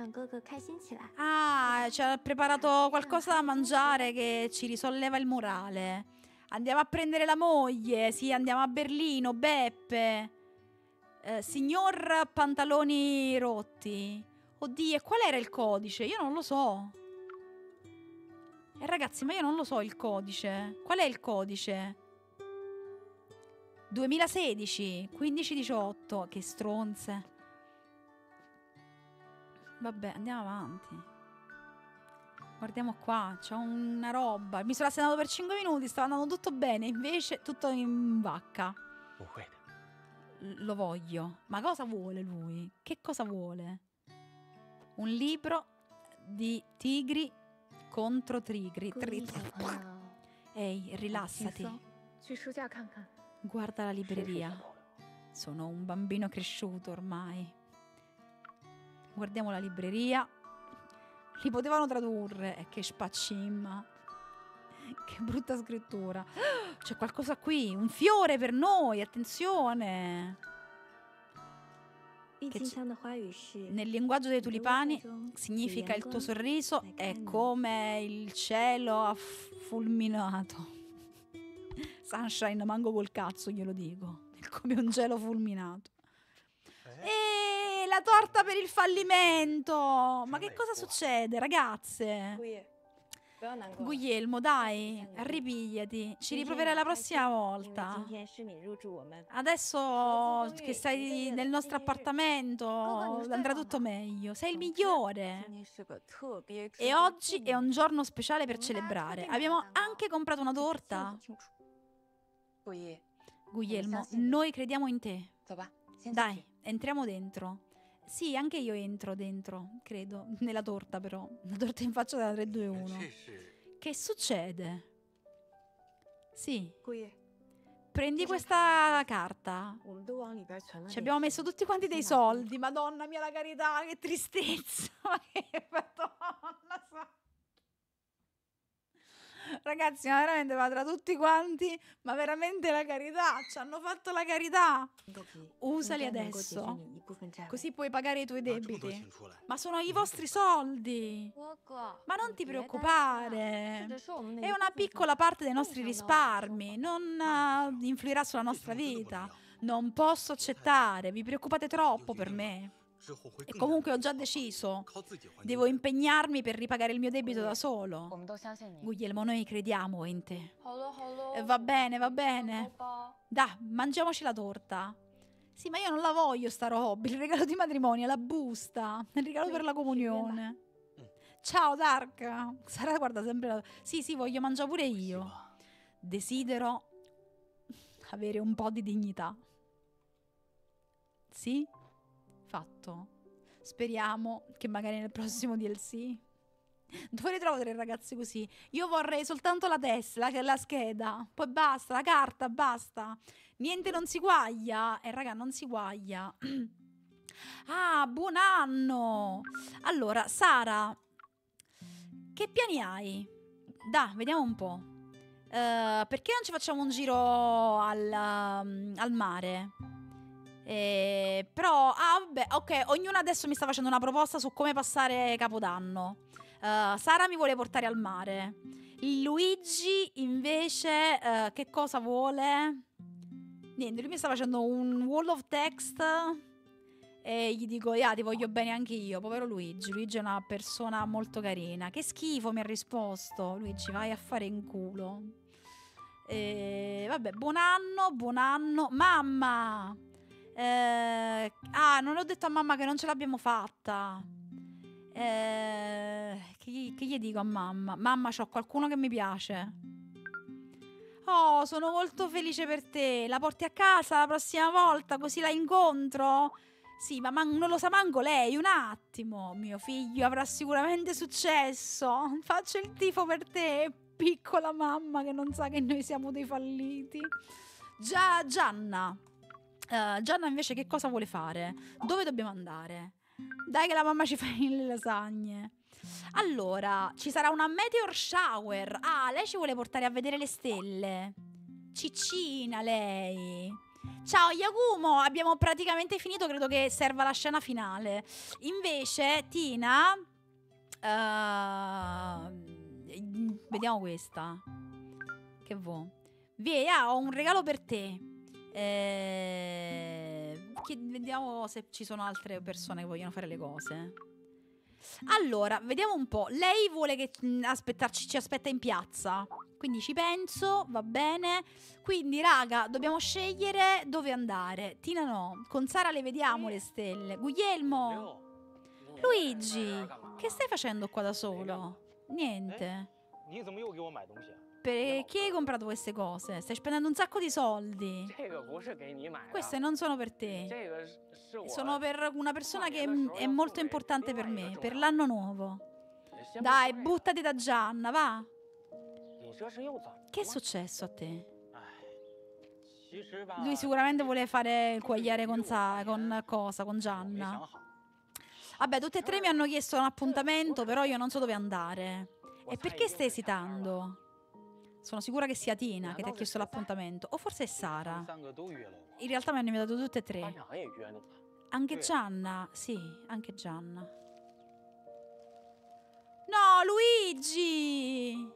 Ah, ci ha preparato qualcosa da mangiare che ci risolleva il morale. Andiamo a prendere la moglie. Sì, andiamo a Berlino, Beppe. Eh, signor Pantaloni Rotti. Oddio, e qual era il codice? Io non lo so. Eh ragazzi, ma io non lo so il codice. Qual è il codice? duemilasedici, quindici diciotto. Che stronze. Vabbè, andiamo avanti. Guardiamo qua, c'è una roba. Mi sono assegnato per cinque minuti, stava andando tutto bene. Invece tutto in vacca. Lo voglio. Ma cosa vuole lui? Che cosa vuole? Un libro di tigri contro tigri. Tri- Ehi, rilassati. Guarda la libreria. Sono un bambino cresciuto ormai. Guardiamo la libreria. Li potevano tradurre. E che spaccimma. Che brutta scrittura. C'è qualcosa qui. Un fiore per noi. Attenzione. che c- nel linguaggio dei tulipani significa il tuo sorriso è come il cielo affulminato. Sunshine, manco col cazzo glielo dico. È come un cielo fulminato. E la torta per il fallimento. Ma che cosa succede, ragazze? Guglielmo, dai, ripigliati. Ci riproverai la prossima volta. Adesso che stai nel nostro appartamento andrà tutto meglio. Sei il migliore. E oggi è un giorno speciale per celebrare. Abbiamo anche comprato una torta. Guglielmo, noi crediamo in te. Dai, entriamo dentro. Sì, anche io entro dentro, credo. Nella torta, però. Una torta in faccia della tre due uno. Che succede? Sì. Prendi questa carta. Ci abbiamo messo tutti quanti dei soldi. Madonna mia, la carità, che tristezza. Che madonna santa. Ragazzi, ma veramente va tra tutti quanti, ma veramente la carità, ci hanno fatto la carità. Usali adesso, così puoi pagare i tuoi debiti. Ma sono i vostri soldi. Ma non ti preoccupare, è una piccola parte dei nostri risparmi, non uh, influirà sulla nostra vita. Non posso accettare, vi preoccupate troppo per me. E comunque ho già deciso, devo impegnarmi per ripagare il mio debito da solo. Guglielmo, noi crediamo in te. E va bene, va bene. Dai, mangiamoci la torta. Sì, ma io non la voglio sta roba. Il regalo di matrimonio, la busta, il regalo per la comunione. Ciao Dark. Sara guarda sempre la... Sì, sì, voglio mangiare pure io. Desidero avere un po' di dignità. Sì? Fatto. Speriamo che magari nel prossimo D L C. Dove le trovo tre ragazze così? Io vorrei soltanto la Tesla, che è la scheda. Poi basta, la carta, basta. Niente non si guaglia. Eh raga, non si guaglia. Ah, buon anno. Allora, Sara, che piani hai? Dai, vediamo un po'. Uh, perché non ci facciamo un giro al, um, al mare? Eh, però, ah vabbè, ok, ognuno adesso mi sta facendo una proposta su come passare Capodanno. uh, Sara mi vuole portare al mare. Luigi invece uh, che cosa vuole? Niente, lui mi sta facendo un wall of text e gli dico, yeah, ti voglio bene anche io. Povero Luigi, Luigi è una persona molto carina. Che schifo, mi ha risposto. Luigi, vai a fare in culo. E, vabbè, buon anno, buon anno. Mamma! Eh, ah, non ho detto a mamma che non ce l'abbiamo fatta. Eh, che, che gli dico a mamma? Mamma, c'ho qualcuno che mi piace. Oh, sono molto felice per te. La porti a casa la prossima volta, così la incontro? Sì, ma man- non lo sa manco lei. Un attimo. Mio figlio avrà sicuramente successo. Faccio il tifo per te, piccola mamma che non sa che noi siamo dei falliti. Già, Gianna. Uh, Gianna invece che cosa vuole fare? Dove dobbiamo andare? Dai che la mamma ci fa le lasagne. Allora, ci sarà una meteor shower. Ah, lei ci vuole portare a vedere le stelle. Ciccina lei. Ciao Yakumo, abbiamo praticamente finito, credo che serva la scena finale. Invece Tina uh, vediamo questa. Che vuoi? Via, ho un regalo per te. Eh, che, vediamo se ci sono altre persone che vogliono fare le cose. Allora, vediamo un po'. Lei vuole che mh, aspettarci, ci aspetta in piazza. Quindi ci penso, va bene. Quindi, raga, dobbiamo scegliere dove andare. Tina no, con Sara le vediamo le stelle. Guglielmo, Luigi, che stai facendo qua da solo? Niente. Perché hai comprato queste cose? Stai spendendo un sacco di soldi. Queste non sono per te. Sono per una persona che è molto importante per me, per l'anno nuovo. Dai, buttati da Gianna, va. Che è successo a te? Lui sicuramente vuole fare il quagliare con, Sa- con cosa, con Gianna. Vabbè, tutte e tre mi hanno chiesto un appuntamento, però io non so dove andare. E perché stai esitando? Sono sicura che sia Tina che ti ha chiesto l'appuntamento. O forse è Sara. In realtà mi hanno invitato tutte e tre. Anche Gianna, sì, anche Gianna. No, Luigi!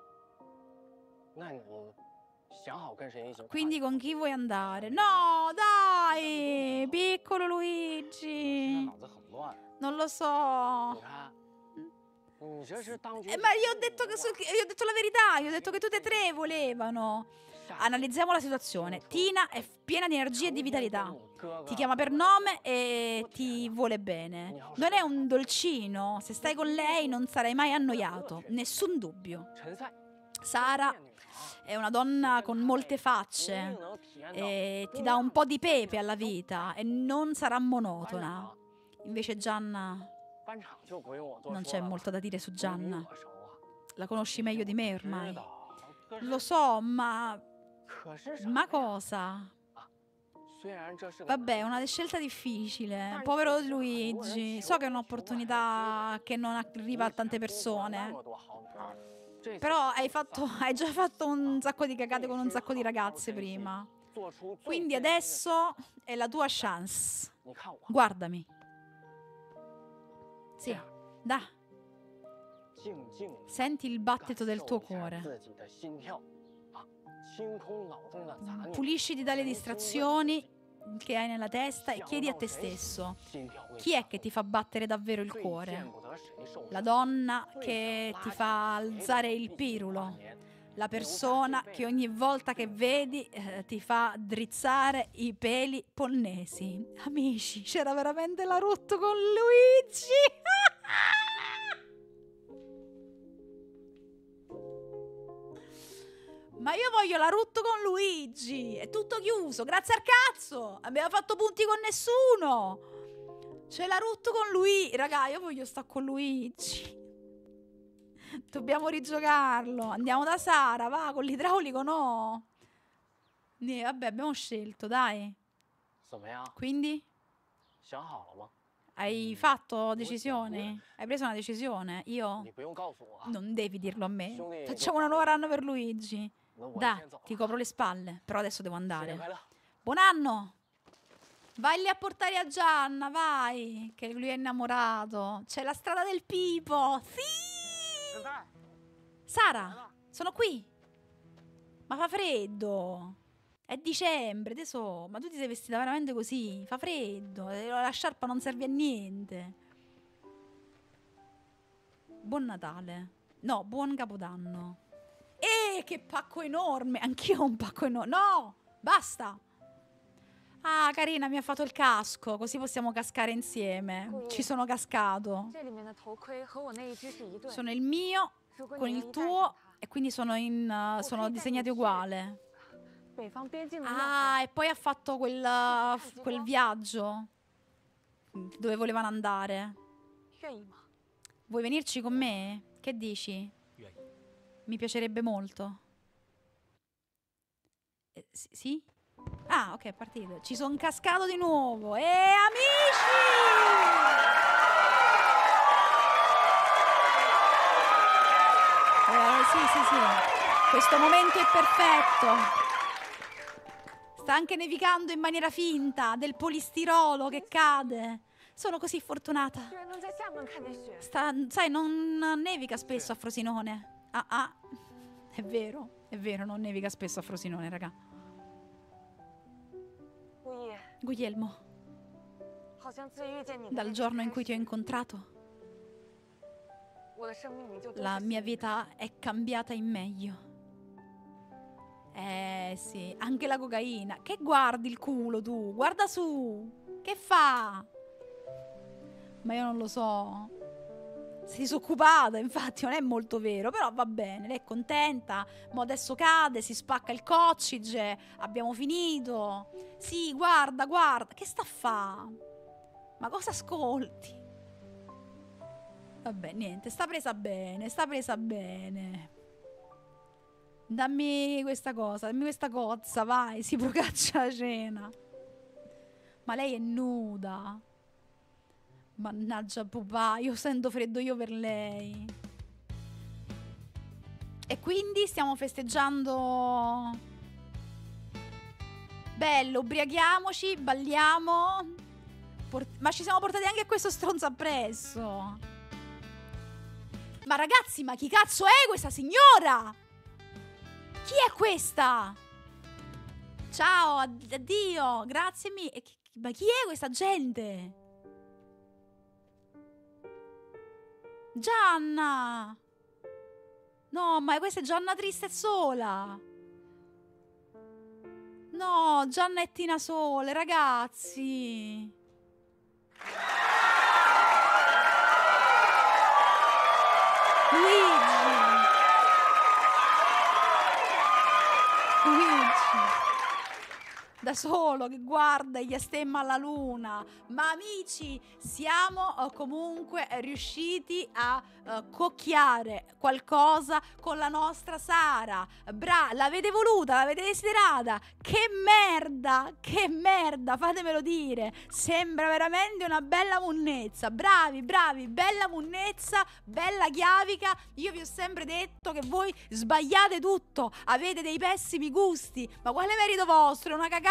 Quindi con chi vuoi andare? No, dai! Piccolo Luigi! Non lo so. Eh, ma io ho detto che so- io ho detto la verità, io ho detto che tutte e tre volevano. Analizziamo la situazione. Tina è piena di energia e di vitalità. Ti chiama per nome e ti vuole bene. Non è un dolcino. Se stai con lei non sarai mai annoiato. Nessun dubbio. Sara è una donna con molte facce e ti dà un po' di pepe alla vita e non sarà monotona. Invece Gianna, non c'è molto da dire su Gianna. La conosci meglio di me ormai. Lo so, ma... Ma cosa? Vabbè, è una scelta difficile. Povero Luigi. So che è un'opportunità che non arriva a tante persone. Però hai fatto, hai già fatto un sacco di cagate con un sacco di ragazze prima. Quindi adesso è la tua chance. Guardami. Sì, da. Senti il battito del tuo cuore. Pulisciti dalle distrazioni che hai nella testa e chiedi a te stesso: chi è che ti fa battere davvero il cuore? La donna che ti fa alzare il pirulo? La persona che ogni volta che vedi eh, ti fa drizzare i peli polnesi? Amici, c'era veramente la Ruth con Luigi! Ma io voglio la Ruth con Luigi. È tutto chiuso, grazie al cazzo. Abbiamo fatto punti con nessuno. C'è la Ruth con lui. Raga, io voglio stare con Luigi. Dobbiamo rigiocarlo. Andiamo da Sara, va, con l'idraulico no. Ne, vabbè, abbiamo scelto, dai. Quindi? Hai fatto decisioni? Hai preso una decisione? Io? Non devi dirlo a me. Facciamo una nuova run per Luigi. Da, ti copro le spalle. Però adesso devo andare. Buon anno! Vai lì a portare a Gianna, vai! Che lui è innamorato. C'è la strada del Pipo. Sì! Sara, sono qui. Ma fa freddo. È dicembre, tesoro. Ma tu ti sei vestita veramente così? Fa freddo. La sciarpa non serve a niente. Buon Natale. No, buon Capodanno. Eh, che pacco enorme. Anch'io ho un pacco enorme. No, basta. Ah, carina, mi ha fatto il casco. Così possiamo cascare insieme. Ci sono cascato. Sono il mio con il tuo. E quindi sono, in, uh, sono disegnati uguali. Ah, e poi ha fatto quel, uh, quel viaggio dove volevano andare. Vuoi venirci con me? Che dici? Mi piacerebbe molto. Eh, sì, sì? Ah, ok, è partito. Ci sono cascato di nuovo. E amici! Eh, sì, sì, sì. Questo momento è perfetto. Sta anche nevicando in maniera finta, del polistirolo che cade. Sono così fortunata. Sta, sai, non nevica spesso a Frosinone. Ah, ah. È vero, è vero, non nevica spesso a Frosinone, raga. Guglielmo, dal giorno in cui ti ho incontrato, la mia vita è cambiata in meglio. Eh sì, anche la cocaina. Che guardi il culo tu? Guarda su. Che fa? Ma io non lo so. Sei disoccupata, infatti non è molto vero. Però va bene, lei è contenta. Ma adesso cade, si spacca il coccige. Abbiamo finito. Sì, guarda, guarda. Che sta a fa? Ma cosa ascolti? Vabbè, niente, sta presa bene, sta presa bene. Dammi questa cosa, dammi questa cozza, vai, si procaccia la cena. Ma lei è nuda. Mannaggia pupà, io sento freddo io per lei. E quindi stiamo festeggiando. Bello, ubriachiamoci, balliamo. Port- ma ci siamo portati anche questo stronzo appresso. Ma ragazzi, ma chi cazzo è questa signora? Chi è questa? Ciao, add- addio, grazie mille. Ma chi è questa gente? Gianna! No, ma questa è Gianna triste e sola. No, Giannettina Sole, ragazzi. Luigi. Luigi. Da solo, che guarda, gli stemma alla luna. Ma amici, siamo uh, comunque riusciti a uh, cocchiare qualcosa con la nostra Sara. Bra, l'avete voluta, l'avete desiderata. Che merda, che merda, fatemelo dire. Sembra veramente una bella munnezza. Bravi, bravi, bella munnezza, bella chiavica. Io vi ho sempre detto che voi sbagliate tutto, avete dei pessimi gusti. Ma quale merito vostro? È una cagata.